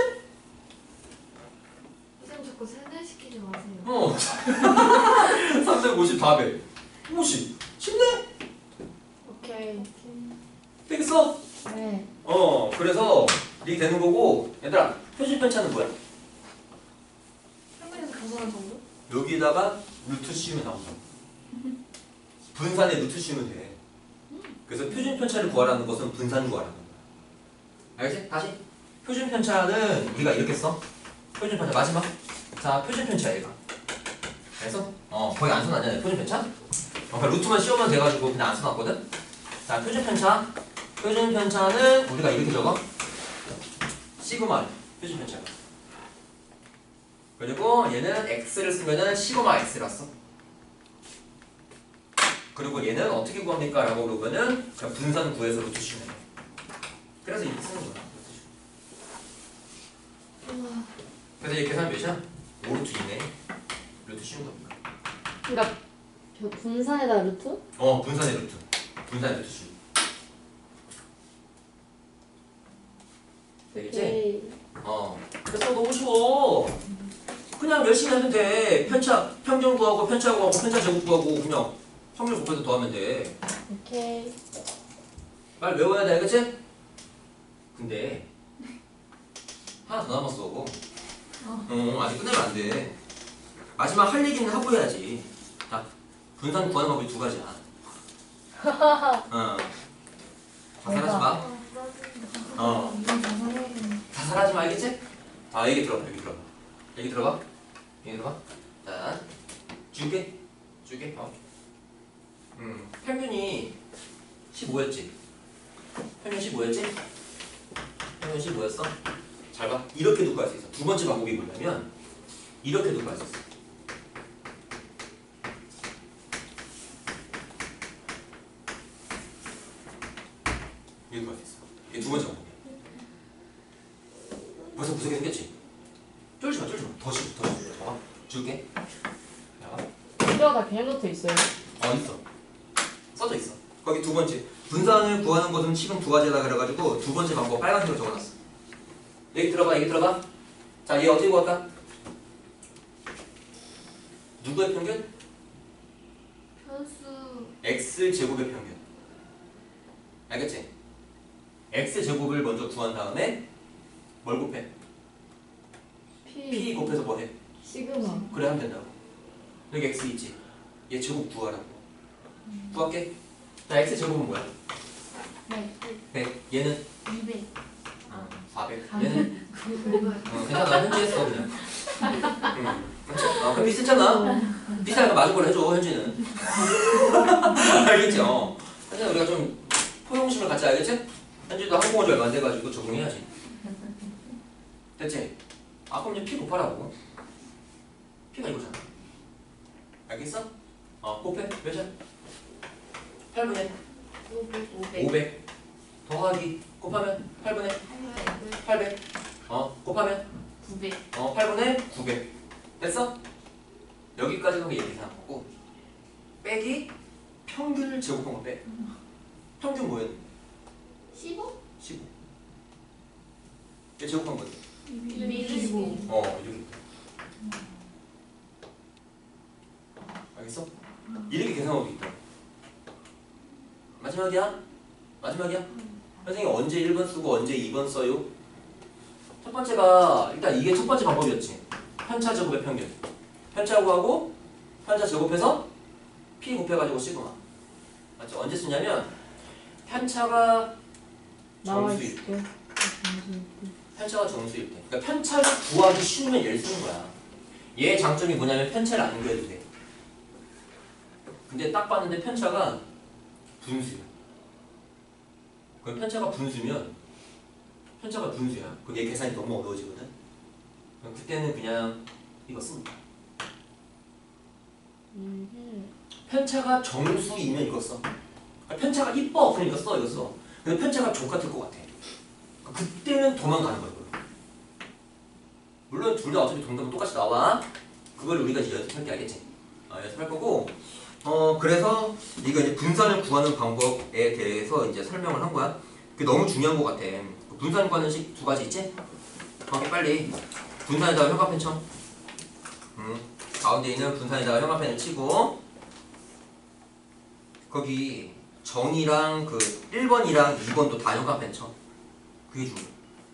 선생님 자꾸 세뇌시키지 마세요. 어. 삼백오십 답에 오십. 쉽네? 오케이. 되겠어? 네. 어. 그래서 이렇게 되는 거고. 얘들아 표준 편차는 뭐야? 평균 가능한 정도? 여기다가 루트 씌우면 나온다. 분산에 루트 씌우면 돼. 그래서 표준 편차를 구하라는 것은 분산 구하라는 거야. 알겠지? 다시. 표준 편차는 우리가 이렇게 써. 표준 편차 마지막. 자, 표준 편차 얘가. 그래서 어 거의 안 써놨잖아요. 표준 편차. 어, 그러니까 루트만 씌우면 돼가지고 그냥 안 써놨거든. 자, 표준 편차. 표준 편차는 우리가 이렇게 적어. 시그마 표준 편차가. 그리고 얘는 x를 쓰면은 시그마 x라 써. 그리고 얘는 어떻게 구합니까? 라고 그러면은 그냥 분산 구해서 루트 씌우면 돼. 그래서 이렇게 쓰는 거야. 그래서 얘 계산 몇이야? 오 루트 이네. 루트 씌운 겁니다. 그러니까 저 분산에다 루트? 어, 분산의 루트. 분산의 루트 씌우. 되겠지? 오케이. 어. 그래서 너무 쉬워. 그냥 열심히 하면 돼. 편차, 평균 구하고 편차 구하고 편차 제곱 구하고 그냥 확률 곱해서 더하면 돼. 오케이. 빨리 외워야 돼, 알겠지? 근데 하나 더 남았어. 어, 아직 끝내면 안 돼. 마지막 할 얘기는 하고 해야지. 자, 분산 구하는 방법이 두 가지야. 어. 자살하지 마. 어. 자살하지 마, 알겠지? 아, 얘기 들어봐, 얘기 들어봐. 얘기 들어봐. 얘기 들어봐. 자, 줄게. 줄게. 어. 음, 평균이 십오였지? 평균 십오였지? 평균 십오였어? 잘 봐. 이렇게도 구할 수 있어. 두 번째 방법이 뭐냐면 이렇게도 구할 수 있어. 이렇게 구할 수 있어. 이게 두 번째 방법이야. 벌써 무섭게 생겼지? 쫄지 마, 쫄지 마. 더 씹어, 더 씹어. 더 봐. 줄게. 자, 이거 다 그냥 노트 있어요? 어, 있어. 써져 있어. 거기 두 번째. 분산을 구하는 것은 지금 두 가지다 그래가지고 두 번째 방법 빨간색으로 적어놨어. 얘기 들어봐, 얘기 들어봐. 자, 얘 어떻게 구할까? 누구의 평균? 편수 x제곱의 평균. 알겠지? x제곱을 먼저 구한 다음에 뭘 곱해? P p 곱해서 뭐 해? 시그마. 그래 하면 된다고. 여기 x 있지? 얘 제곱 구하라고. 구할게. 자, x제곱은 뭐야? 네 백. 얘는 이백 어, 사백. 얘는 어, 괜찮아. 현지 했어 그냥. 응. 어, 그럼 비슷했잖아. 비슷하니까 맞은 걸 해줘 현지는. 알겠지? 어. 현지는 우리가 좀 포용심을 갖지 알겠지? 현지도 한국어를 얼마 안 돼가지고 적응해야지. 됐지? 아 그럼 이제 피 곱하라고. P가 이거잖아. 알겠어? 어 곱해. 몇이야? 팔분의 오백 오백. 더하기 곱하면 팔분의 팔백. 어 곱하면 구백 어 팔분의 구백. 됐어? 여기까지가 얘기 이상한 거고 빼기 평균을 제곱한 거 빼. 평균 뭐였니? 십오? 십오. 얘 제곱한 거지. 이백이십오 어 이렇게. 알겠어? 이렇게 계산하고 있다. 마지막이야? 마지막이야? 선생님 언제 일 번 쓰고 언제 이 번 써요? 첫 번째가 일단 이게 첫 번째 방법이었지. 편차 제곱의 평균. 편차 구하고 편차 제곱해서 P 곱해가지고 시그마. 맞죠? 언제 쓰냐면 편차가 나와 정수일 때. 있을게. 편차가 정수일 때. 그러니까 편차를 구하기 쉬우면 얘를 쓰는 거야. 얘의 장점이 뭐냐면 편차를 안 구해도 돼. 근데 딱 봤는데 편차가 분수야. 그럼 편차가 분수면 편차가 분수야. 그럼 얘 계산이 너무 어려워지거든. 그럼 그때는 그냥 이거 씁니다. 음. 편차가 정수이면 이거 써. 편차가 이뻐 그러니까 써 이거 써. 근데 편차가 족같을 것 같아. 그때는 도망가는 거야. 물론 둘 다 어차피 동작은 똑같이 나와. 그걸 우리가 이제 연습할 때 알겠지? 어, 연습할 거고. 어 그래서 이거 이제 분산을 구하는 방법에 대해서 이제 설명을 한 거야. 그게 너무 중요한 것 같아. 분산 구하는 식 두 가지 있지? 거기 빨리 분산에다가 형광펜 쳐. 음, 가운데 있는 분산에다가 형광펜을 치고 거기 정이랑 그 일 번이랑 이 번도 다 형광펜 쳐. 그게 중요해.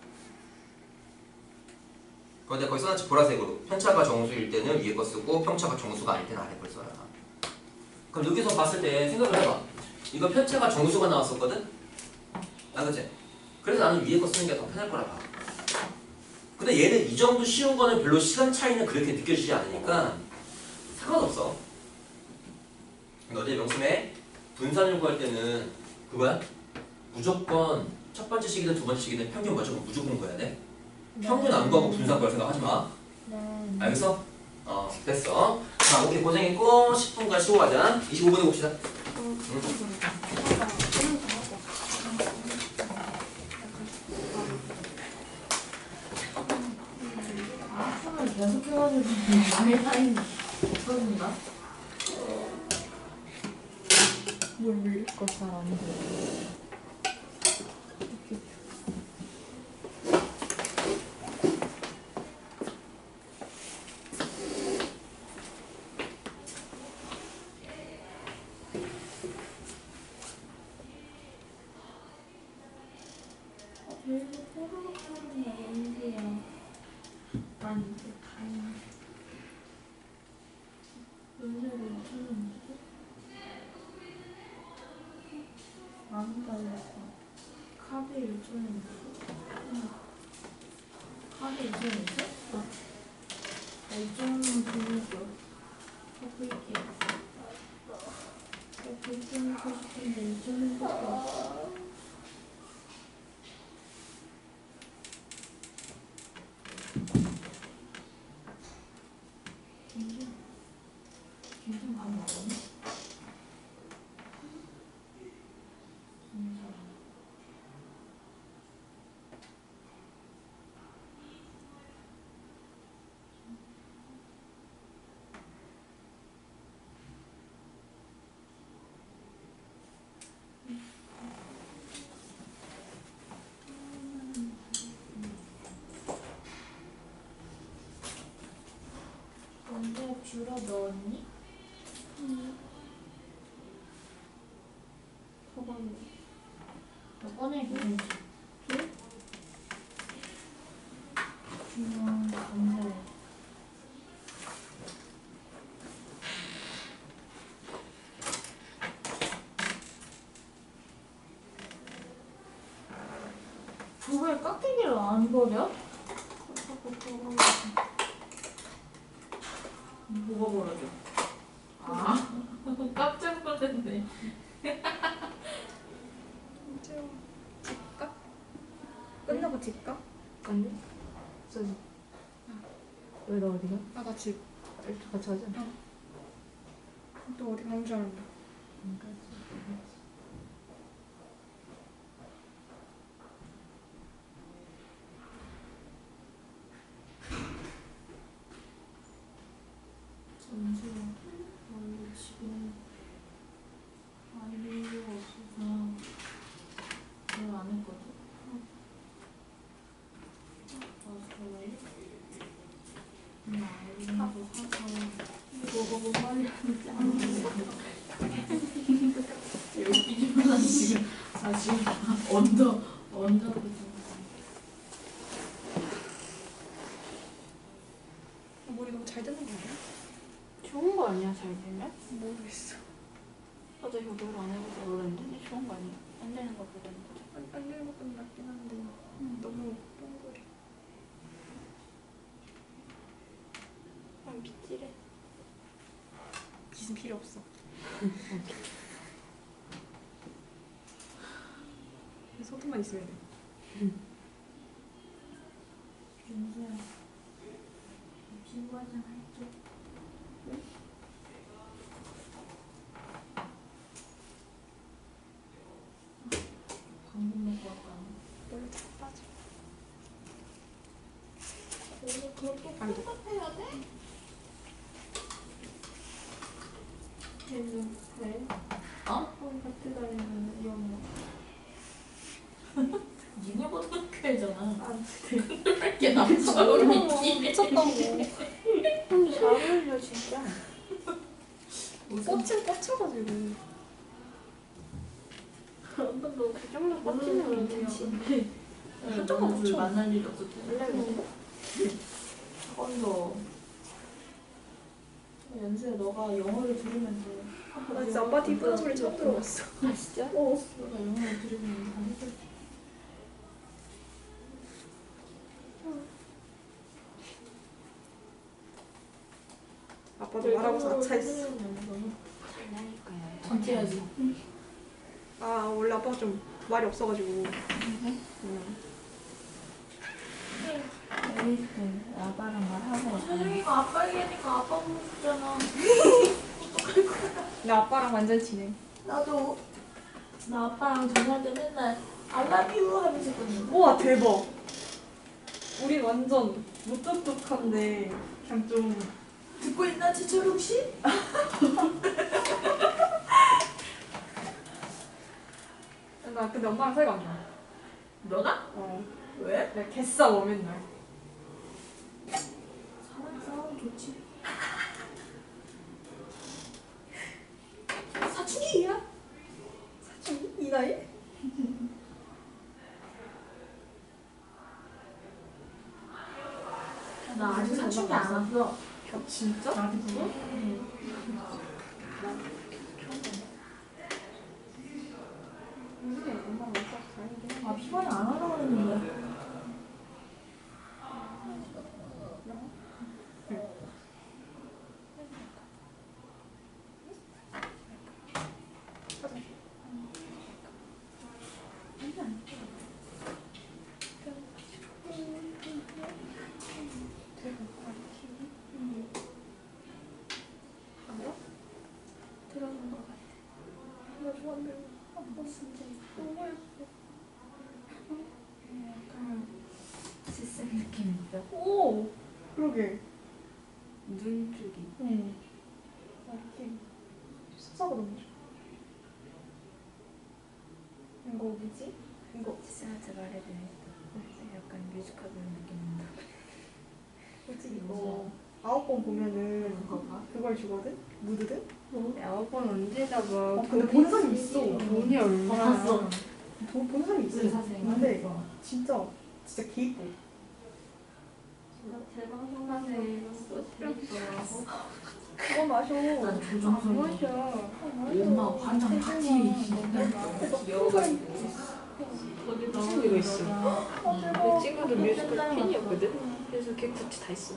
거기다 거기 써놨지 보라색으로. 편차가 정수일 때는 위에 거 쓰고 편차가 정수가 아닐 때는 아래 걸 써라. 그럼 여기서 봤을 때 생각을 해봐. 이거 편차가 정수가 나왔었거든? 아 그치? 그래서 나는 위에 거 쓰는 게 더 편할 거라 봐. 근데 얘는 이 정도 쉬운 거는 별로 시간 차이는 그렇게 느껴지지 않으니까 상관없어. 근데 어제 명심해. 분산을 구할 때는 그거야? 무조건 첫 번째 식이든 두 번째 식이든 평균 맞추고 무조건 구해야 돼. 평균 안 구하고 분산 구할 생각 하지 마. 네. 알겠어? 어 됐어. 자 오케이 고생했고 십 분간 쉬고 가자. 이십오 분에 봅시다. 응. 학습을 계속 해가지고 많이 타임 없어진다. 뭘 밀릴 거잘안 돼. 별로 호로록 하는 게 언제야? 아니 요즘은 카드 요즘은 있어? 어. 나 요즘은 보내줘. 해볼게. 요즘 하고 싶은데 요즘은 해볼게. 김준 김준 밥 먹었니? 김준 언제 줄어 넣었니? 가방에. 너 꺼내 괜찮지? 중요한 언제 왜 깍두기를 안 버려? 뭐가 버려져? 아 깜짝 놀랐네. 이제 집 가? 끝나고 집 가? 아니? 저기. 왜 너 어디가? 아, 나 집. 같이 가자. 또 어디 가는 줄 알았네. 안 가지. 잠시만. 원래 지금 아이디가 없어서 그걸 안 했거든. 그래서 나 아이디도 사서 이거 빨리 하는지 안 해. 웃기지만 나 지금 나 지금 언더 언더거든. 머리 너무 잘 되는 거 아니야? 좋은 거 아니야, 잘 되면? 모르겠어. 나도 이거 노래 안 해봐서 모르는데 좋은 거 아니야? 안 되는 거 보다는 거죠. 안, 안 되는 것도 낫긴 한데 너무 동그래. 그럼 빗질해. 기준 필요 없어. 손톱만 있으면 돼. 윤수야, 피부 화장 할게. 방금 먹고 왔다. 원래 다 빠져. 오늘 그것도 안 돼. 픽업해야 돼? 걔는 왜? 어? 폰 같이 다니면 위험해. 니네 고등학교잖아. 안 이렇게 남자로 믿기. 미쳤다고. 근데 잘 어울려, 진짜. 무슨 꽂힌 꽂혀가지고. 한번 더 그 정도 꽂히면 괜찮지. 한쪽만 맞춰. 만날 일이 없었대. 원래 그래. 한번더 연수야, 너가 영어를 들으면 돼. 나 진짜 아빠한테 이쁘다는 소리 처음 들어봤어. 아, 진짜? 어. 너가 영어를 들으면 다 해줄. 아빠도 말하고서 아차했어. 장난일까요? 전체야지. 아, 원래 아빠가 좀 말이 없어가지고. 응. 에이스, 아빠랑 말하고. 사장이가 아빠 얘기하니까 아빠 보고 싶잖아. 나 아빠랑 완전 친해. 나도 나 아빠랑 전화할 때 맨날 I love you 하면서 했거든. 우와, 대박. 우린 완전 무뚝뚝한데 그냥 좀. 듣고 있나 지철 혹시? 나 근데 엄마랑 사이가 안 좋아. 너나? 어. 왜? 내가 개싸워 맨날. 사람 싸우면 좋지. 사춘기야? 사춘기? 이 나이? 나 아직 사춘기 안 왔어. 진짜? 나한테 그거? 응. 요즘에 엄마랑 오빠 다니긴 해. 아 피곤해. 들어간 것 같아. 나 좋아하는데 한번 진짜 너무 예뻐. 약간 시스템 느낌인데. 오 그러게. 눈 쪽이. 응. 아, 이렇게 숫자가 너무 좋아. 이거 뭐지? 이거 시스한테 말해도 약간 뮤지컬 느낌 난다. 뭐지 이거 아홉 번 보면은 그걸 주거든? 무드등? 아홉 번 언제 잡아? 어, 근데 보는 사람이 있어. 돈이 얼마나? 봤어. 돈 보는 사람이 있어. 근데 진짜 진짜 개이뻐. 재방송하네. 그거 마셔. 난 조정선 마셔. 엄마 환장 파티 귀여워가지고. 거기 친구 이거 있어. 아 내 대박. 친구도 뮤지컬 팬이었거든? 그래서 걔 굿즈 다 있어.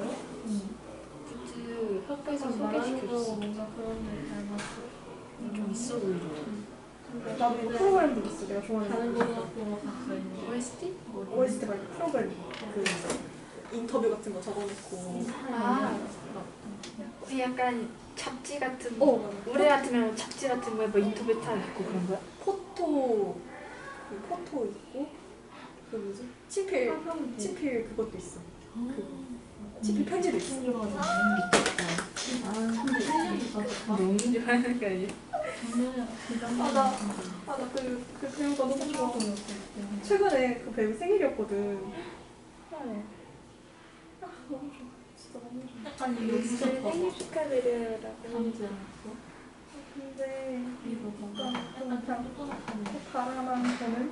굿즈 학교에서 소개시켜줬어. 뭔가 그런 데 닮았어. 좀 있어 보이더라. 나도 이 프로그램도 있어. 내가 좋아하는 다른 거. 고등학교가 갔어 있는. 오에스티? 오에스티 말고 프로그램 그 인터뷰 같은 거 적어놓고. 아, 그 약간 잡지 같은 거. 어. 우리 같으면 잡지 같은 거에 뭐 인터뷰 타 있고 그런 거야? 포토 그 포토 있고 그 뭐지? 친필 친필 그것도 있어. 그 친필 편지도 있어. 너무 좋아하는 거 아니야? 아나 아 나 그 그 배우가 너무 좋아. 최근에 그 배우 생일이었거든. 네. 아 너무 좋아. 진짜 너무 좋아. 약간 이거 진짜 생일 축하드려라고. 담지 않았어? 근데 이거 봐. 약간 약간 뚜뚜하네. 바람한 거는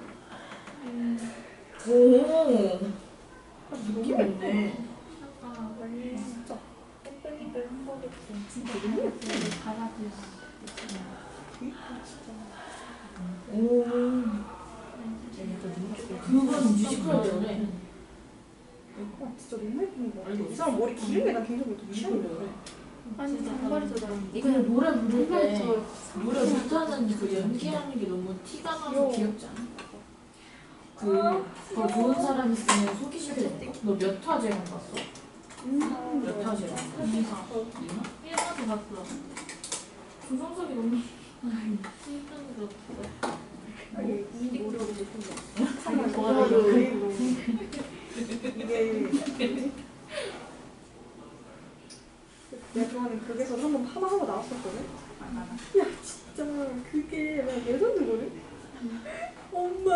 오 느낌 있네. 약간 원래 진짜 뺑뺑이들 한번했어. 진짜 너무 예쁘게 바라지. 오 그건 뮤지컬이래. 와 진짜 너무 예쁜 거 같아. 아이고. 이 사람 머리 기른 게 나 개인적으로 더 취향이 뮤지컬이래. 아니 장발에서 나온 이거 노래 부를 때 노래 못하는 그 연기하는 게 너무 티가 나서 귀여워. 귀엽지 않아? 그, 그 좋은 사람 있으면 소개시켜줄까? 너 몇 화제만 봤어? 몇 화제만? 이사 일화도 봤어. 조정석이 너무 힘든 게 없어. 아니 이 노래가 너무 예쁜 거. 자기 이거 좋아하는 그리고 이게 뭐지? 내가 좋아하는 극에서 한번 하나 하고 나왔었거든? 야 진짜 그게 나 레전드거든? 엄마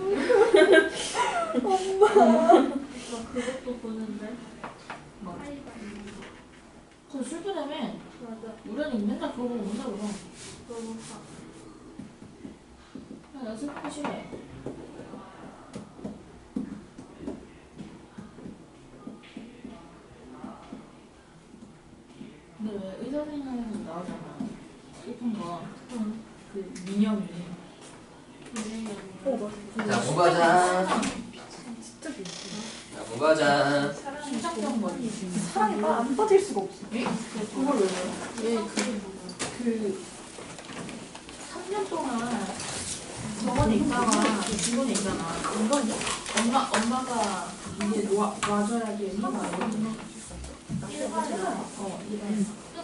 엄마 나 그것도 보는데. 뭐? 그거 슬프다며. 맞아. 우연히 맨날 그거 보고 온다 그러. 너무 봐. 나 슬프기 싫어해. 근데 왜 의사 생활에서 나오잖아. 슬픈 거. 응. 그 민영이. 어 맞아 자 공부하자. 진짜 귀여워 자 공부하자. 심장병 걸리. 사랑이 안 빠질 수가 없어. 그걸 왜 그래? 얘그 그 삼 년 동안 병원에 있다가 중원에 있잖아. 이건 엄마 엄마가 이제 놔 놔줘야지 엄마가 어 이런.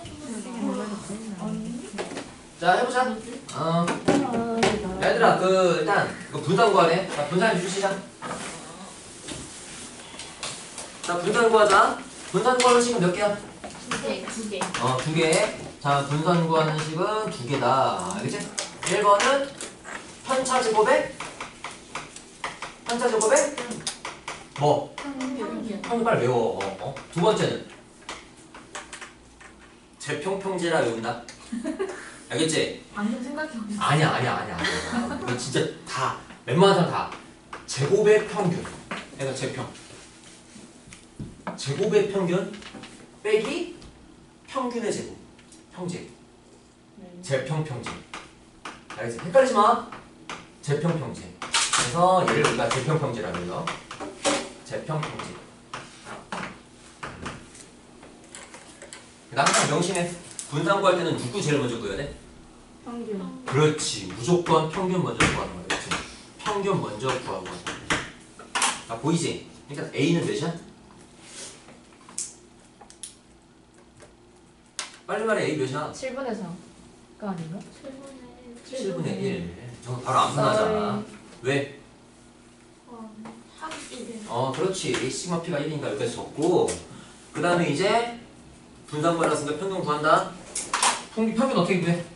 자 해보자. 어. 얘들아 그 일단 그 분산 구하래. 자 분산해 주시자. 자 분산 구하자. 분산 구하는 식은 몇 개야? 두 개. 어 두 개. 자 분산 구하는 식은 두 개다. 알겠지? 일 번은 편차 제곱에 편차 제곱에 뭐? 평균. 평균 빨리 외워. 어, 어. 두 번째는 제평평제라 외운다. 알겠지? 방금 생각해보니까. 아니야 아니야 아니야 아니야. 이거 진짜 다 웬만한 사람 다 제곱의 평균. 그러니까 제평. 제곱의 평균 빼기 평균의 제곱. 평제. 제평평제. 알겠지? 헷갈리지 마. 제평평제. 그래서 얘를 우리가 제평평제라고 해요. 제평평제. 나 항상 명심해. 분산 구할 때는 누구 제일 먼저 구해야 돼? 평균. 그렇지. 무조건 평균 먼저 구하는 거야. 그렇지. 평균 먼저 구하고. 자, 보이지? 그러니까 A는 몇이야? 빨리 말해. A 몇이야? 칠분의 삼가 아닌가? 칠분의 일. 저거 바로 안 분하잖아. 왜? 어, 그렇지. 시그마 P가 일이니까 여기까지 적고, 그 다음에 이제 분산벌이라서 평균 구한다. 평균, 평균 어떻게 구해?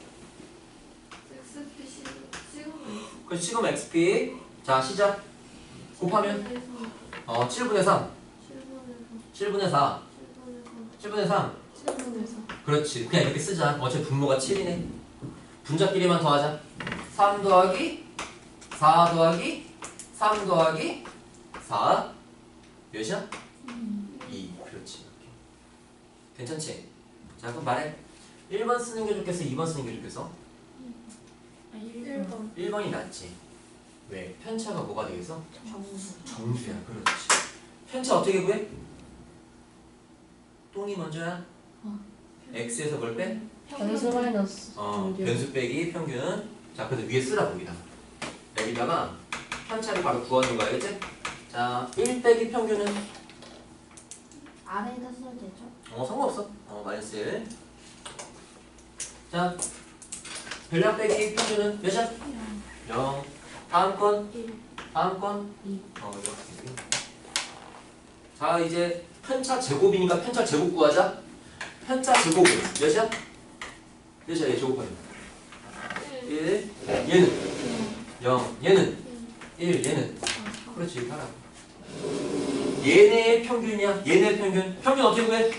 그렇지. 시그마 엑스피. 자, 시작. 곱하면 어, 칠분의 삼. 칠분의 사. 칠분의 삼. 그렇지. 그냥 이렇게 쓰자. 어차피 분모가 칠이네. 분자끼리만 더하자. 삼 더하기 사 더하기 삼 더하기 사. 몇이야? 이. 그렇지. 이렇게. 괜찮지? 자, 그럼 말해. 일 번 쓰는 게 좋겠어? 이 번 쓰는 게 좋겠어? 일 번. 일 번이 낫지. 왜? 편차가 뭐가 되겠어? 정수. 정수야. 그렇지. 편차 어떻게 구해? 똥이 먼저야? 어. x에서 뭘 빼? 변수 마이너스 어, 정규. 변수 빼기 평균. 자, 그래서 위에 쓰라 여기다. 여기다가 편차를 바로 구하는 거야, 알겠지? 자, 일 빼기 평균은 아래에다 써도 되죠? 어, 상관없어. 어, 마이너스 일. 자, 별량 빼기 평균은 몇이야? 영. 다음 건? 일. 다음 건? 이. 어, 이렇게. 자, 이제 편차 제곱이니까 편차 제곱 구하자. 편차 제곱은 몇이야? 몇이야? 얘 제곱하면 일. 얘는 영. 얘는 일. 얘는 그렇지. 이렇게 하라고. 얘네의 평균이야. 얘네의 평균. 평균 어떻게 구해?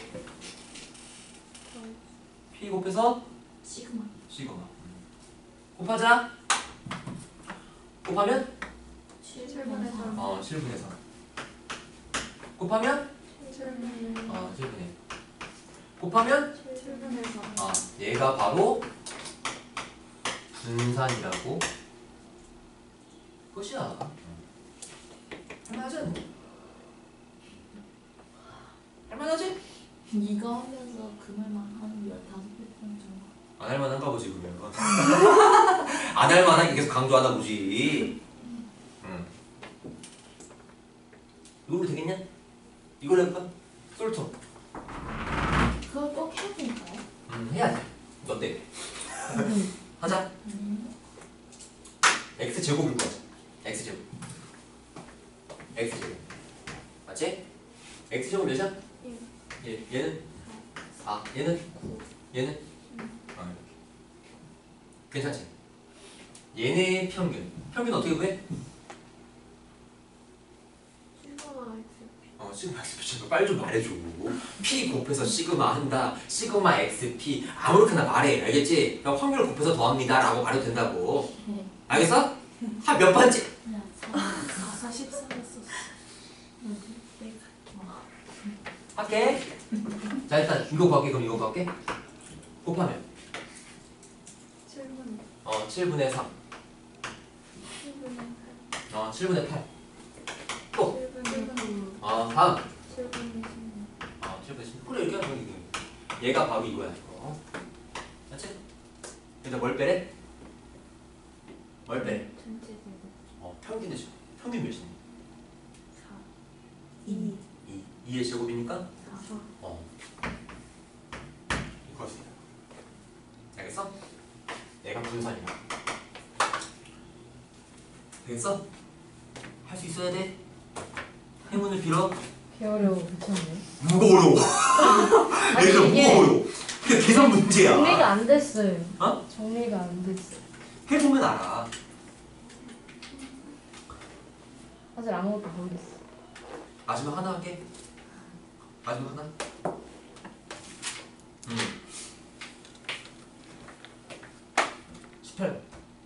P 곱해서 시그마. 시그마. 곱하자. 곱하면 칠분의 삼. 어, 칠분의 삼. 곱하면 칠분의 어, 칠분의 일. 곱하면 칠분의 사. 아, 얘가 바로 분산이라고 끝이야. 할만하지? 할만하지? 이거 하면서 그 말만 하는 열다섯 배 정도. 안 할만한가 보지 그러면. 안 할만하게 계속 강조하나 보지. 응. 이걸로 되겠냐? 이걸로 해볼까? 솔토. 그걸 꼭 해야 될까요? 음, 해야 돼. 어때? 하자. x 제곱일 거야. x 제곱. x 제곱. 맞지? x 제곱 몇이야? 일. 얘, 얘는 사. 얘는 얘는 어, 이렇게. 괜찮지? 얘네의 평균. 평균 어떻게 구해? 어, 시그마 엑스피. 빨리 좀 말해줘. P 곱해서 시그마 한다. 시그마 엑스피. 아무렇게나 말해. 알겠지? 그냥 확률 곱해서 더합니다. 라고 말해도 된다고. 네. 알겠어? 한 몇 번째? 그냥 사, 사, 십사 했었어. 할게. 자, 일단 이거 구할게. 그럼 이거 구할게. 곱하면 칠분. 어, 칠분의 삼. 어, 칠분의 팔. 또. 어, 다음. 어, 칠분의 십. 그래, 이렇게 하면 이거. 얘가 바로 이거야, 이거. 맞지? 일단 뭘 빼래? 뭘 빼래? 어, 평균의 제 평균 몇이니? 이. 이. 이의 제곱이니까? 사. 어. 이거 할수 있다. 알겠어? 얘가 분산이야. 되겠어? 할 수 있어야 돼? 행운을 빌어? 개 어려워. 미쳤네. 뭐가 어려워? 아니, 얘가 이게 뭐가 어려워? 그냥 계산 문제야. 정리가 안 됐어요. 어? 정리가 안 됐어. 해보면 알아. 사실 아무것도 모르겠어. 마지막 하나 할게. 마지막 하나. 음. 십팔 번.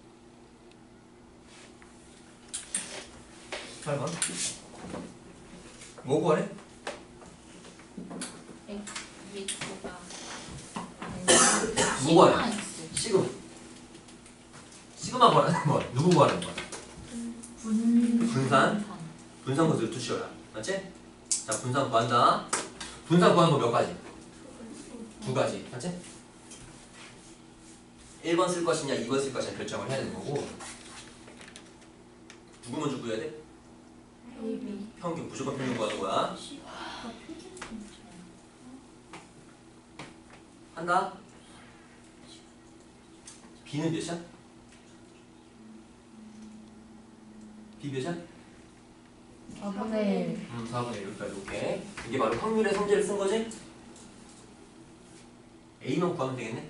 십팔 번. 뭐 구하래? X가 뭐 구하래? 시그마. 시그마 구하라는 거야. 누구 구하라는 거야? 분 분산. 분산 것을 두시오라. 맞지? 자, 분산 구한다. 분산 구하는 거 몇 가지? 두 가지. 맞지? 일 번 쓸 것이냐 이 번 쓸 것이냐 결정을 해야 되는 거고 누구 먼저 구해야 돼? 평균. 무조건 평균 구하는 거야. 한다. B는 몇이야? B 몇이야? 사분의 일. 음, 사분의 일 여기까지. 오케이. 이게 바로 확률의 성질을 쓴 거지? A만 구하면 되겠네?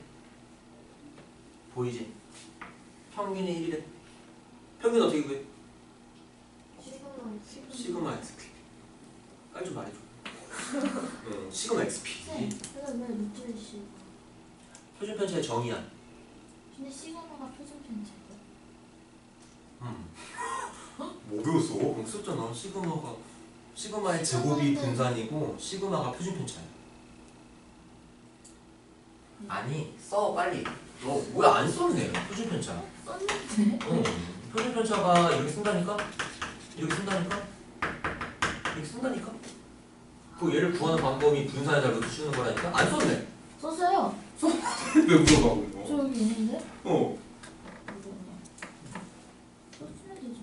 보이지? 평균의 일이래. 평균 어떻게 구해? 시그마 엑스피. 빨리 좀 말해줘. 응, 시그마 엑스피. 왜 루트를 씌워? 표준 편차의 정의야. 근데 시그마가 표준 편차야. 음. 뭐 배웠어? 그럼 썼잖아. 시그마가 시그마의 제곱이 분산이고 시그마가 표준 편차야. 아니 써 빨리. 너 뭐야 안 썼네 표준 편차. 썼는데? 응. 표준 편차가 이렇게 쓴다니까? 이렇게 쓴다니까? 이렇게 쓴다니까? 그 얘를 구하는 방법이 분산의 자료로 쓰는 거라니까? 안 썼네. 썼어요. 왜 물어봐 그거? 저 여기 있는데? 어. 썼으면 되지.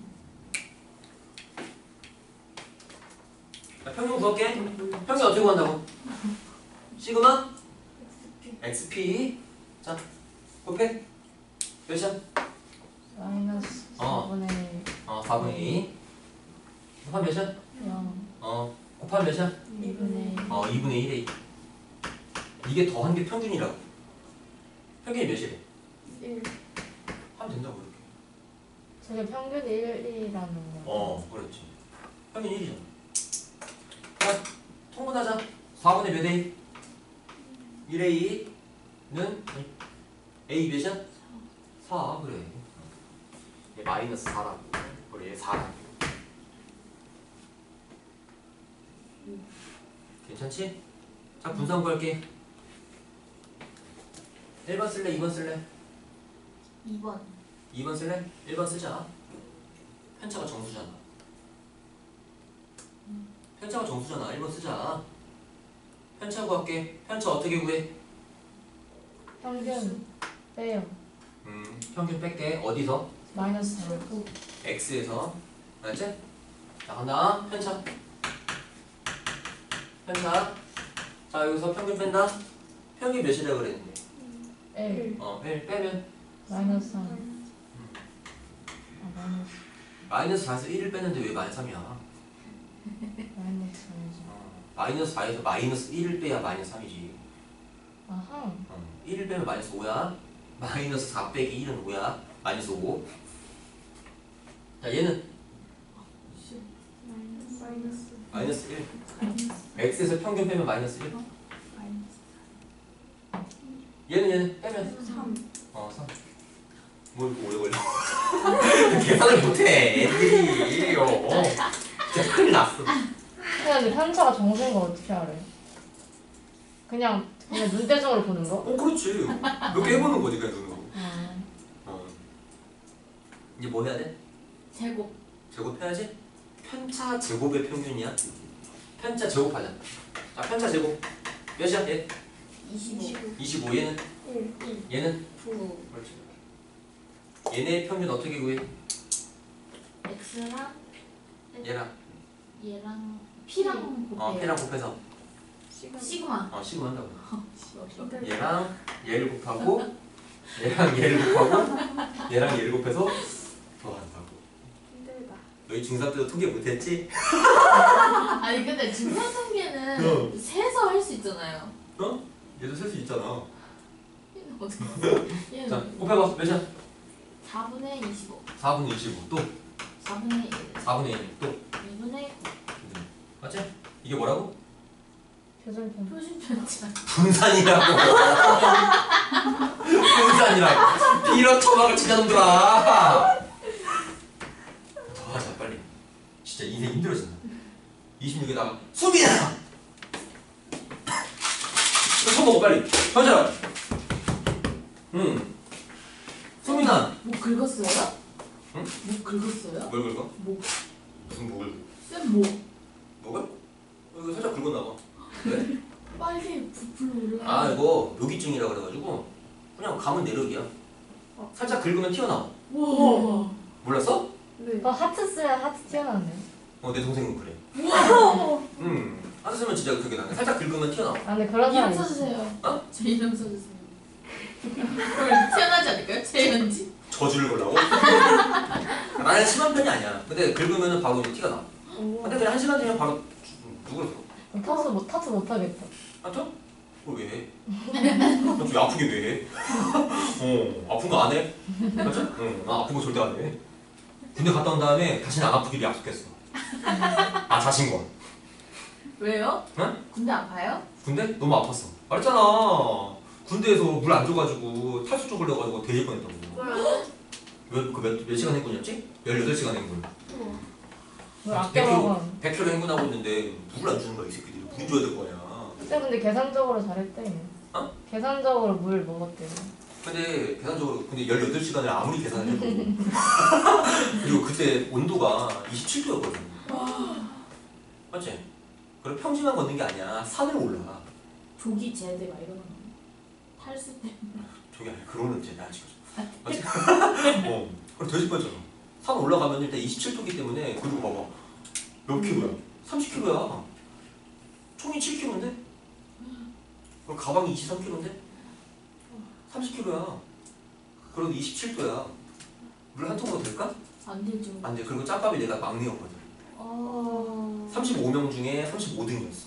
자, 평균 구할게. 평균 어떻게 구한다고? 시그마? 엑스피. 자, 곱해. 몇이야? 마이너스 어. 사분의 일. 어, 사분의 이. 곱하면 몇이야? 영. 어, 곱하면 몇이야? 이분의 일. 어, 이분의 일에 이. 이게 더한 게 평균이라고. 평균이 몇이래? 일. 하면 된다고 이렇게. 저게 평균이 일이라는 거. 어, 그렇지. 평균 일이잖아. 자, 통분하자. 사분의 몇 A? 일의 이는 A 몇이야? 사. 그래. 얘 마이너스 사라고. 그래, 얘 사라고. 괜찮지? 자, 분산 구할게. 일 번 쓸래? 이 번 쓸래? 이 번. 이 번 쓸래? 일 번 쓰자. 편차가 정수잖아. 편차가 정수잖아. 일 번 쓰자. 편차 구할게. 편차 어떻게 구해? 평균 빼요. 음, 평균 뺄게. 어디서? 마이너스 사. X에서. 알았지? 자, 간다. 편차. 편차. 자, 여기서 평균 뺀다. 평균 몇이라고 그랬는데? 일. 어, 일 빼면 마이너스 삼. 아, 마이너스. 마이너스 사에서 일을 빼는데 왜 마이너스 삼이야? 마이너스 삼이죠. 어, 마이너스 사에서 마이너스 일을 빼야 마이너스 삼이지. 아하. 어, 일을 빼면 마이너스 오야. 마이너스 사 빼기 일은 오야. 마이너스 오. 자, 얘는 마이너스. 마이너스 일. X에서 평균 빼면 마이너스 일. 얘는 얘는 빼면 삼. 어, 삼. 뭐 이렇게 오래 걸려? 계산을 못해 애들이. 어, 어. 진짜 큰일 났어. 근데 편차가 정수인 걸 어떻게 알아요? 그냥 그냥 눈대중으로 보는 거? 어, 그렇지. 몇 개 해보는 거지 그냥 눈으로. 아. 어. 이제 뭐 해야 돼? 제곱. 제곱해야지. 편차 제곱의 평균이야. 편차 제곱하자. 자, 편차 제곱 몇이야? 얘? 이십오. 이십오. 얘는? 일. 얘는? 구. 그렇지. 얘네 평균 어떻게 구해? X랑 얘랑 얘랑 P랑 곱해요. 어, P랑 곱해서 시그마. 어, 시그마 한다고. 힘들다. 얘랑 얘를 곱하고 얘랑 얘를 곱하고 얘랑 얘를 곱해서 더한다고. 힘들다. 너희 중삼 때도 통계 못했지? 아니 근데 증상 통계는 어. 세서 할 수 있잖아요. 어? 얘도 쓸 수 있잖아. 얘는 어떻게? 얘는 자, 곱해봐. 몇이야? 사분의 이십오. 사분의 이십오. 또 사분의 일. 사분의 일. 또 이분의 구. 맞지? 이게 뭐라고? 표준 편. 표준 편차. 분산이라고. 분산이라고. 이런 토막을 치자 놈들아. 더하자 빨리. 진짜 인생 힘들어진다. 이십육에다가 수빈아. 손 먹어 빨리. 현철아. 응. 수빈아. 목 긁었어요? 응? 목 긁었어요? 뭘 긁어? 목. 무슨 목을? 쌤 목. 목을? 어, 이거 살짝 긁었나 봐. 왜? 빨리 부풀어 올라. 아 이거 묘기증이라 그래가지고 그냥 가면 내력이야. 살짝 긁으면 튀어나와. 우와. 몰랐어? 네. 너 하트 쓰면 하트 튀어나오네. 어, 내 동생은 그래. 음, 하트 쓰면 진짜 그게 나네. 살짝 긁으면 튀어나와. 아 근데 그런 이름 사람 있어. 써주세요. 어? 제 이름 써주세요. 그럼 튀어나지 않을까요? 최현지. 저주를 걸라고? 나는 심한 편이 아니야. 근데 긁으면 바로 티가 나. 오. 근데 그냥 한 시간 뒤면 바로 누구를 써? 타투 못 타투 못 하겠다. 맞죠? 그걸 왜 해? 왜 아프게 왜 해? 어, 아픈 거 안 해? 맞죠? 응, 나 아픈 거 절대 안 해. 군대 갔다 온 다음에 다시는 안 아프기로 약속했어. 아, 자신과. 왜요? 응? 군대 아파요? 군대? 너무 아팠어. 말했잖아. 군대에서 물 안 줘가지고 탈수 쪽 걸려가지고 대질 뻔했다고. 몇, 그 몇, 몇 시간 행군이었지? 열여덟 시간 행군. 뭘 아껴 먹어. 백 킬로미터 행군하고 있는데 물을 안 주는 거야, 이 새끼들이. 물 줘야 될 거 아니야. 그때 근데 계산적으로 잘했대. 어? 계산적으로 물 먹었대. 근데 계산적으로 근데 열여덟 시간을 아무리 계산을 해도 그리고 그때 온도가 이십칠 도였거든. 맞지? 그리고 평지만 걷는 게 아니야. 산을 올라. 조기 제대 막 이런 거. 탈수 때. 저기 아니 그거는 이제 나 지금 맞지? 어. 그럼 돼지 뻔했잖아. 산 올라가면 일단 이십칠 도기 때문에 그리고 봐봐. 몇 킬로야? 삼십 킬로야. 총이 칠 킬로인데? 그리고 가방이 이십삼 킬로인데? 삼십 킬로야. 그래도 이십칠 도야. 물 한 통으로 될까? 안 되죠. 안 돼. 그리고 짬밥이 내가 막내였거든. 어. 삼십오 명 중에 삼십오 등이었어.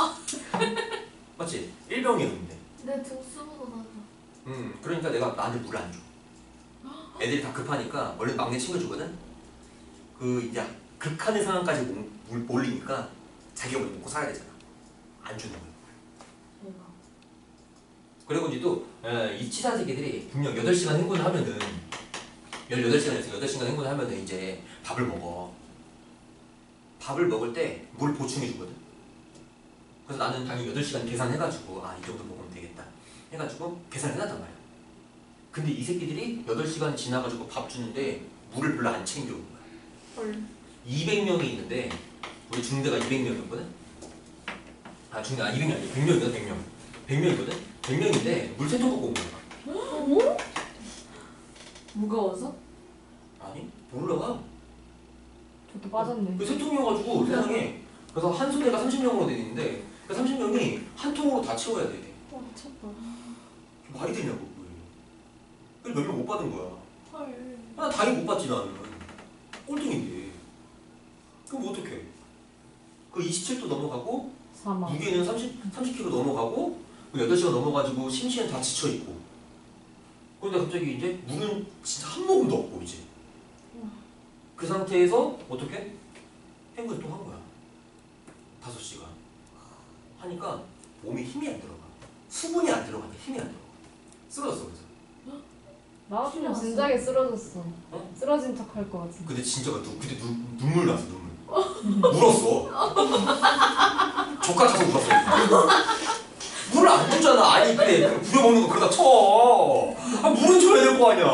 맞지? 일 병이었는데. 내 등수보다 낮아. 음, 그러니까 내가 나한테 물을 안 줘. 애들이 다 급하니까 원래 막내 챙겨주거든. 그 이제 극한의 상황까지 못- 물 몰리니까 자기가 먼저 먹고 살아야 되잖아. 안 주는 거야. 대박. 그리고 이제 또 에, 이 치사 새끼들이 분명 여덟 시간 행군을 하면은 열여덟 시간에서 여덟 시간 행군을 하면은 이제 밥을 먹어. 밥을 먹을 때 물 보충해 주거든. 그래서 나는 당연히 여덟 시간 계산해가지고 아 이 정도 먹으면 되겠다 해가지고 계산을 해놨단 말이야. 근데 이 새끼들이 여덟 시간 지나가지고 밥 주는데 물을 별로 안 챙겨온 거야. 헐. 이백 명이 있는데 우리 중대가 이백 명이었거든? 아 중대 아 이백 명 아니야. 백 명이거든. 백 명. 백 명이거든? 백 명인데 물 세 통 갖고 온 거야. 무거워서? 아니 몰라. 저도 빠졌네. 그 세 통이어가지고 세상에 그래서 한 소대가 삼십 명으로 돼 있는데 그 삼십 명이 한 통으로 다 채워야 돼. 와 미쳤다. 말이 되냐고 그게. 몇 명 못 받은 거야. 헐. 나 당연히 못 받지 나는. 꼴등인데. 그럼 어떡해. 그 이십칠 도 넘어가고 사망. 무게는 삼십, 삼십 킬로그램 넘어가고 여덟 시간 넘어가지고 심시엔 다 지쳐있고 그런데 갑자기 이제 물은 진짜 한 모금도 없고 이제 그 상태에서 어떻게? 행군을 또 한 거야. 다섯 시간 하니까 몸에 힘이 안 들어가. 수분이 안 들어가. 힘이 안 들어가. 쓰러졌어 그래서. 나 같으면 진작에 쓰러졌어. 어? 쓰러진 척 할 것 같은데. 근데 진짜가 누, 그때 누, 눈물 났어 눈물. 울었어. 조카 타서 울었어. 물을 안 주잖아. 아니 근데 부려먹는 거 그러다 쳐. 아 물은 줘야 될 거 아니야.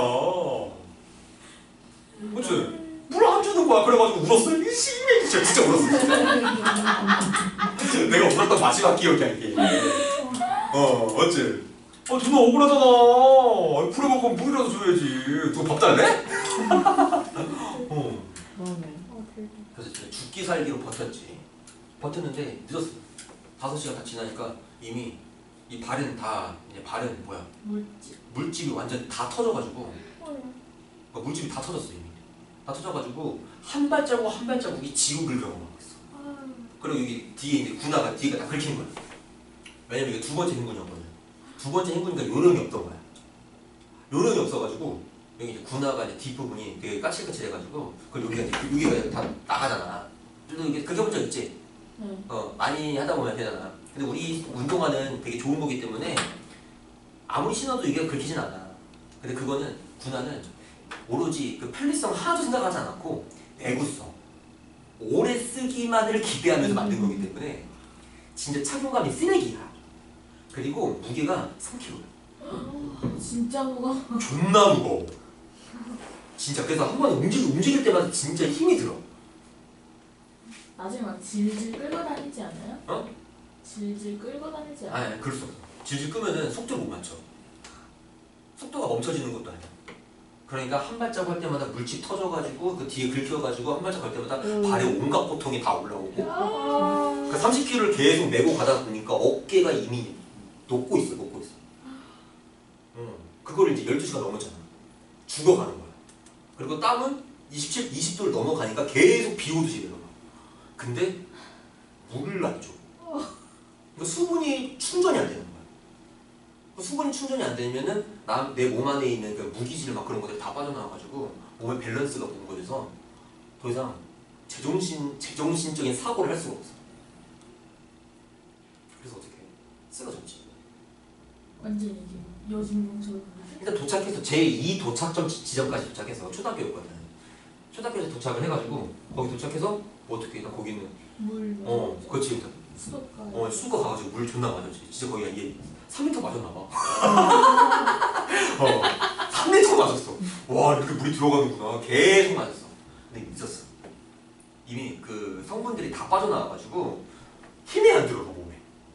그치? 물 안 주는 거야. 그래가지고 울었어. 이게 심해. 진짜 진짜 울었어. 내가 울었던 마지막 기억이야 이게. 어 어째? 아 누나 억울하잖아. 부려먹으면 물이라도 줘야지. 누가 밥 달래? 어. 그러네. 어 되게. 그래서 진짜 죽기 살기로 버텼지. 버텼는데 늦었어. 다섯 시간 다 지나니까 이미 이 발은 다 이제 발은 뭐야? 물집. 물집이 완전 다 터져가지고 헐. 그러니까 물집이 다 터졌어 이미. 다 터져가지고 한 발자국 한 발자국이 지구 긁어가고 있어. 그리고 여기 뒤에 이제 군화가 뒤가 다 긁힌 거야. 왜냐면 이게 두 번째 행군이었거든. 두 번째 행군이니까 요령이 없던 거야. 요령이 없어가지고 여기 이제 군화가 이제 뒷부분이 되게 까칠까칠해가지고 그 여기가 이제 여기가 다 나가잖아. 그래도 이게 긁어본 적 있지? 네. 어 많이 하다 보면 되잖아. 근데 우리 운동화는 되게 좋은 거기 때문에 아무리 신어도 이게 긁히진 않아. 근데 그거는 군화는 오로지 그 편리성 하나도 생각하지 않았고 내구성, 오래 쓰기만을 기대하면서 만든 거기 때문에 진짜 착용감이 쓰레기야. 그리고 무게가 삼 킬로그램. 진짜 무거워. 존나 무거워. 진짜 그래서 한 번 움직, 움직일 때마다 진짜 힘이 들어. 나중에 막 질질 끌고 다니지 않아요? 어? 질질 끌고 다니지 않아요? 아니 그럴 수 없어. 질질 끄면은 속도를 못 맞춰. 속도가 멈춰지는 것도 아니야. 그러니까 한 발자국 할 때마다 물집 터져가지고 그 뒤에 긁혀가지고 한 발자국 할 때마다 음. 발에 온갖 고통이 다 올라오고 아, 그 삼십 킬로그램을 계속 메고 가다 보니까 어깨가 이미 녹고 있어, 녹고 있어. 응. 그걸 이제 열두 시간 넘었잖아. 죽어가는 거야. 그리고 땀은 이십칠, 이십 도를 넘어가니까 계속 비 오듯이 내려가. 근데 물을 안 줘. 그러니까 수분이 충전이 안 되는 거야. 수분이 충전이 안 되면은 내 몸 안에 있는 그 무기질 막 그런 것들이 다 빠져나와가지고 몸의 밸런스가 무거워져서 더 이상 제정신, 제정신적인 사고를 할 수가 없어. 그래서 어떻게 해? 쓰러졌지. 완전히 이제 여진공설. 일단 도착해서 제이 도착점 지- 지점까지 도착해서 초등학교였거든. 초등학교에서 도착을 해가지고 거기 도착해서 뭐 어떻게 해? 나 거기는 물. 어 그렇지. 수도가. 어 수거 가가지고 물 존나 맞았지. 진짜 거기 얘 삼 미터 맞았나 봐. 어 삼 미터 맞았어. 와 이렇게 물이 들어가는구나. 계속 맞았어. 근데 있었어. 이미 그 성분들이 다 빠져나와가지고 힘이 안 들어가 몸에.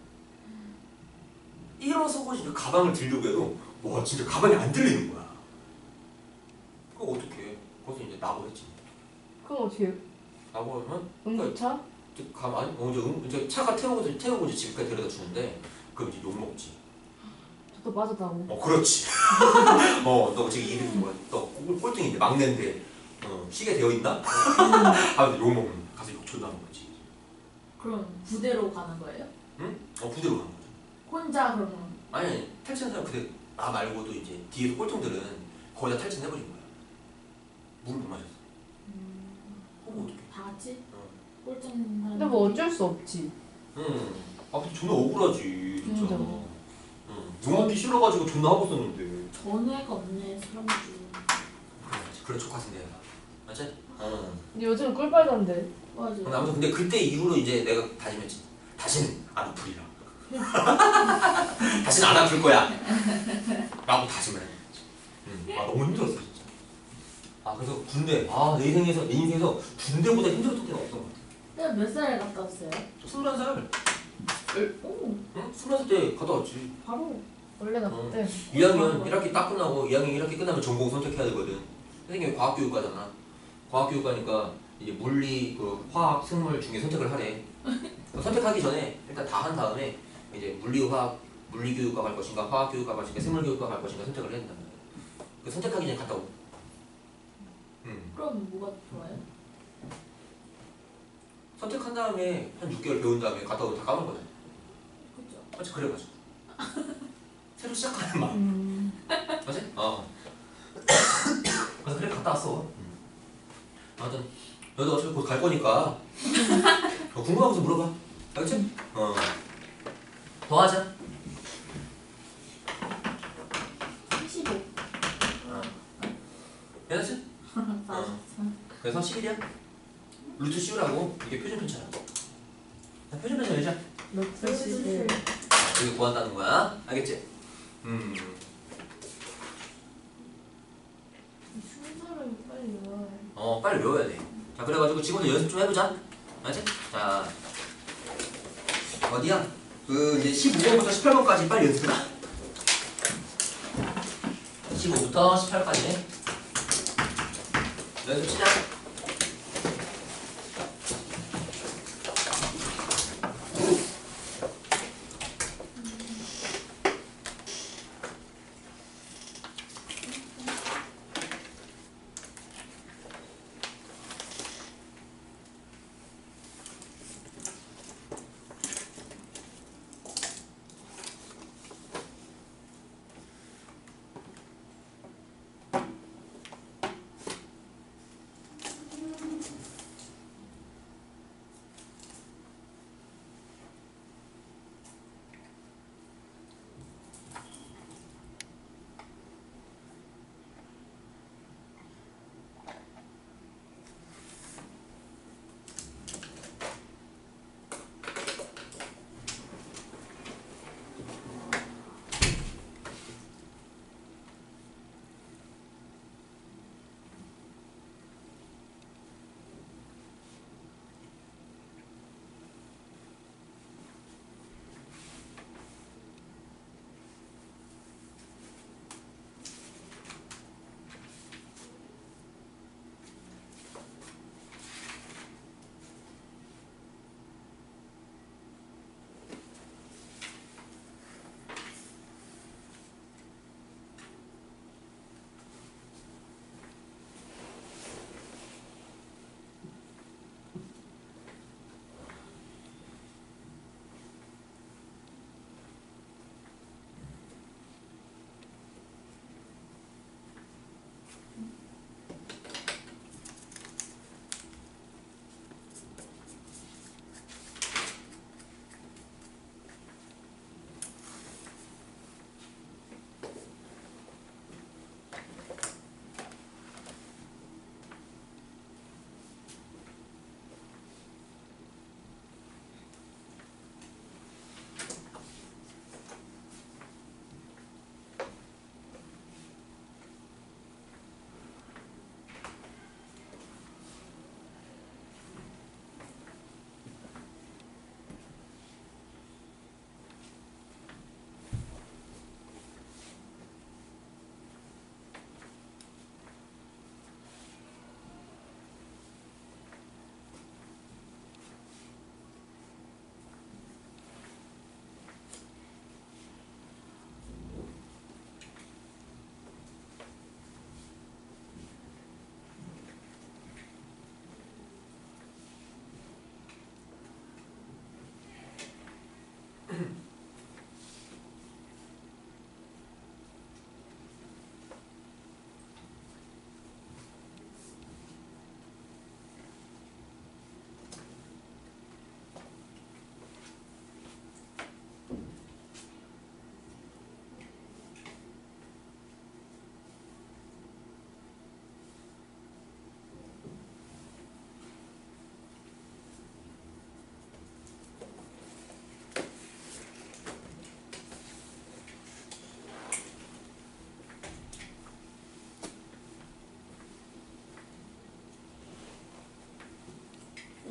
일어서고 이제 가방을 들려고 해도 와 진짜 가방이 안 들리는 거야. 그거 어떡해. 거기서 이제 나고했지. 그럼 어떻게 해요? 나고하면 응급차? 가만 어, 이제, 응, 이제 차가 태우고 태우고 이제 집까지 데려다 주는데 그럼 이제 욕 먹지. 저도 맞았다고. 어 그렇지. 어너 지금 이름이 뭐야? 너 꼴- 꼴등인데 막내인데 어 쉬게 되어 있나? 하면서 욕 먹는. 가서 욕 존나 먹지. 그럼 부대로 가는 거예요? 응? 어 부대로 가는 거지. 혼자 그러면. 아니 아니 탈출한 사람 근데 나 말고도 이제 뒤에서 꼴등들은 거의 다 탈출해버린 거야. 물을 못 마셨어. 그럼 어떡해. 다 같이? 어. 꼴등. 근데 뭐 어쩔 수 없지. 응. 아 근데 존나 억울하지 진짜. 진짜. 응. 욕 먹기 싫어가지고 존나 하고 썼는데. 전회가 없네 사람들. 그래야지. 그런 촉같은데 얘가. 맞지? 어. 근데 요즘 꿀빨던데. 맞아. 근데 아무튼 근데 그때 이후로 이제 내가 다짐했지. 다시는 안 아프리라. 다시는 안 아플 거야. 라고 다짐을 했지. 응. 아 너무 힘들었어 진짜. 아 그래서 군대. 아 내 인생에서 내 인생에서 군대보다 힘들었던 때가 없던 것 같아. 내가 몇 살에 갔다 왔어요? 스물한 살. 오 응? 스물한 살 때 갔다 왔지. 바로. 원래 나 어. 그때. 이 학년 일 학기 딱 끝나고 이 학년 일 학기 끝나면 전공 선택해야 되거든. 선생님이 과학교육과잖아. 과학교육과니까 이제 물리, 그 화학, 생물 중에 선택을 하래. 선택하기 전에 일단 다 한 다음에 이제 물리, 화학, 물리교육과 갈 것인가, 화학교육과 갈 것인가, 생물교육과 갈 것인가 선택을 해야 된단 말이야. 그 선택하기 전에 갔다 오고. 음. 그럼 뭐가 좋아요? 선택한 다음에 한 육 개월 배운 다음에 갔다 오고 다 까먹은 거잖아. 그죠? 맞지? 그래가지고. 새로 시작하는 마음. 음. 맞지? 어. 그래서 그래 갔다 왔어. 음. 아무튼 너도 어차피 곧 갈 거니까 어, 궁금한 거 좀 물어봐. 알겠지? 어. 더 하자. 삼십오. 어. 괜찮지? 어. 그래서 십일이야. 루트 씌우라고 이게 표준 편차야. 자, 표준 편차 열자. 루트 십일. 여기 구한다는 거야. 알겠지? 음. 순서를 빨리 외워야 해. 어 빨리 외워야 돼. 자 그래가지고 지금부터 연습 좀 해보자. 알지? 자 어디야? 그 이제 십오 번부터 십팔 번까지 빨리 연습해봐. 십오부터 십팔까지 연습 시작.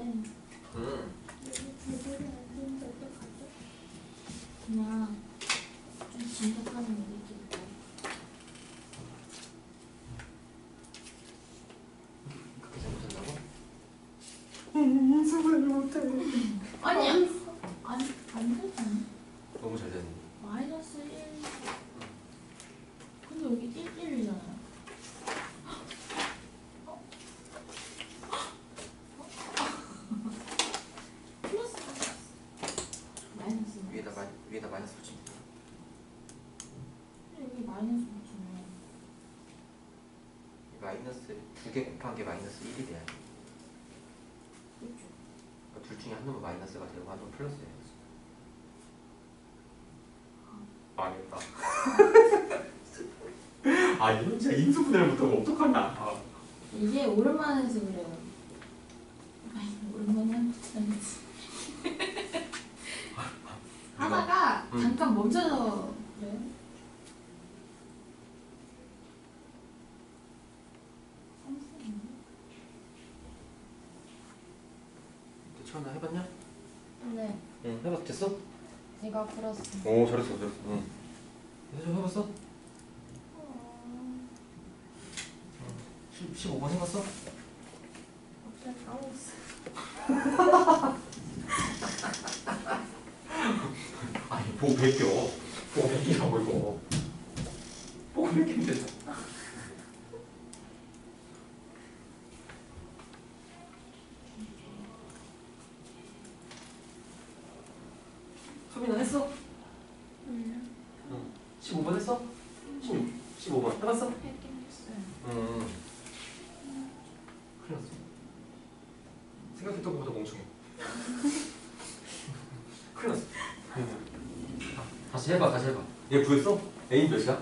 음. 그냥 좀 진득하는 얘기 있고. 그렇게 잘못한다고? 아니야. 안, 안 되잖아. 너무 잘 됐네. 마이너스 일. 근데 여기 일, 일이잖아요. 플러스 마이너스. 위에다 마 위에다 마이너스 붙이면 돼. 여기 마이너스 붙이면 이 마이너스 두 개 곱한 게 마이너스 일이 돼야 돼. 그렇죠. 그러니까 둘 중에 한 놈은 마이너스가 되고 한 놈은 플러스야. 망했다. 아 이건 진짜 인수분해를 못하면 어떡하냐. 아. 이게 오랜만에 해서 그래요. 아니, 오랜만에 한 것도 아니지. 하다가 음. 잠깐 멈춰서 그래요. 태연아 해봤냐? 네. 응 해봤 됐어? 제가 풀었어. 오 잘했어 잘했어. 응. 좀 해봤어? 십오 번 해봤어? 갑자기 까먹었어. 아니 보고 베껴. 보고 베끼라고 이거. 보고 베끼면 되잖아. 소민아 했어? 응. 십오 번 했어? 십육, 십오 번 해봤어? 했긴 했어요. 응. 큰일 났어. 생각했던 것보다 멍청해. 큰일 났어. 다시 해봐, 다시 해봐. 얘 구했어? A는 몇이야?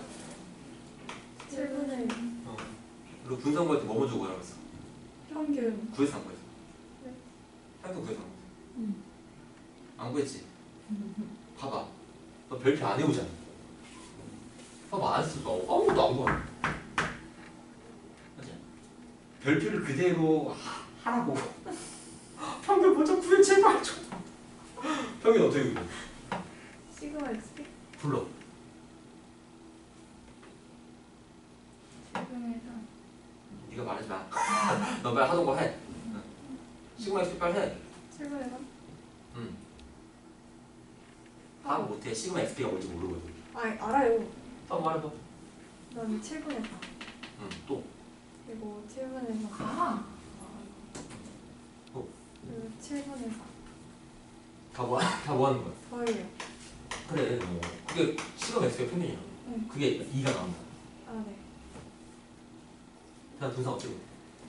칠분의 어. 그리고 분산 구할 때 뭐 먼저 구하라고 했어? 평균. 구했어, 안 구했어? 네. 평균 구했어, 안 구했어? 응. 안 구했지? 봐봐. 너 별표 안 해오잖아. 봐봐, 안 했어. 너 아무것도 안 구하. 맞지? 별표를 그대로 하, 하라고. 평균 먼저 구해, 제발 좀. 평균 어떻게 구해? 시그마 엑스 불러. 시그마에서 네가 말하지 마. 너 빨리 하던 거 해. 시그마 엑스 빨리 해. 칠분의 응. 파악 못해. 시그마 엑스피가 뭔지 모르거든. 삼. 아 알아요. 한번 말해봐. 그다음에 칠분의 사. 응. 또. 그리고 칠분의 삼. 아. 그리고 칠분의 사. 다 뭐, 다 뭐 하는 거야? 더해요. 그래. 뭐. 그게 시그마 엑스피가 평균이야. 응. 그게 이가 나온다. 아 네. 그다음 분산 어떻게 해?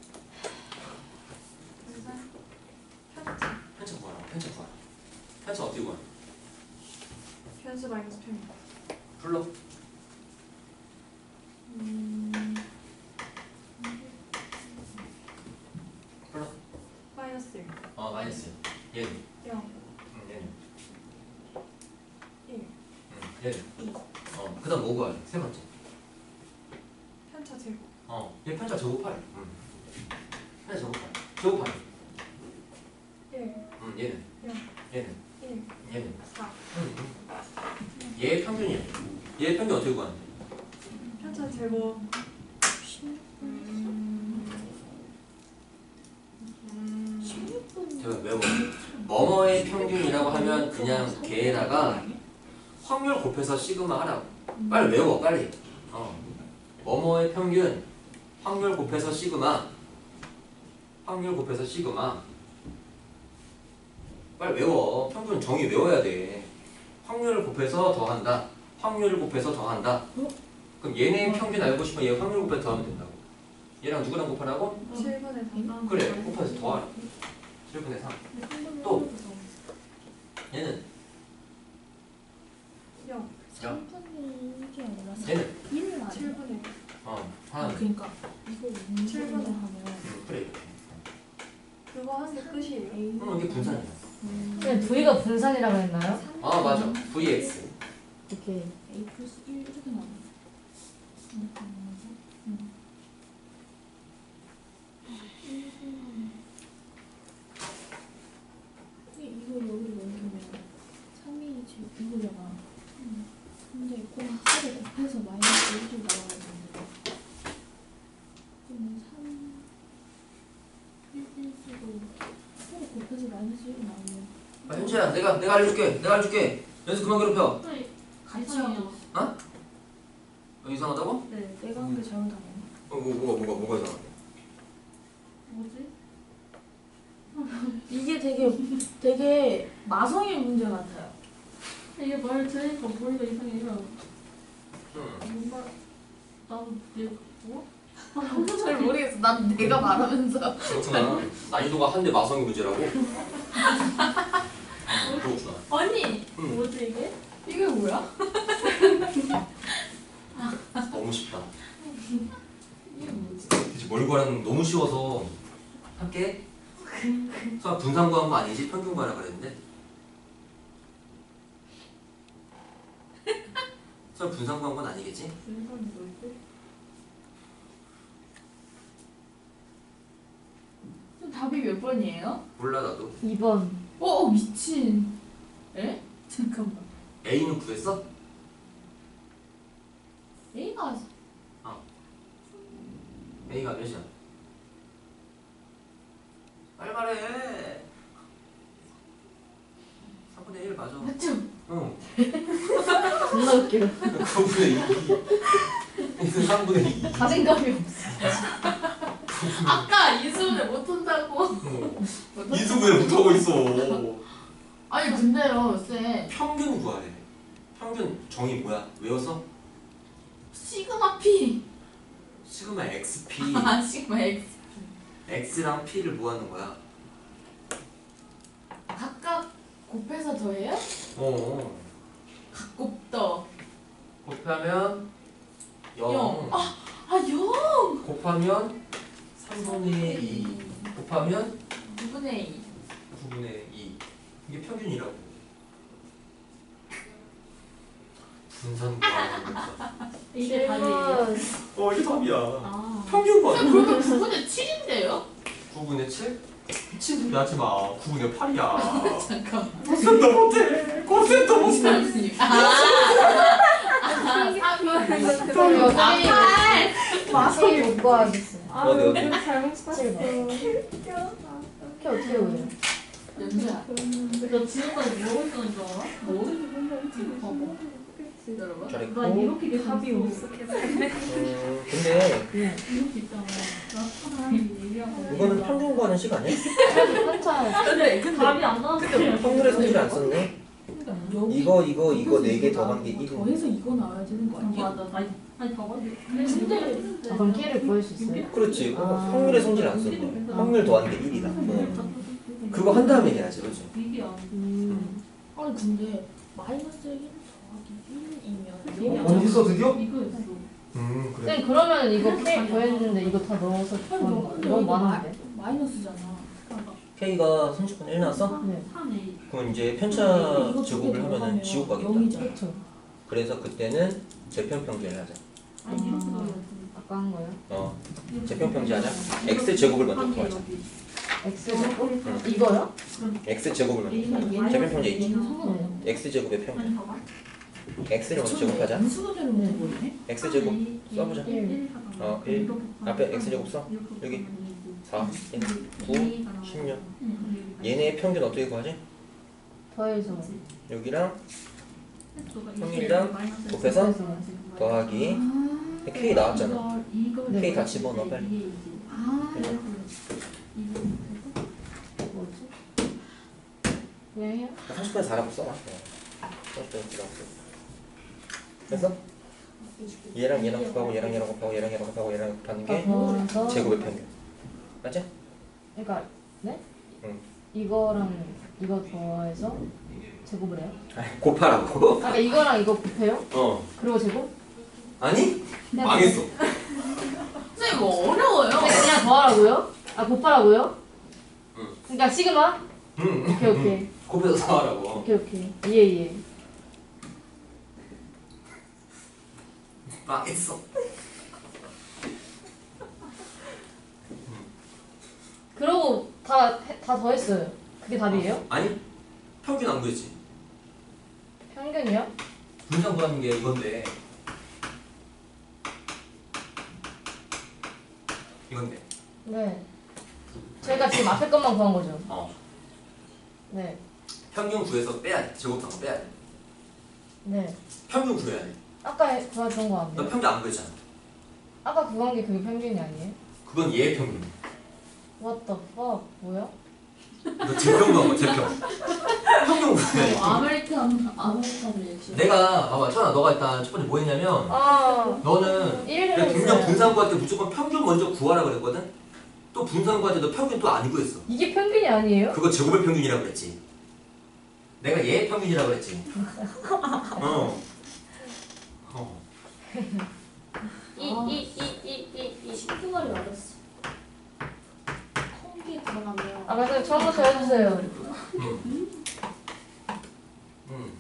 분산 편차. 편차 구하라. 편차 구하라. 편차 어떻게 구하라? 편수 마이너스 편입. 불러. 음. 불러. 마이너스 일. 어 마이너스. 얘는. 영. 응 얘는. 일. 응 얘는. 어 그다음 뭐 구하래? 세 번째. 편차 제곱. 어, 얘 편차 제곱하래. 응. 편차 제곱하래. 제곱하래. 일. 응, 얘는. 영. 얘는. 일. 얘는. 사. 응. 얘 평균이야. 얘 평균 어떻게 구하는데? 편차 제곱. 음. 음. 제가 외워. 뭐뭐의 평균이라고 하면 그냥 걔에다가 확률 곱해서 시그마 하라고. 빨리 외워, 빨리. 어. 뭐뭐의 평균 확률 곱해서 시그마. 확률 곱해서 시그마. 빨리 외워. 평균 정의 외워야 돼. 확률을 곱해서 더한다. 확률을 곱해서 더한다. 그럼 얘네 평균 알고 싶으면 얘 확률 곱해서 더하면 된다고. 얘랑 누구랑 곱하라고? 칠분의 삼. 그래, 곱해서 더하라. 칠분의 삼. 또. 얘는 영. 삼분의 일이 아니라 얘는 일은 아니야. 칠분의 어 아, 하나. 그러니까 이거 칠분의 문제를 하면 응, 그래 이렇게. 그거 하세요 끝이에요. 응, 이게 분산이야. 근데 V가 분산이라고 했나요? 아 맞아. 브이엑스. 오케이. A 플러스 일 이렇게 나와. 이렇게 나와서 음. 현주야 내가 내가 알려줄게. 내가 알려줄게. 연수 그만 괴롭혀. 아니, 같이 해요. 어, 이상하다고? 네, 내가 한 게 잘못한 거. 어, 뭐, 뭐가 뭐가 뭐가 이상하대? 뭐지? 이게 되게 되게 마성의 문제 같아요. 이게 말 들으니까 머리가 이상해요. 응. 뭔가 나도 내가 뭐? 잘 모르겠어. 난 내가 말하면서. 그렇구나. 난이도가 한대 마성의 문제라고? 그렇구나. 아니 응. 뭐지 이게? 이게 뭐야? 너무 쉽다. 이게 뭐지? 그치, 뭘 구하는 너무 쉬워서 할게. 수학 분산 구한 거 아니지? 평균 구하라 그랬는데. 수학 분산 구한 건 아니겠지? 분산이 뭐지? 답이 몇 번이에요? 몰라 나도. 이 번. 어, 어 미친. 에? 잠깐만. A는 구했어? A가 A가 몇이야? 빨리 말해. 삼분의 일 맞아. 맞죠? 응. 존나 웃겨. 구분의 이. 삼분의 이. 자신감이 없어. 아까 이수분을 못한다고. 이수분에 못하고 있어. 아니 근데요 쌤 평균 구하래. 평균 정의 뭐야? 외웠어? 시그마 P 시그마 엑스피. 아 시그마 X X랑 P를 뭐 하는 거야? 각각 곱해서 더해요? 어. 곱더 곱하면 영. 영. 아, 아 영! 곱하면 삼분의 이. 곱하면 구분의 이 구분의 이. 이게 평균이라고. 분산 구하는 거야. 이게 답이에요? 어 이게 답이야. 아 평균 쌤 구하는 그러면 구분의 칠인데요? 구분의 칠? 미친 소리 하지 마. 구분의 팔이야. 잠깐만 곱셈도 못해. 곱셈도 못해. 아 그럼 여기 팔! 마성이 못 구하겠어요. 아 어디, 어디? 여기 잘못 봤어. 칠 번. 웃겨. 이렇게 어떻게 보여요? 연주야 너 지금까지 뭐 했던 줄 알아? 뭐? 봐봐 그치. 여러분 잘했고. 난 이렇게 답이 됐어. 없어 계속. 음, 근데 이렇게 있잖아 나 사람이 얘기하고 이거는 평균 구하는 식 아니야? 그래도 편차. 근데 답이 안 나왔어 확률의 성질 안 썼네. 여기 이거 이거 이거 네 개 이거 더한 게 나오고 일이네. 더해서 이거 나와야 되는 거 아니야? 맞아 아니 아니 더 가지 근데 아, 그럼 K를 구할 수 있어요? 그렇지. 그거 아. 확률의 성질 안 썼네. 확률 더한 게 일이다. 어. 그거 한 다음에 해야지, 그렇지? 일이야 음. 아니 근데 마이너스 일 더하기 일이면 어, 어딨어, 드디어? 이거였어 음 쌤 그러면 이거 K 구했는데 이거 다 넣어서 구하는 거 너무 많은데? 마이너스잖아 K가 삼십 분의 일 나왔어? 네. 그럼 이제 편차 제곱을 하면은 지옥 가겠다. 그렇죠. 그래서 그때는 재편평제를 하자. 아니 이렇게 아. 넣어야지 아까 한 거예요? 어, 재편평제 하자. X 제곱을 먼저 구하자. X 제곱? 응. 이거요? X 제곱을 먼저 구하자. 재편평제 있지? X 제곱의 평균. X를 먼저 제곱하자. 인수분해를 못 보이네 X 제곱 써보자. 일. 어, 일. 앞에 X 제곱 써. 여기 사, 일, 구, 십육. 얘네의 평균 어떻게 구하지? 더해서. 여기랑 평균이랑 곱해서 더해서. 더하기 K 나왔잖아. 네. K 다 집어넣어 빨리. 뭐지? 그냥 해요? 삼십 분의 사라고 써놔. 삼십 분의 사라고 써. 그래서 얘랑 얘랑 곱하고 얘랑 얘랑 곱하고 얘랑 얘랑 곱하고 얘랑 곱하는 게 더해서. 제곱의 평균. 맞지? 그러니까 네? 응. 이거랑 이거 더해서 제곱을 해요? 아이, 곱하라고. 아, 그러니까 이거랑 이거 곱해요? 어. 그리고 제곱? 아니? 그냥 망했어. 쌤 이거 어려워요 그냥, 그냥 더하라고요? 아 곱하라고요? 응. 그러니까 시그마? 응. 오케이 오케이 곱해서 사하라고. 오케이 오케이 이해 이해. 망했어. 그러고 다 다 더했어요. 그게 답이에요? 아니? 평균 안 구했지. 평균이요? 분산 구하는 게 이건데. 이건데. 네. 저희가 지금 앞에 것만 구한 거죠. 어. 네. 평균 구해서 빼야 돼. 제곱한 거 빼야 돼. 네. 평균 구해야 돼. 아까 구하던 거 너 아니에요? 평균 안 구했잖아. 아까 구한 게 그게 평균이 아니에요? 그건 얘의 평균. What the fuck? 뭐야? 너 제평 구한 거 제평. 평균 구해야 돼. 아메리칸 아메리칸 리액션. 내가 봐봐 천아 너가 일단 첫 번째 뭐 했냐면 아, 너는 일을 내가 분명 했어요. 분산 구할 때 무조건 평균 먼저 구하라 그랬거든. 또 분산 구할 때 너 평균 또 안 구했어. 이게 평균이 아니에요? 그거 제곱의 평균이라고 그랬지. 내가 얘의 평균이라고 그랬지. 어. 어. 이이이이이이 십분할이 어렸어. 콩기에 들어가면. 아, 맞아요. 처음부터 해주세요. 음. 음.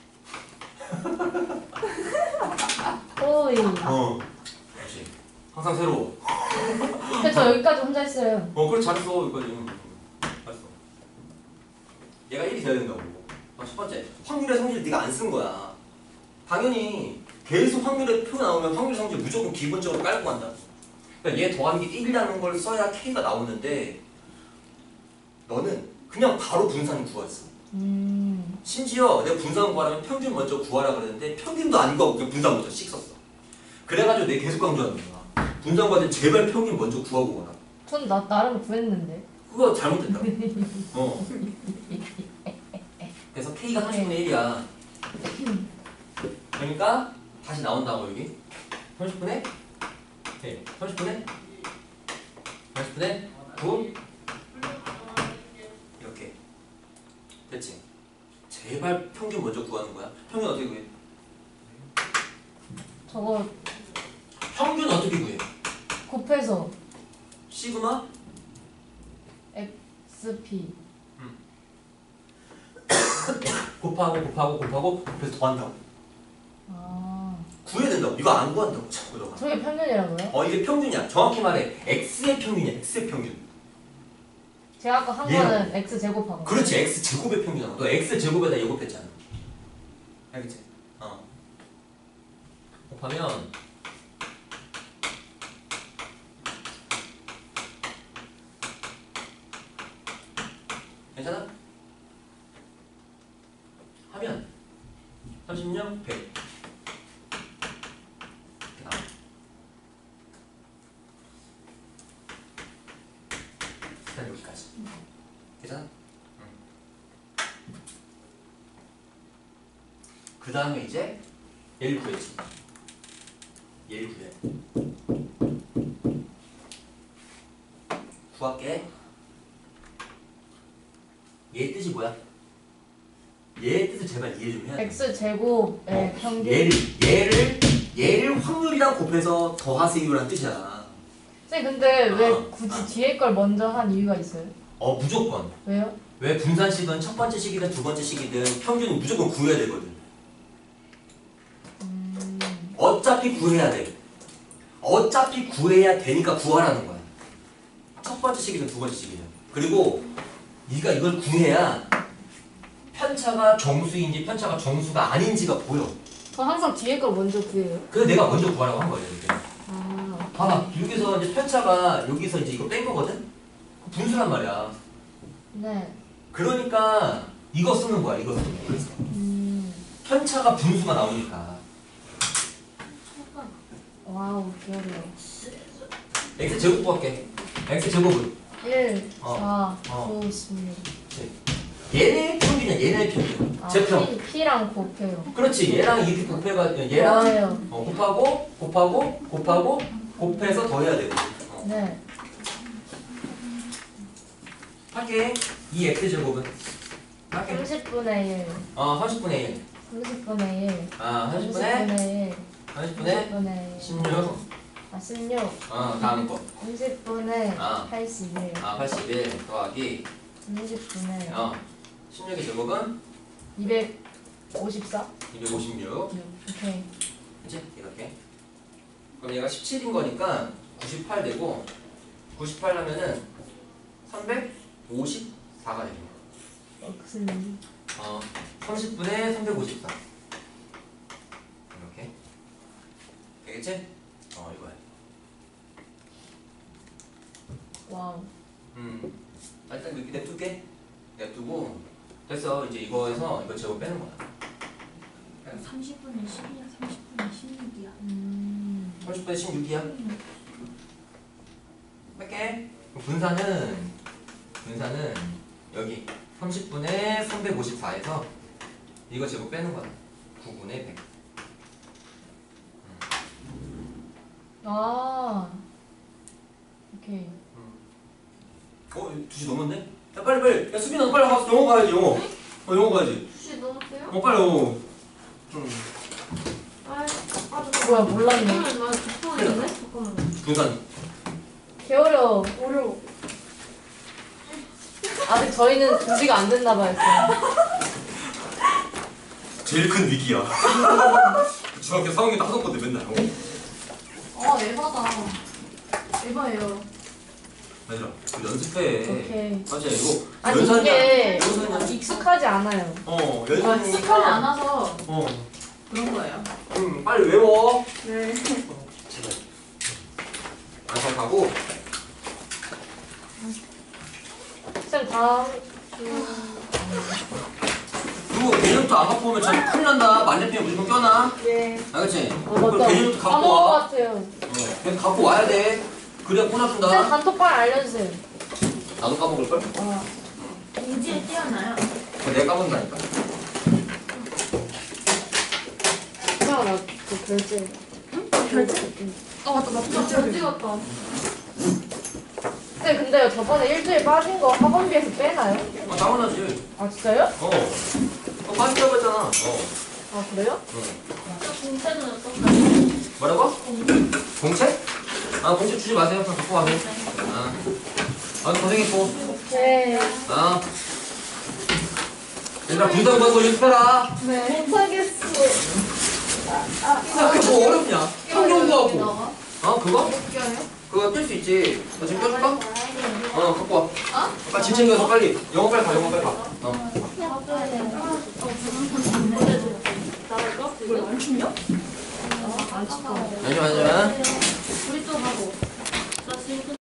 오이. 어. 그렇지. 항상 새로워. 근데 저 여기까지 혼자 했어요. 어, 그래 잘했어 이거지. 음. 잘했어. 얘가 일이 돼야 된다고. 어, 첫 번째, 확률의 성질을 네가 안 쓴 거야. 당연히 계속 확률의 표 나오면 확률 성질 무조건 기본적으로 깔고 간다. 그러니까 얘 더하는 게 일이라는 걸 써야 K가 나오는데 너는 그냥 바로 분산 구했어. 음. 심지어 내가 분산 구하라면 평균 먼저 구하라 그랬는데 평균도 안 구하고 그냥 분산 먼저 씩 썼어. 그래가지고 내가 계속 강조하는 거야. 분산 구할 때 제발 평균 먼저 구하고 가라. 전 나, 나름 구했는데. 그거 잘못됐다. 어. 그래서 K가 삼십분의 일이야. 그러니까 다시 나온다고 여기. 삼십분의 네, 삼십분의 삼십분의 구 이렇게 됐지? 제발 평균 먼저 구하는 거야. 평균 어떻게 구해? 저거 평균 어떻게 구해? 곱해서 시그마 엑스피. 곱하고 곱하고 곱하고 그래서 더한다고. 아, 구해야 된다고. 이거 안 구한다고 자꾸 너가. 저게 평균이라고요? 어 이게 평균이야. 정확히 말해 X의 평균이야. X의 평균. 제가 아까 한 얘랑. 거는 x 제곱한 거. 그렇지. X 제곱의 평균이야. 너 X 제곱에다 이거 곱했잖아. 알겠지? 어. 곱하면 괜찮아? 하면 삼십육, 백 이렇게 나와. 일단 여기까지. 괜찮아? 응. 그 다음에 이제 얘를 구했지. 얘를 구해. 구할게. 얘의 뜻이 뭐야? 얘의 뜻을 제발 이해 좀 해야 돼. x 제곱의 어, 평균. 얘를 얘를 얘를 확률이랑 곱해서 더하세요라는 뜻이야. 쌤 근데 왜 아, 굳이 아. 뒤에 걸 먼저 한 이유가 있어요? 어 무조건. 왜요? 왜 분산식은 첫 번째 식이든 두 번째 식이든 평균 무조건 구해야 되거든. 음. 어차피 구해야 돼. 어차피 구해야 되니까 구하라는 거야. 첫 번째 식이든 두 번째 식이든. 그리고 네가 이걸 구해야 편차가 정수인지 편차가 정수가 아닌지가 보여. 저 항상 뒤에 걸 먼저 구해요. 그래서 내가 먼저 구하라고 한 거예요. 이렇게. 아. 봐봐. 여기서 이제 편차가 여기서 이제 이거 뺀 거거든. 분수란 말이야. 네. 그러니까 이거 쓰는 거야. 이거 쓰는 거야. 그래서 음. 편차가 분수가 나오니까. 와우, 귀여워요. x 제곱 구할게. x 제곱은 일, 어. 사, 어. 구, 십육. 얘네 평균이야. 얘네 평균. 아, 제평. P, P랑 곱해요. 그렇지. 얘랑 이렇게 곱해가 얘랑 좋아요. 어, 곱하고 곱하고 곱하고 곱해서 더해야 되거든. 어. 네. 할게. 이 x 제곱은 할게. 삼십분의 일. 어 삼십분의 일. 삼십분의 일. 아 삼십분의 일. 삼십분의 삼십분의 일. 십육. 아, 십육. 어 다음 거. 삼십분의 아. 팔십일. 아 팔십일 더하기 삼십분의 어 십육의 제곱은 이백오십사. 이백오십육. 오케이. 그치? 이렇게. 그럼 얘가 십칠인 거니까 구십팔 되고 구십팔 하면은 삼백오십사가 되는 거야. 무슨 어, 삼십분의 삼백오십사. 이렇게. 되겠지? 어, 이거야. 와우. 음. 자, 일단 이렇게 냅둘게. 냅두고 됐어. 이제 이거에서 이거 제곱 빼는 거야. 삼십 분에 십이야. 삼십 분에 십육이야. 음. 삼십 분에 십육이야. 뺄게. 분산은 분산은 여기 삼십 분에 삼백오십사에서 이거 제곱 빼는 거야. 구 분의 백. 아. 오케이. 어? 두 시 넘었네? 야 빨리 빨리. 야 수빈아 너 빨리 가서 영어 가야지 영어. 어 영어 가야지. 두 시 넘었어요? 어 빨리 영어. 응. 아, 아 뭐야, 몰랐네. 잠깐만 나 뒷부분이네? 잠깐만. 분산. 개어려워. 어려워. 아직 저희는 준비가 안 됐나 봐요. 제일 큰 위기야. 중학교 삼 학년 때 하던 건데 맨날. 어. 아 에바다. 에바예요. 얘들아 그 연습해. 오케이. 맞아 이거 아니, 연산이야. 이게 연산이야. 익숙하지 않아요. 어 아, 연산이니까. 익숙하지 않아서 어. 그런 거예요. 응 빨리 외워. 네. 제발. 안잘 가고. 쌤, 다음 주. 그리고 개념부터 안 갖고 오면 진짜 큰일 난다. 만년필 무조건 껴놔. 네. 알겠지? 아, 그리고 맞다. 개념부터 갖고 까먹은 것 와. 같아요. 어. 그래서 갖고 와야 돼. 그래야 쌤, 꼬나준다. 단톡방 알려주세요. 나도 까먹을걸? 아. 인지에 뛰어나요. 그거 내가 까먹는다니까. 그냥 나그 결제. 결제? 어 맞다 나 진짜 찍었다. 쌤, 근데요, 저번에 일주일 빠진 거 학원비에서 빼나요? 아 당연하지. 아, 진짜요? 어. 어 빠지라고 했잖아. 어. 아, 그래요? 응. 저 공채는 어떤가요? 뭐라고? 공채? 아 공채 주지 마세요. 그냥 갖고 와세요. 아. 아 고생했고. 네. 아. 얘들아 분산 구하는 거 연습해라. 네. 못하겠어. 야, 그게 뭐 어렵냐? 성경 구하고. 나와? 어 그거? 몇 개예요? 그거 뜰 수 있지. 나 지금 껴줄까? 아, 어 갖고 와. 어? 빨리 짐 챙겨서 빨리. 영어 빨리 가. 영어 빨리 가. 어. 나갈까? 이걸 안 춥냐? 안 찍어. 잠시만 잠시만. 우리 또 하고. 자, 지금